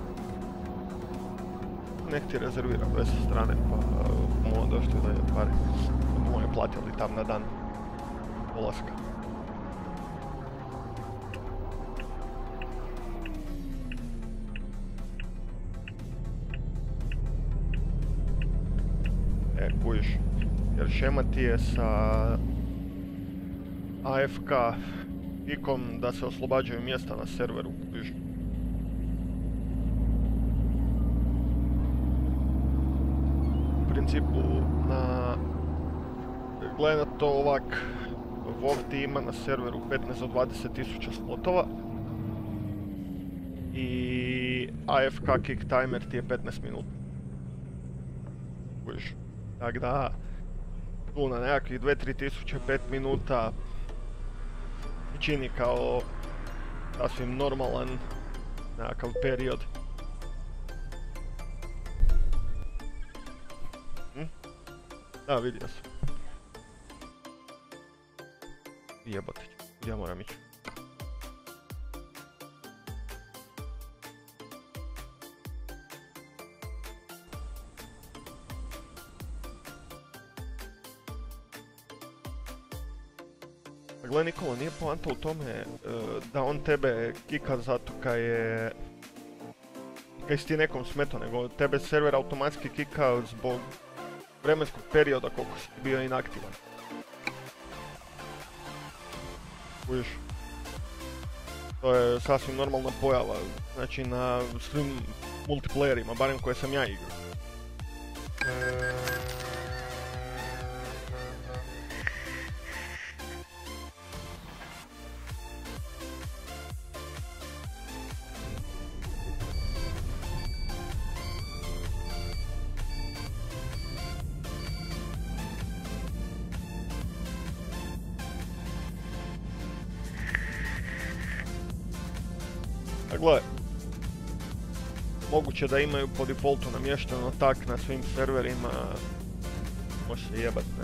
Nek ti rezervira bez strane, pa uh, mu on došli da je pare. Mu je platili tam na dan polaska. E, kužiš, jer šema ti je sa A F K ikom da se oslobađaju mjesta na serveru, kužiš. U principu, na... Gledaj to ovak, WoW ti ima na serveru petnaest do dvadeset tisuća slotova i A F K kick timer ti je petnaest minuta. Kužiš. Tako da, tu na nekakvih dvije do tri tisuće pet minuta čini kao sasvim normalan nekakav period. Hm? Da, vidio sam. Jebate ću, ja moram ići. Gle Nikola, nije poanta u tome uh, da on tebe kika zato kaj je... kaj si ti nekom smeto, nego tebe server automatski kika zbog vremenskog perioda koliko si bio inaktivan. Uviš? To je sasvim normalna pojava, znači na svim multiplayerima, barem koje sam ja igrao. Gle, moguće da imaju po defaultu namješteno tak na svim serverima, može se jebat, ne?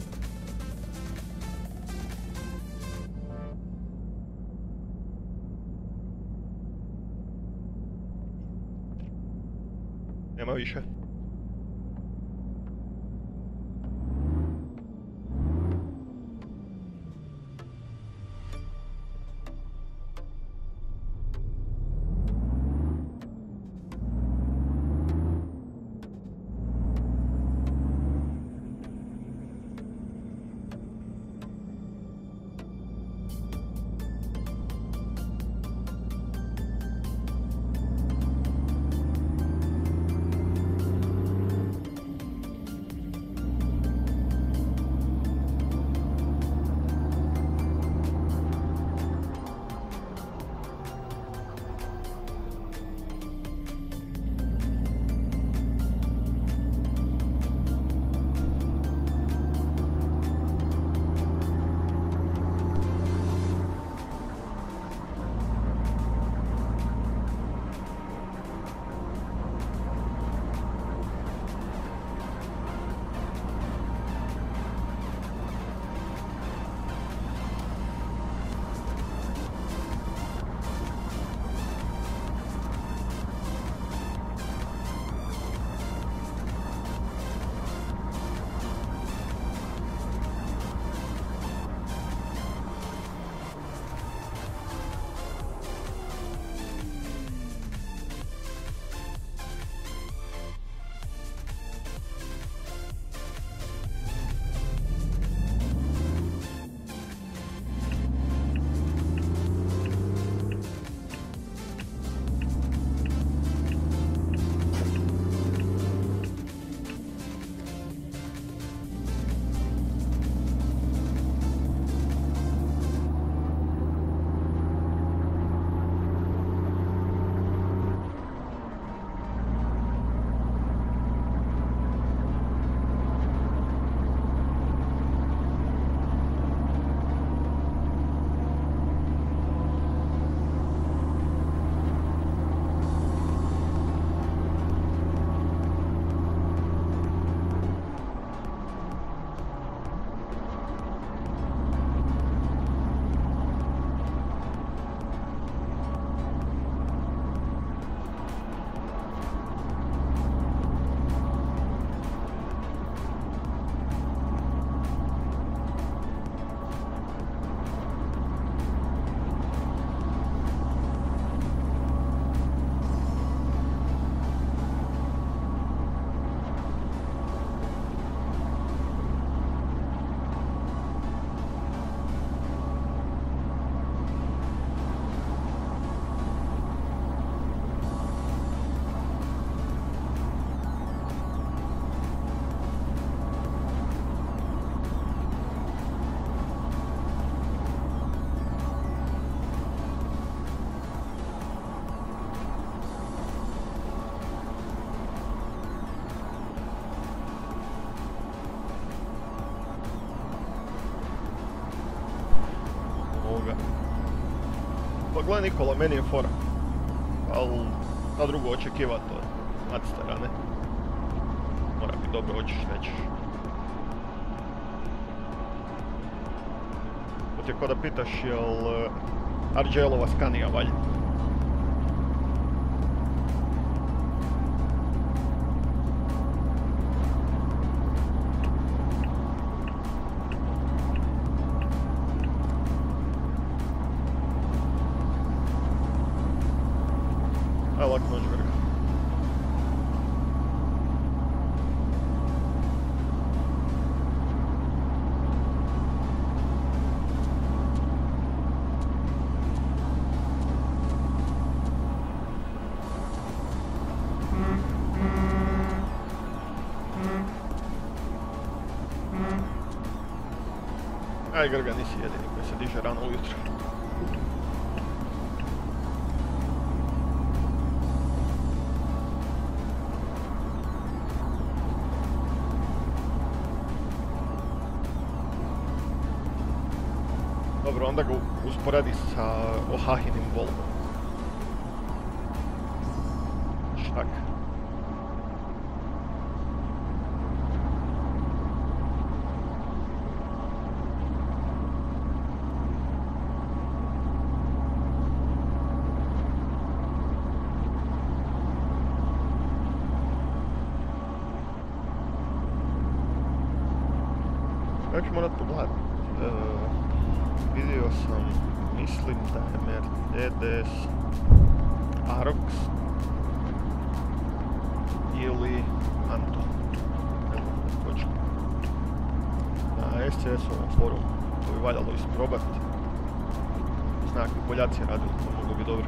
Nema više. gle Nikola, meni je fora. Al, ta drugo očekivat od Madstera, ne? Mora biti dobro, hoćeš, nećeš. To ti je ko da pitaš jel R J L-ova Scania valja. Aj, lako noć vrga. Aj Grga, nisi jedini koji se diže rano ujutro. Dobro, onda ga usporedi sa Ohahinim Volvom. Štak. Ja ću morat pogledat. E, vidio sam, mislim da je Mercedes Arox ili Anton. Ne mogu da točno. Na S C S-ovom forumu, to bi valjalo isprobat. Znak, Poljaci radili, to mogu bi dobro.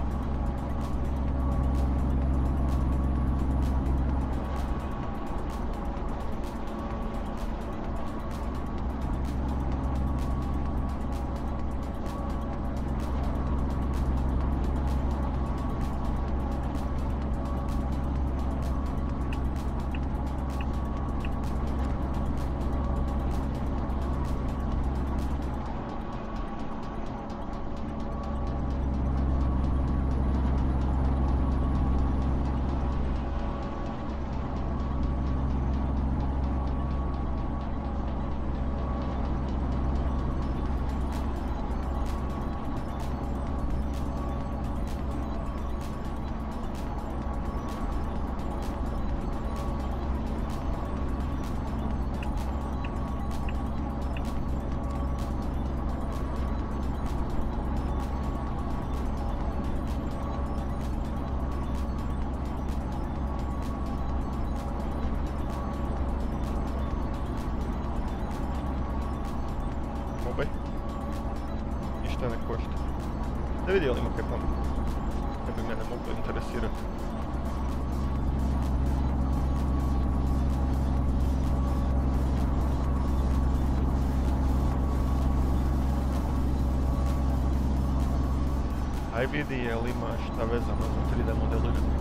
Ništa ne košta. Da vidi li ima kaj pametno. Ne bi mene moglo interesirati. Aj vidi je li ima šta vezano za tri D modeliranje.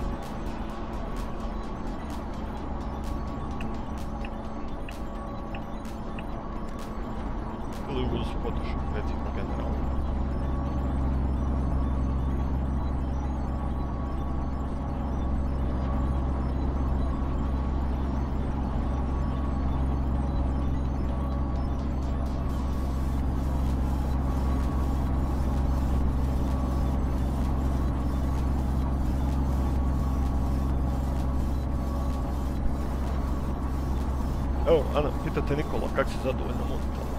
Ili uz Photoshop, recimo generalno. Evo, Ana, pitate Nikola, kak si zadovoljna mobitelom?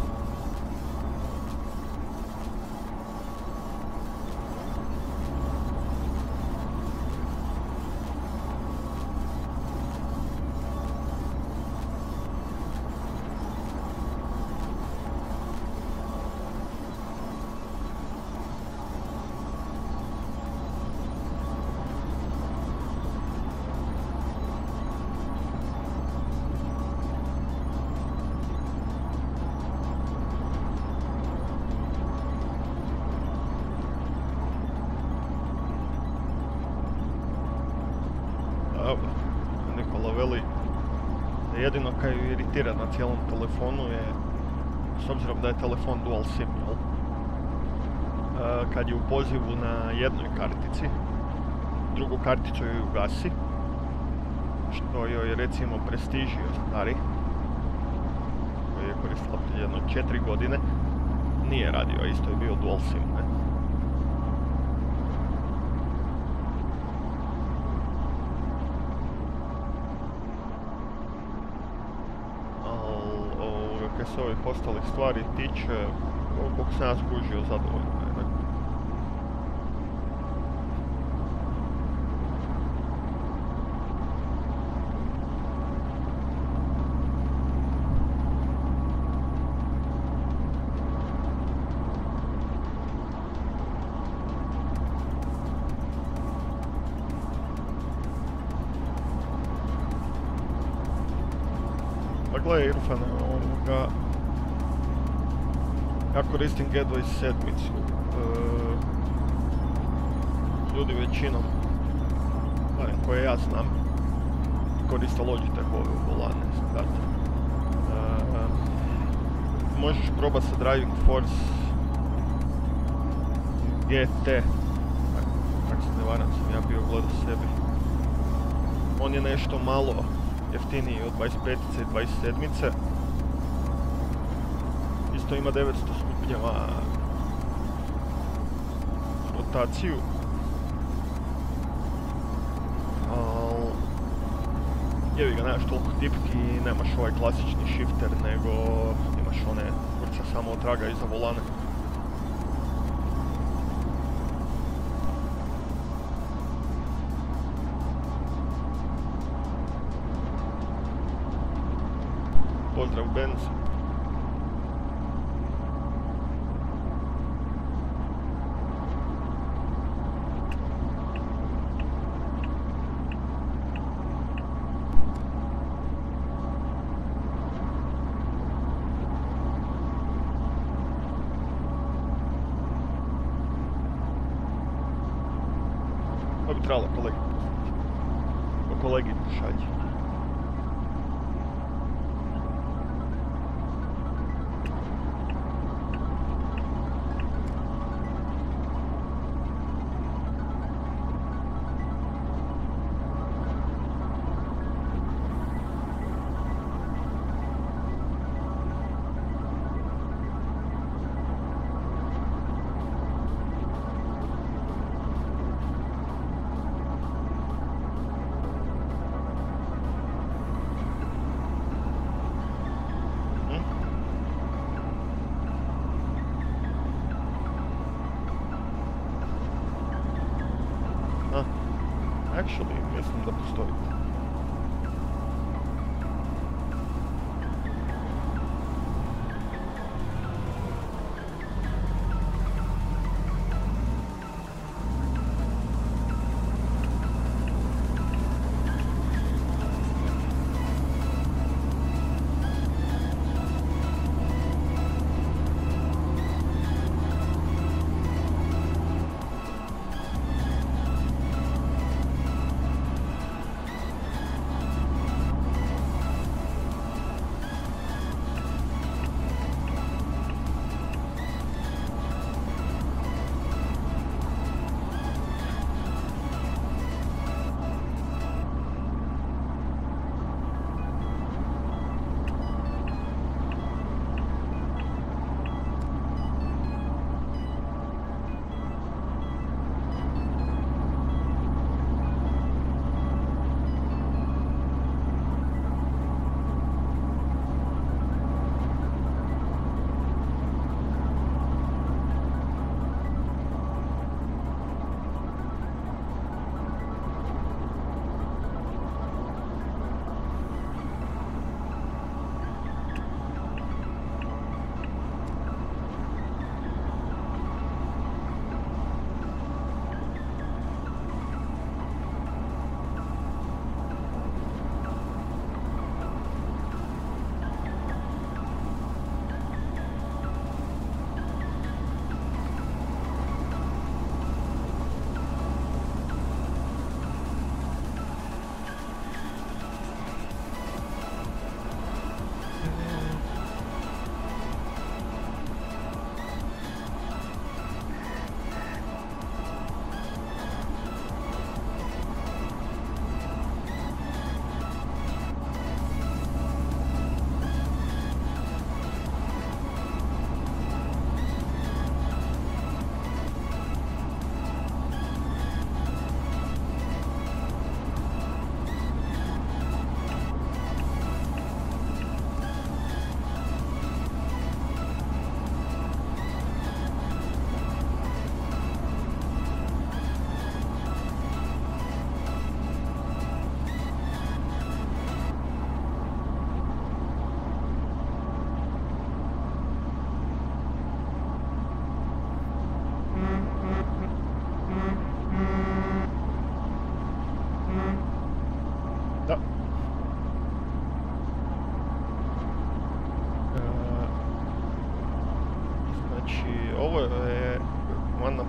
Nikola veli da jedino kaj ju iritira na cijelom telefonu je, s obzirom da je telefon dual sim, jel? kad je u pozivu na jednoj kartici, drugu karticu joj ugasi, što joj recimo prestižio stari, koji je koristila prije jedno četiri godine, nije radio, a isto je bio dual sim, ne? Al, ovoga, kaj se ovih ostalih stvari tiče, koliko sam ja skužio, zadovoljno je, ne? Gle, Irfane, ovoga, ja koristim G dvadeset sedam, e, ljudi većinom, barem koje ja znam, koriste Logitechove volane, standardne. E, možeš probati sa Driving Force G T, ako se ne varam, sam ja bio gledao sebi. On je nešto malo jeftiniji od dvadeset petice i dvadeset sedmice. Isto ima devetsto stupnjeva rotaciju. Al, jevi ga, nemaš toliko tipki i nemaš ovaj klasični shifter, nego imaš one kurca samo od traga iza volane. Pozdrav Benz. To bi trebalo kolegi poslati. Po kolegi pošalji. Actually, mislim da postoji.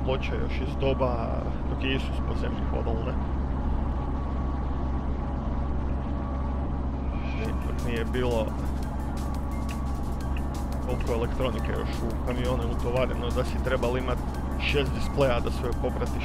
ploče još iz doba dok je Isus po zemlji hodal, ne? Dok nije bilo koliko elektronike još u kamione utovareno da si trebali imat šest displeja da sve popratiš.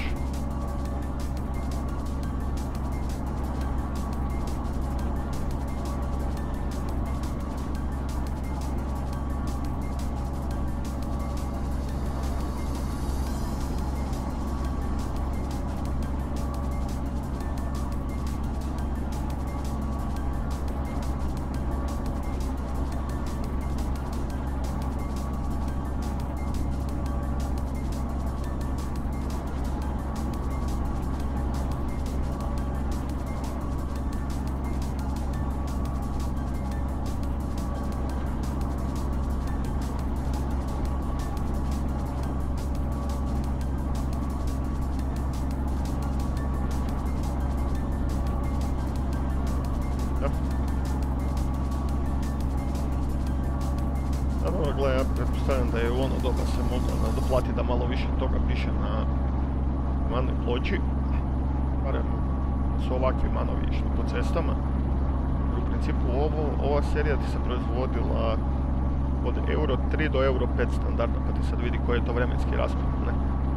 Gle, ja pretpostavljam da je u ono doba se moglo nadoplati da malo više toga piše na manoj ploči. Barem su ovakvi manovi išli po cestama. U principu ovo, ova serija ti se proizvodila od euro tri do euro pet standarda, pa ti sad vidi koji je to vremenski raspad, ne?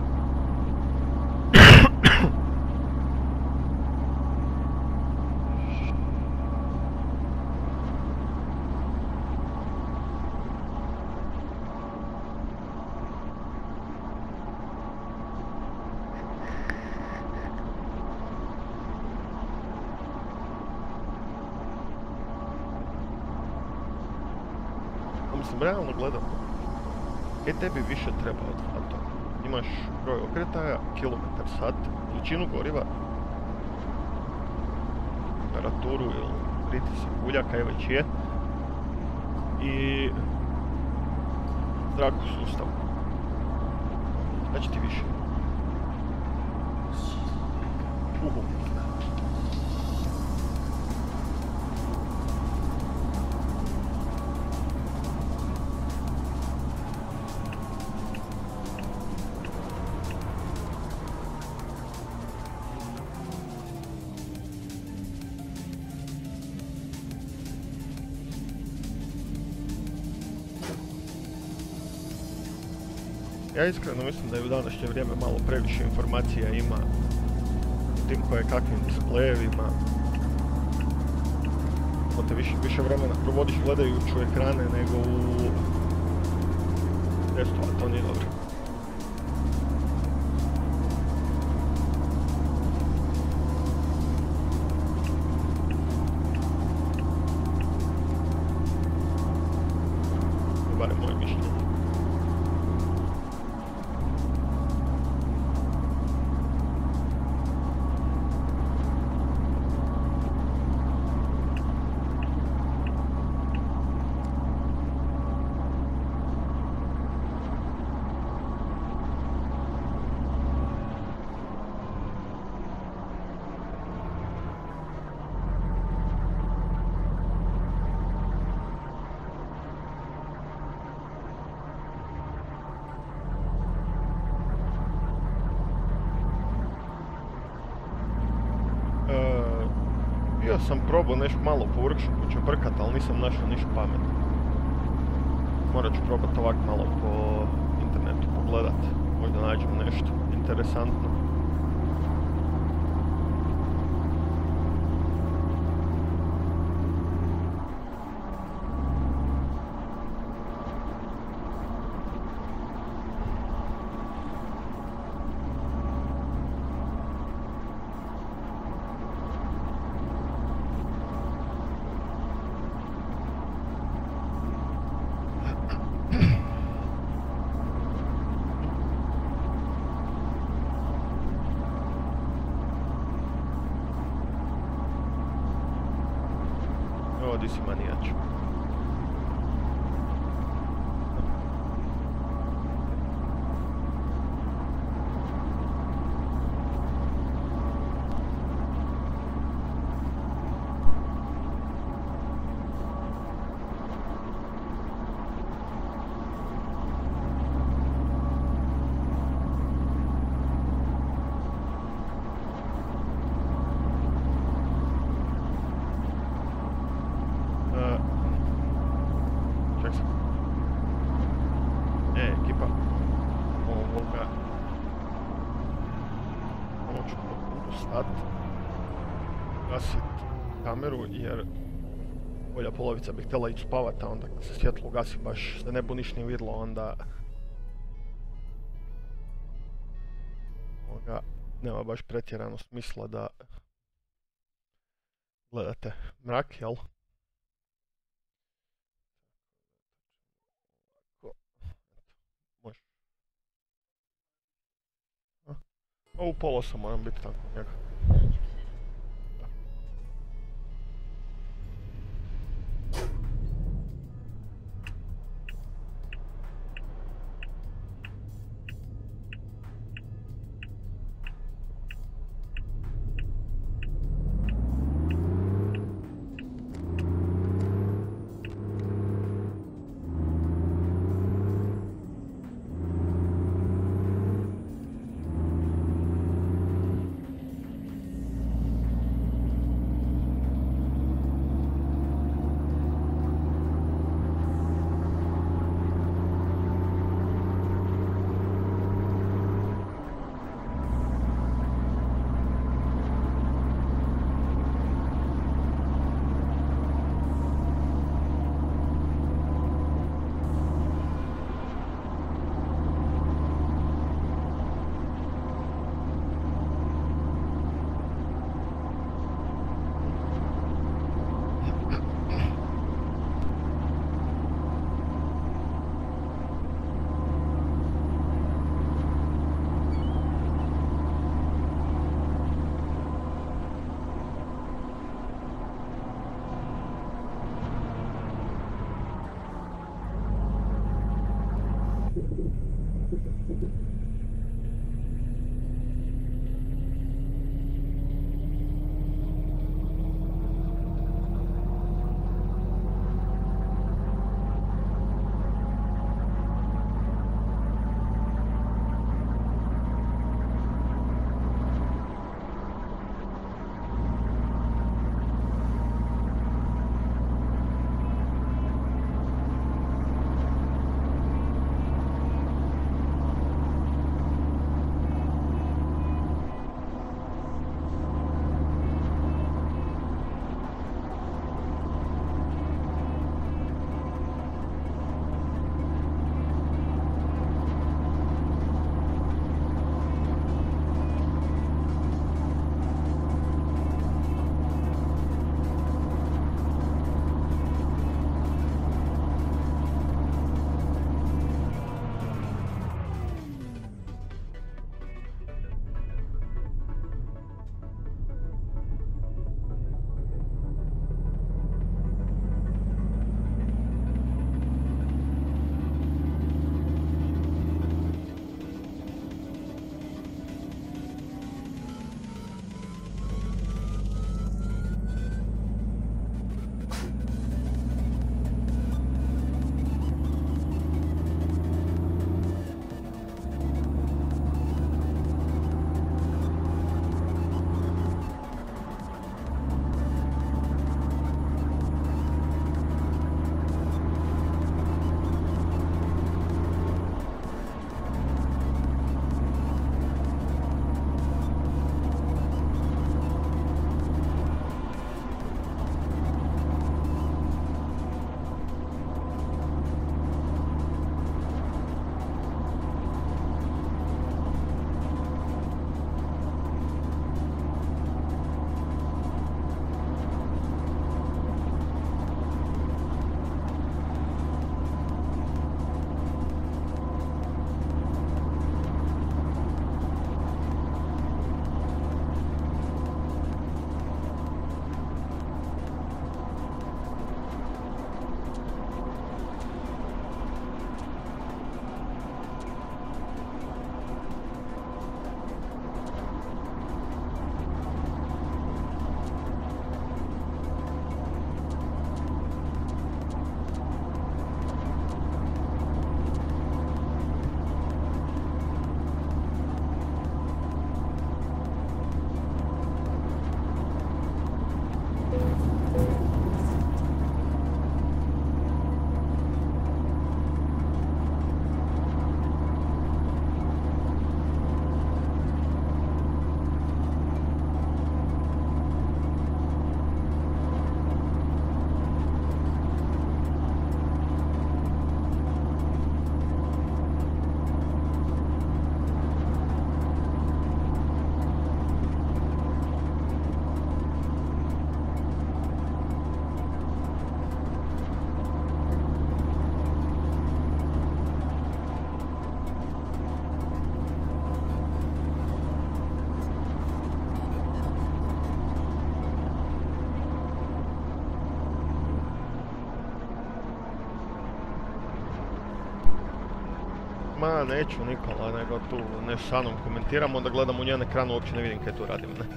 Mislim, realno gledam, kaj tebi više treba od Phantom? Imaš broj okretaja, kilometar sat, količinu goriva, temperaturu ili pritisak ulja, kaj već je, i zrak u sustavu. Šta će ti više? Uhu. Ja iskreno mislim da je u današnje vrijeme malo previše informacija ima u tim koje kakvim displejevima. Ako te više, više vremena provodiš gledajući u ekrane nego u testu, a to nije dobro. To je barem moje mišljenje. Bio sam probao nešto malo po workshopu čeprkat, ali nisam našao ništa pametno. Morat ću probat ovak malo po internetu pogledat, možda nađem nešto interesantno. Ovdje si manijač. ću sekundu stat, gasit kameru jer bolja polovica bi htjela ići spavat, a onda kad se svjetlo ugasi baš se ne bu niš ni vidlo, onda ovoga, nema baš pretjerano smisla da gledate mrak, jel? Može. A u pola sam moram biti tako njega. Ma neću Nikola, nego tu ne s Anom komentiram, onda gledam u njen ekran, uopće ne vidim kaj tu radim, ne.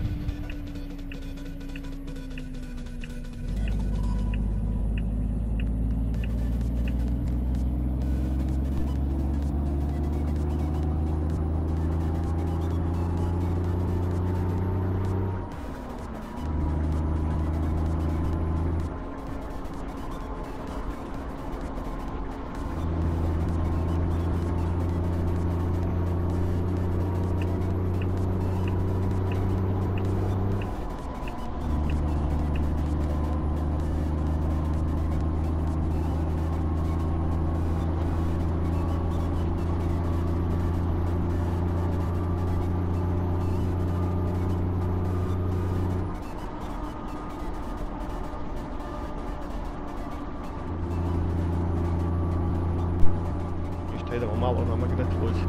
Idemo malo na magnet luzi.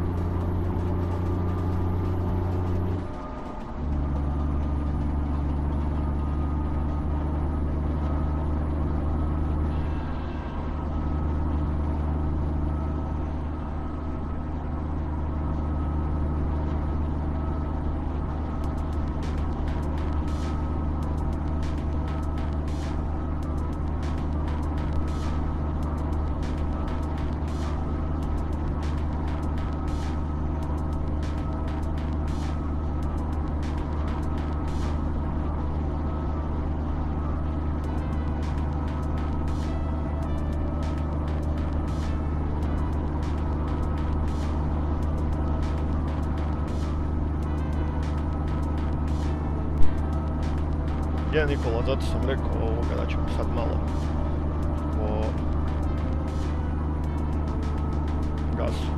Je Nikola, zato sam rekao ovoga da ćemo sad malo po gasu.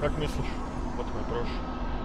Kak misliš? Potko je prošao.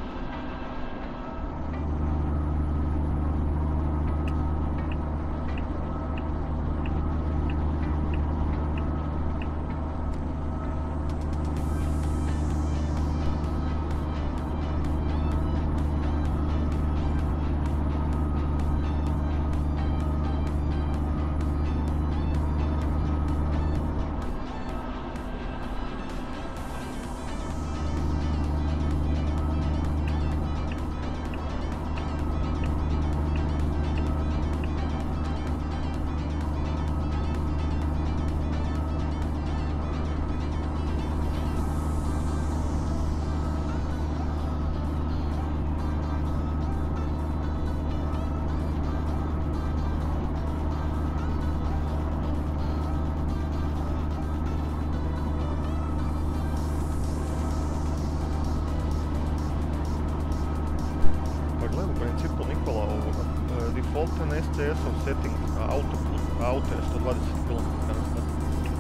Defaultan S C S-ov setting auto, auto je sto dvadeset kilometara na sat.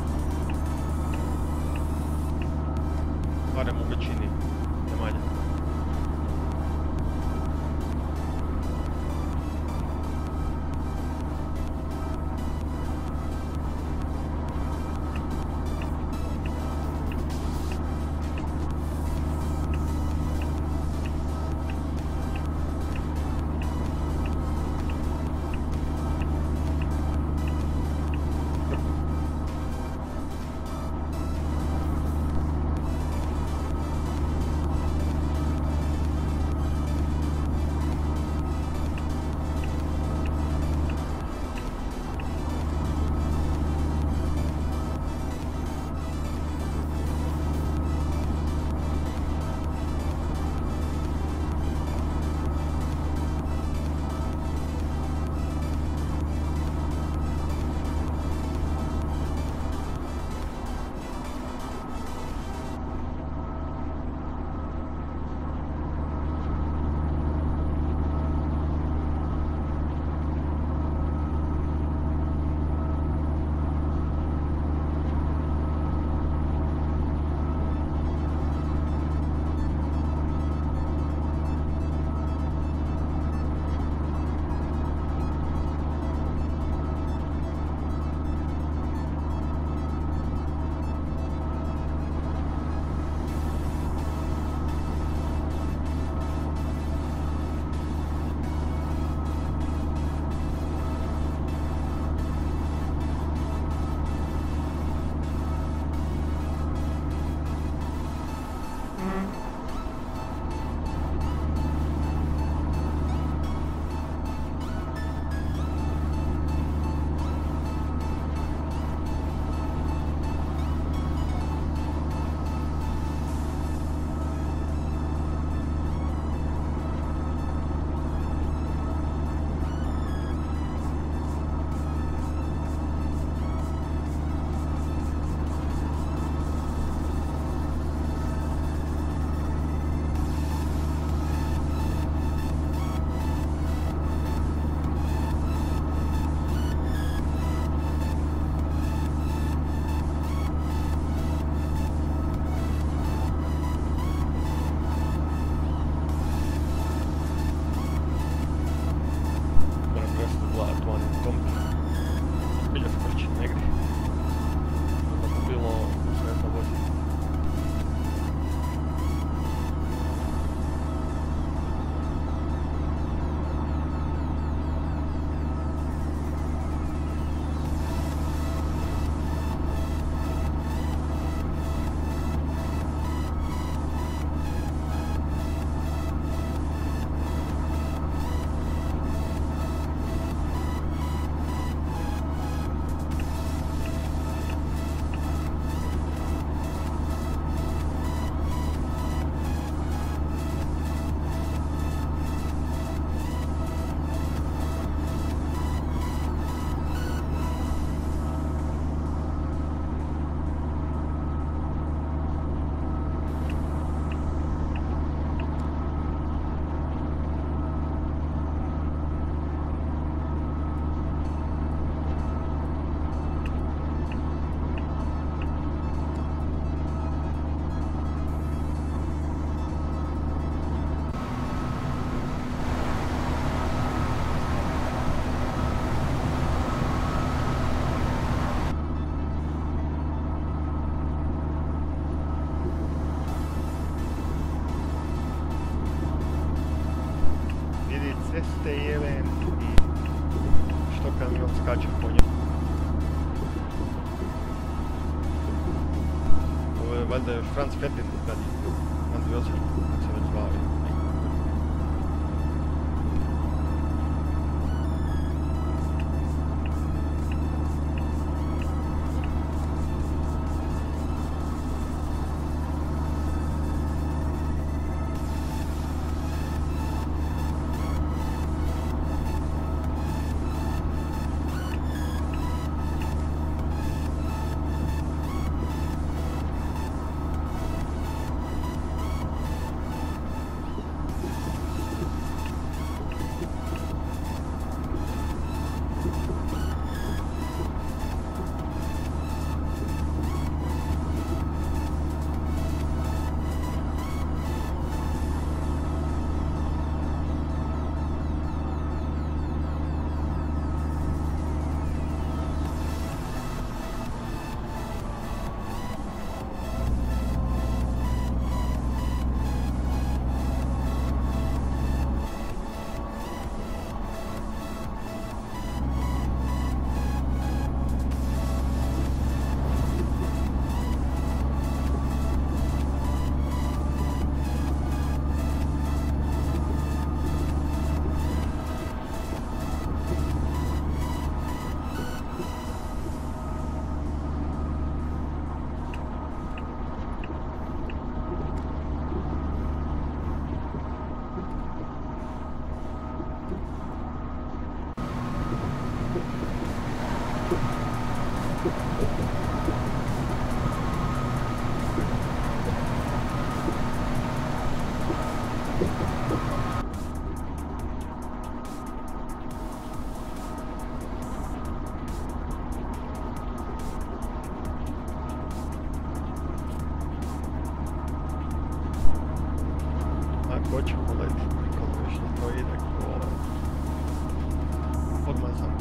Barem u većini zemalja. valjda je Franz Ferdinand radi. Franz Josef, kako se već zvao. Hoće pogledati kako još na to ide ko odmazan.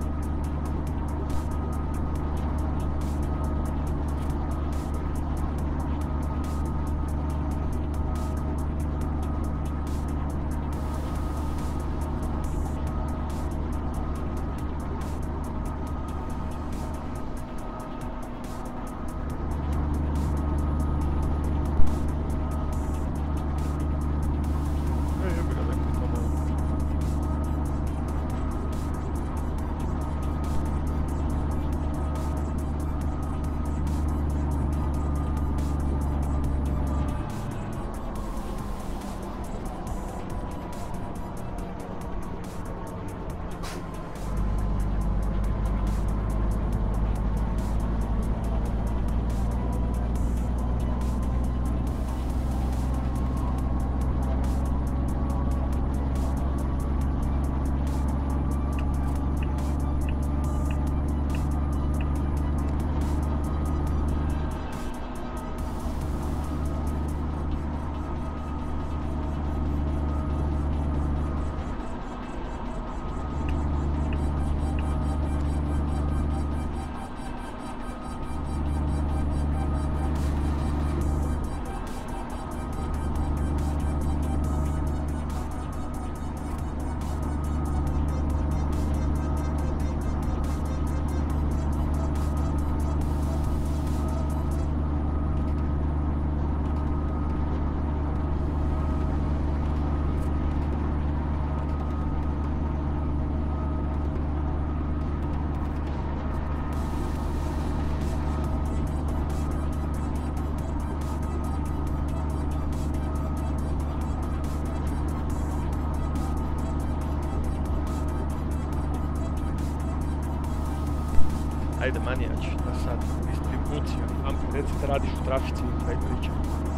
Ajde manijač, da sad distribucija, Ampi, recite radiš u trafici i kaj pričam.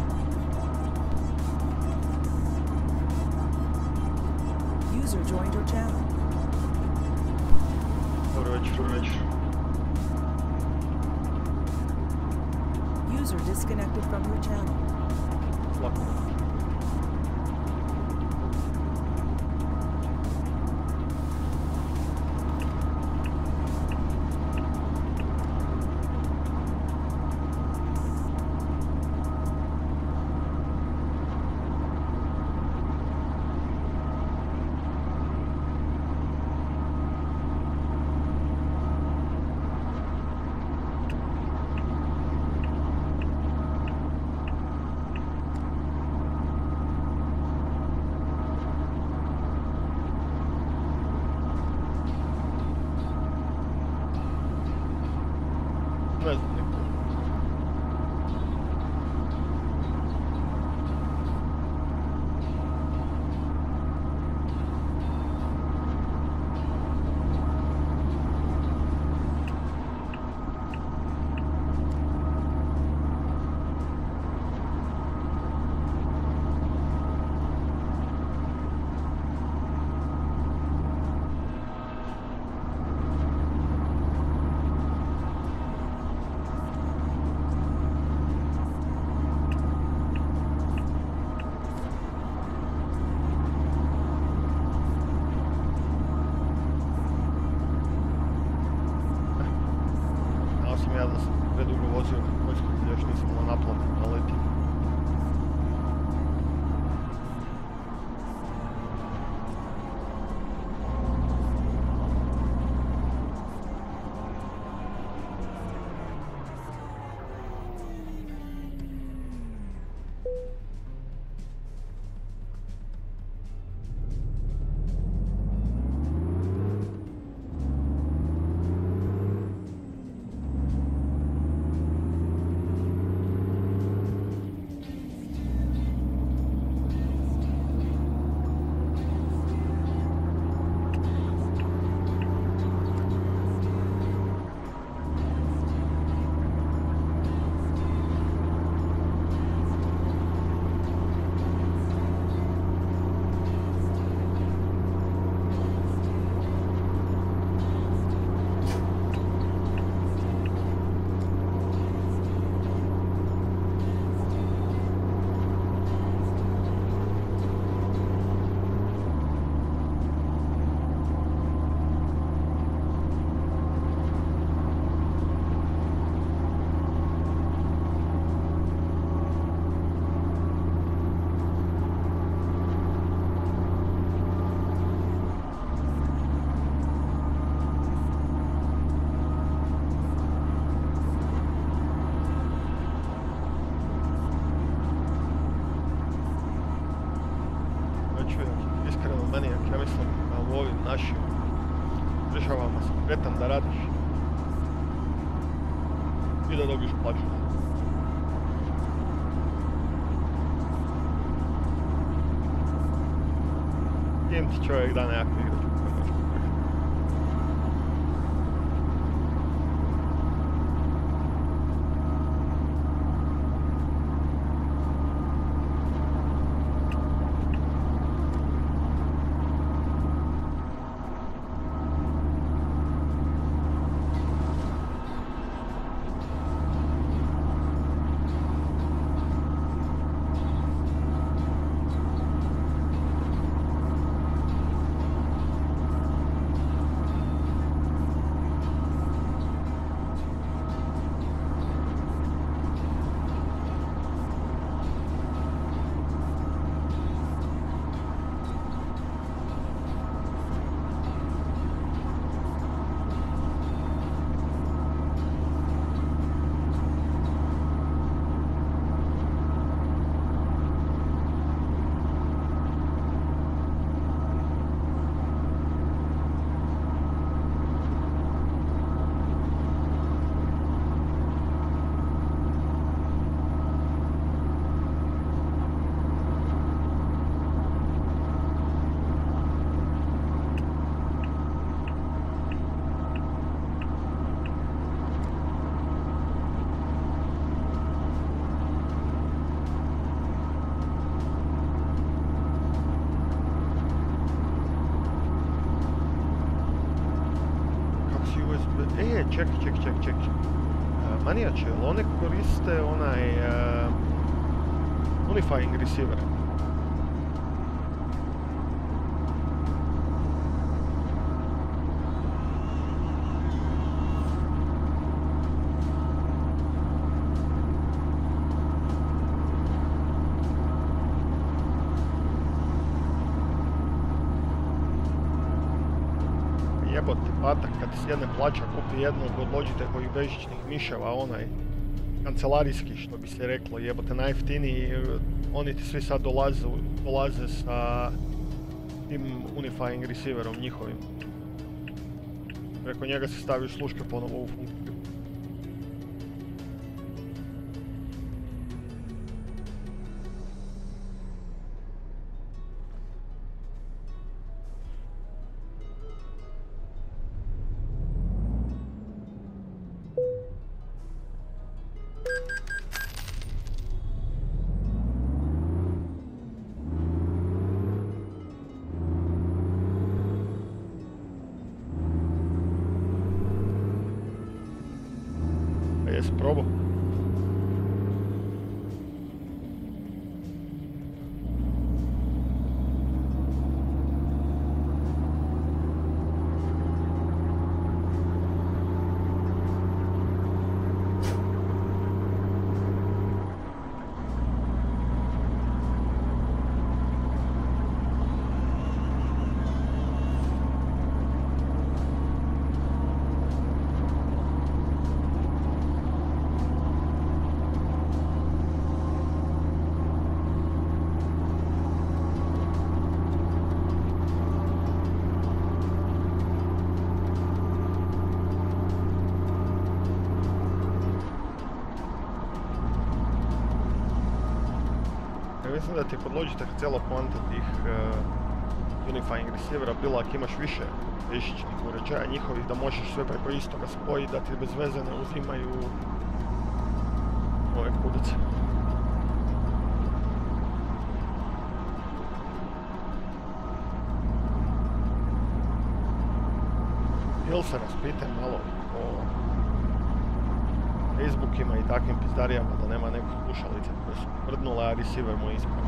User joined your channel. Dobro večer, dobro večer. User disconnected from your channel. Lako. Ne znam niko. Ja da sam predugo vozio na Poljskoj, još nisam imao naplatu da letim. Našim državama si kretan da radiš i da dobiš plaću. Jem ti čovjek da nekako igrač u kojoj možeš pokrati. E, čekaj, čekaj, čekaj, čekaj. Manijače, jel one koriste onaj uh, unifying receiver? Jebote, patak kad s jedne plaća kupi jednog od Logitechovih bežičnih miševa, onaj kancelarijski što bi se reklo, jebote najjeftiniji, oni ti svi sad dolaze, dolaze sa tim unifying receiverom njihovim. Preko njega se staviš sluške ponovo u funkciju. jesi probao? Mislim da ti kod Logitech cijela poanta tih uh, unifying receivera bila ako imaš više višićnih uređaja njihovih da možeš sve preko istoga spojiti, da ti bez veze ne uzimaju ove kudice. Ili se raspitaj malo o Facebookima i takvim pizdarijama da nema nekih slušalice koje su prdnule, a receiver mu je ispravan.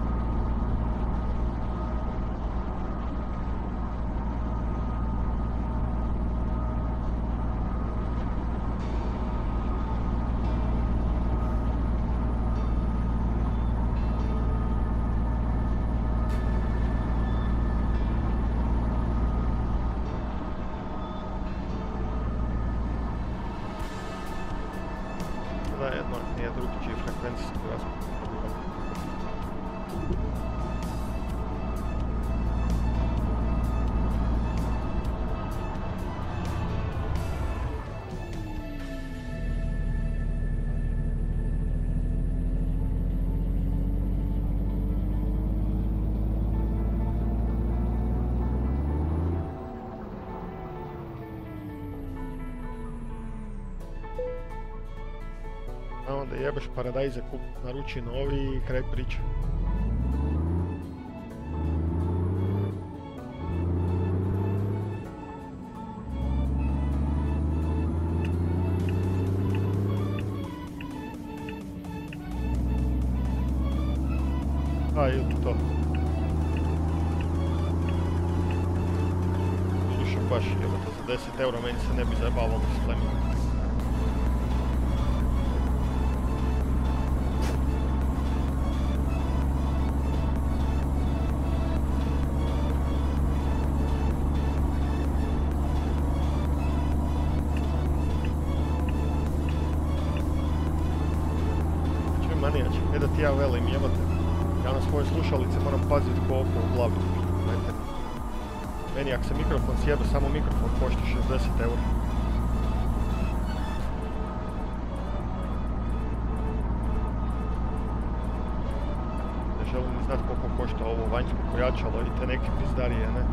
Jedno nije drugčiji frekvencijski raspad. A onda jebeš paradajze, kup, naruči novi i kraj priče. A, ili to. Doduše baš jebate za deset eura, meni se ne bi zajebavalo s plemom. Manijač, ne da ti ja velim, jebate. Ja na svoje slušalice moram paziti ko oko u glavi. Meni ako se mikrofon sjebe, samo mikrofon košta šezdeset eura. Ne želim ni znat koliko košta ovo vanjsko pojačalo i te neke pizdarije, ne?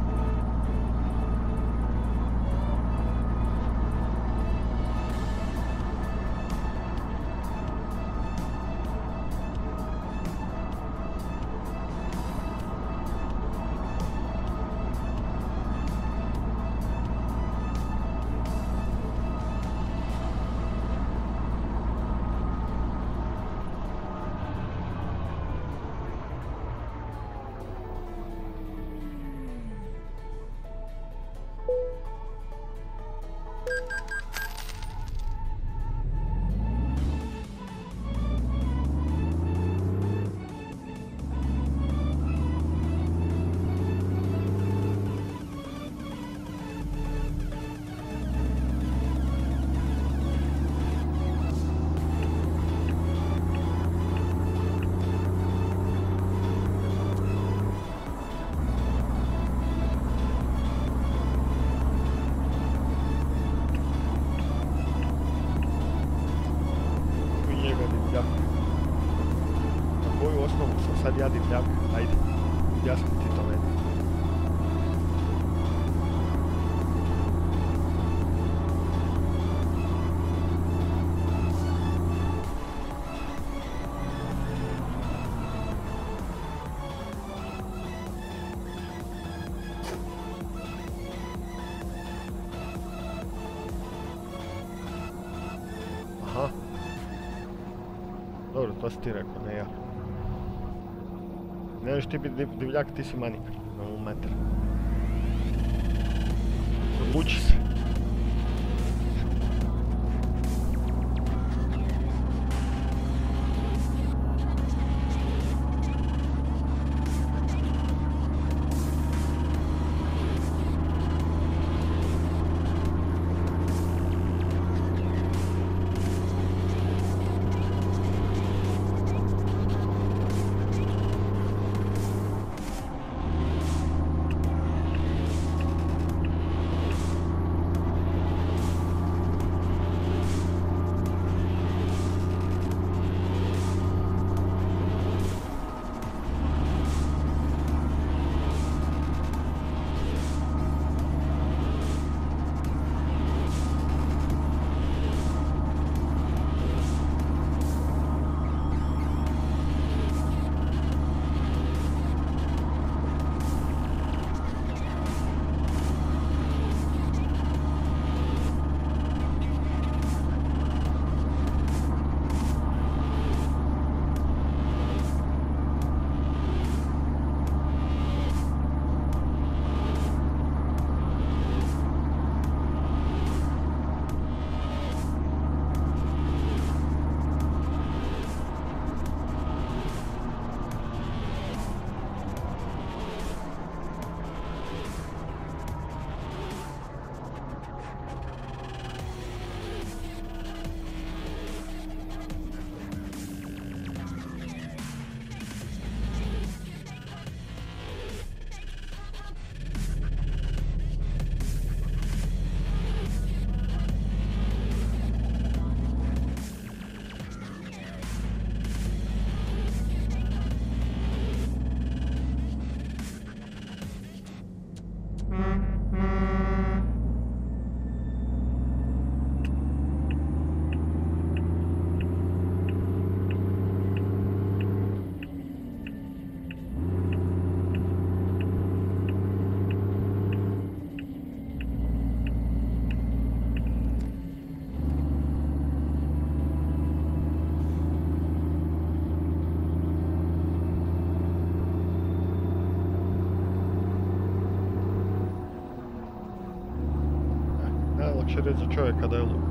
Sad ja divljak, ajde, jasno ti to meni. Aha. Dobro, to si ti rekao, ne ja. Ne možeš ti biti divljak, ti si manik. Na ovom metar. Odluči se. Najlakše reći za čovjeka da je lud.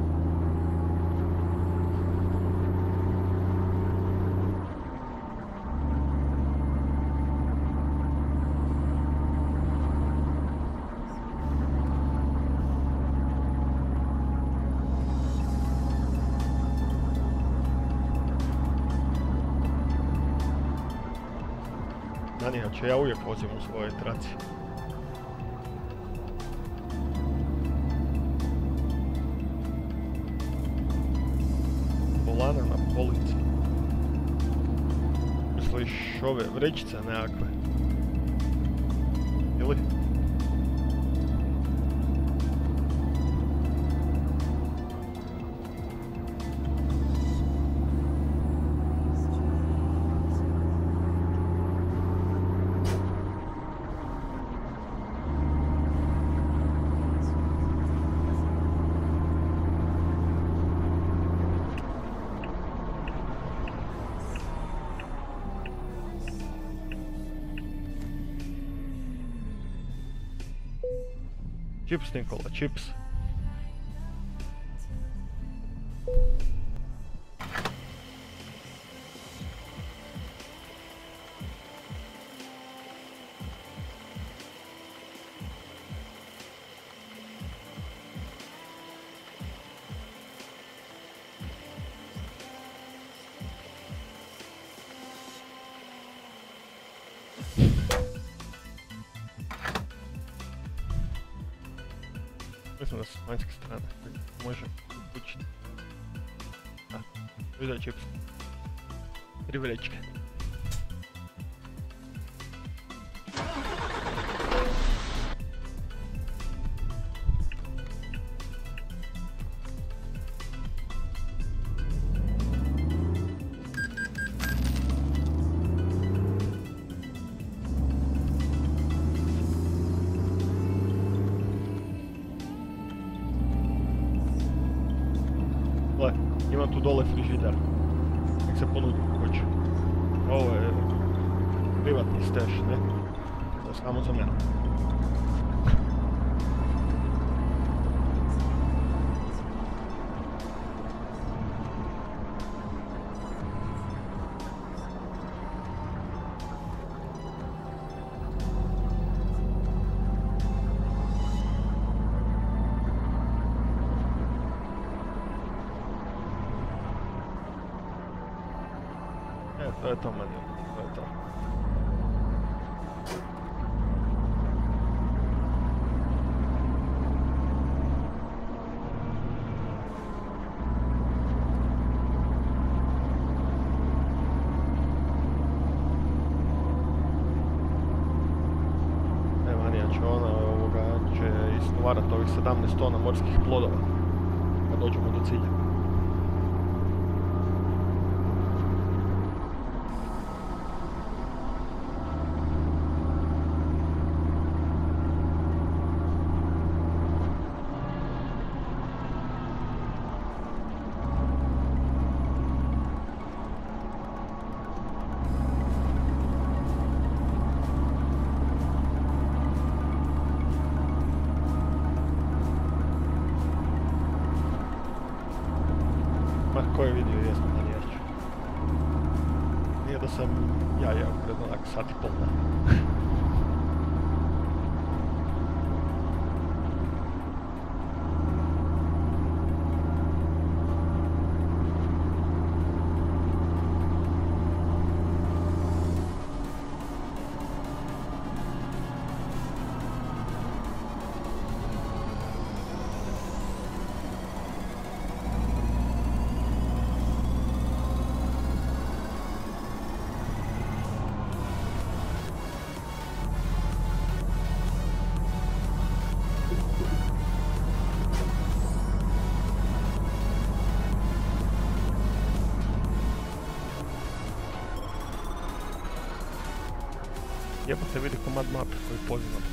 Inače, ja uvijek vozim u svojoj traci. Volana na polici. Misliš ove vrećice nekakve? Ili? Čips, Nikola, čips. Mislim da s vanjske strane može učiti. Da, uzaj čips. Tri vrećke. Gle, imam tu dole frižider. Nek se ponudi ko hoće. Ovo je privatni steš, ne? To je samo za mene. To je to meni, to je to. E, Manija će ona, ovoga, će istovarati ovih sedamnaest tona morskih plodova kad dođemo do cilja. Ko je vidio, jesmo na riječu. Nije da sam ja jeo pred onak sat i pol. Jebote, vidi komad mape koji pozivam.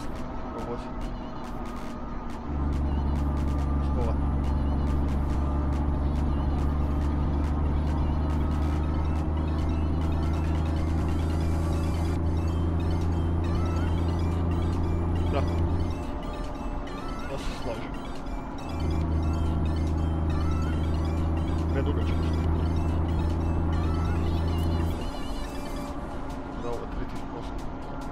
posla koji vozi. Slova. Da. To se slažem. Predugačko što. Da, ovo tri tisuće posto.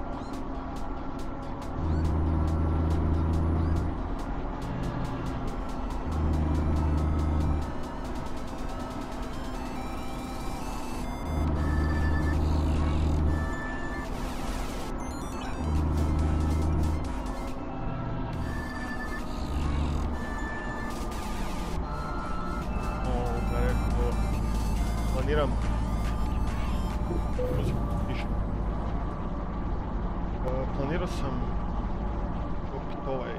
Planiram Uzi, više. E, planirao sam kupiti ovaj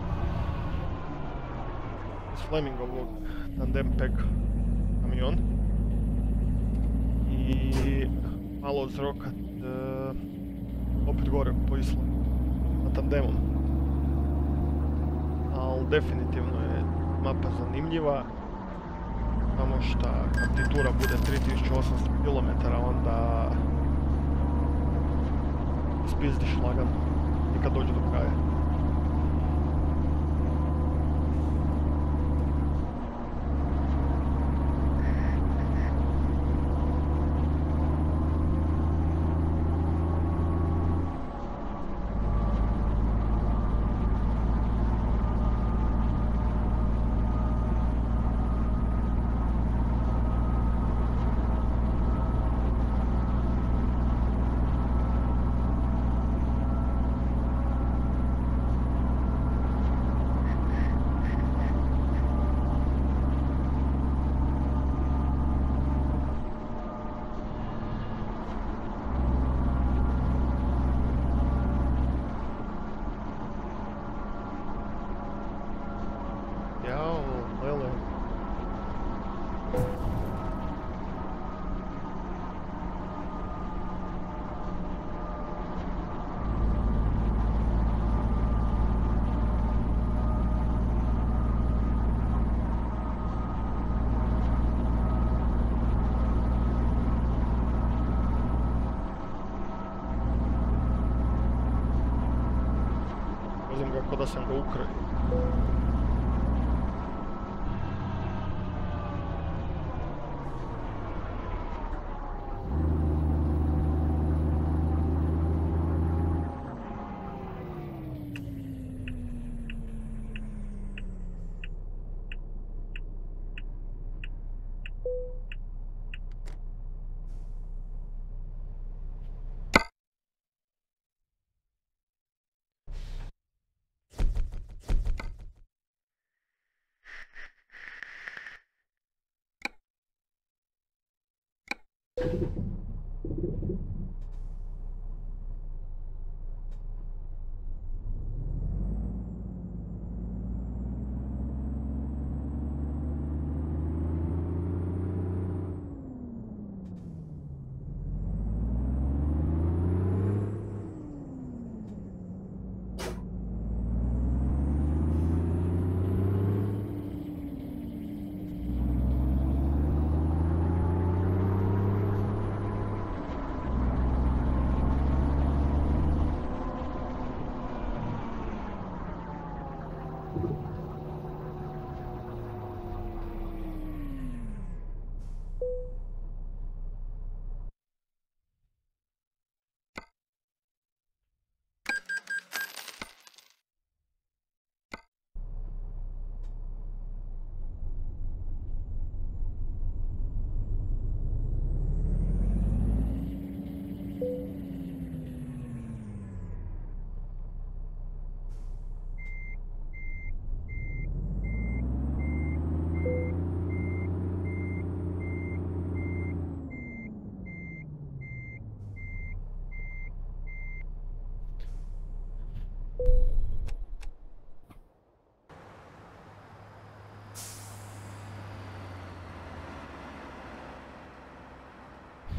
iz Flemingovog tandem peg kamion i malo zrokat e, opet gore po Islu na tandemom, ali definitivno je mapa zanimljiva. Samo što kad ti tura bude tri tisuće osamsto kilometara, onda ispizdiš lagano i kad dođe do kraja. Jao, lele. Vozim ga ko da sam ga ukrao.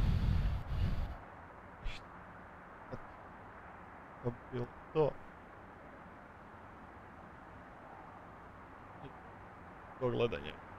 To bi bilo to. Do gledanja.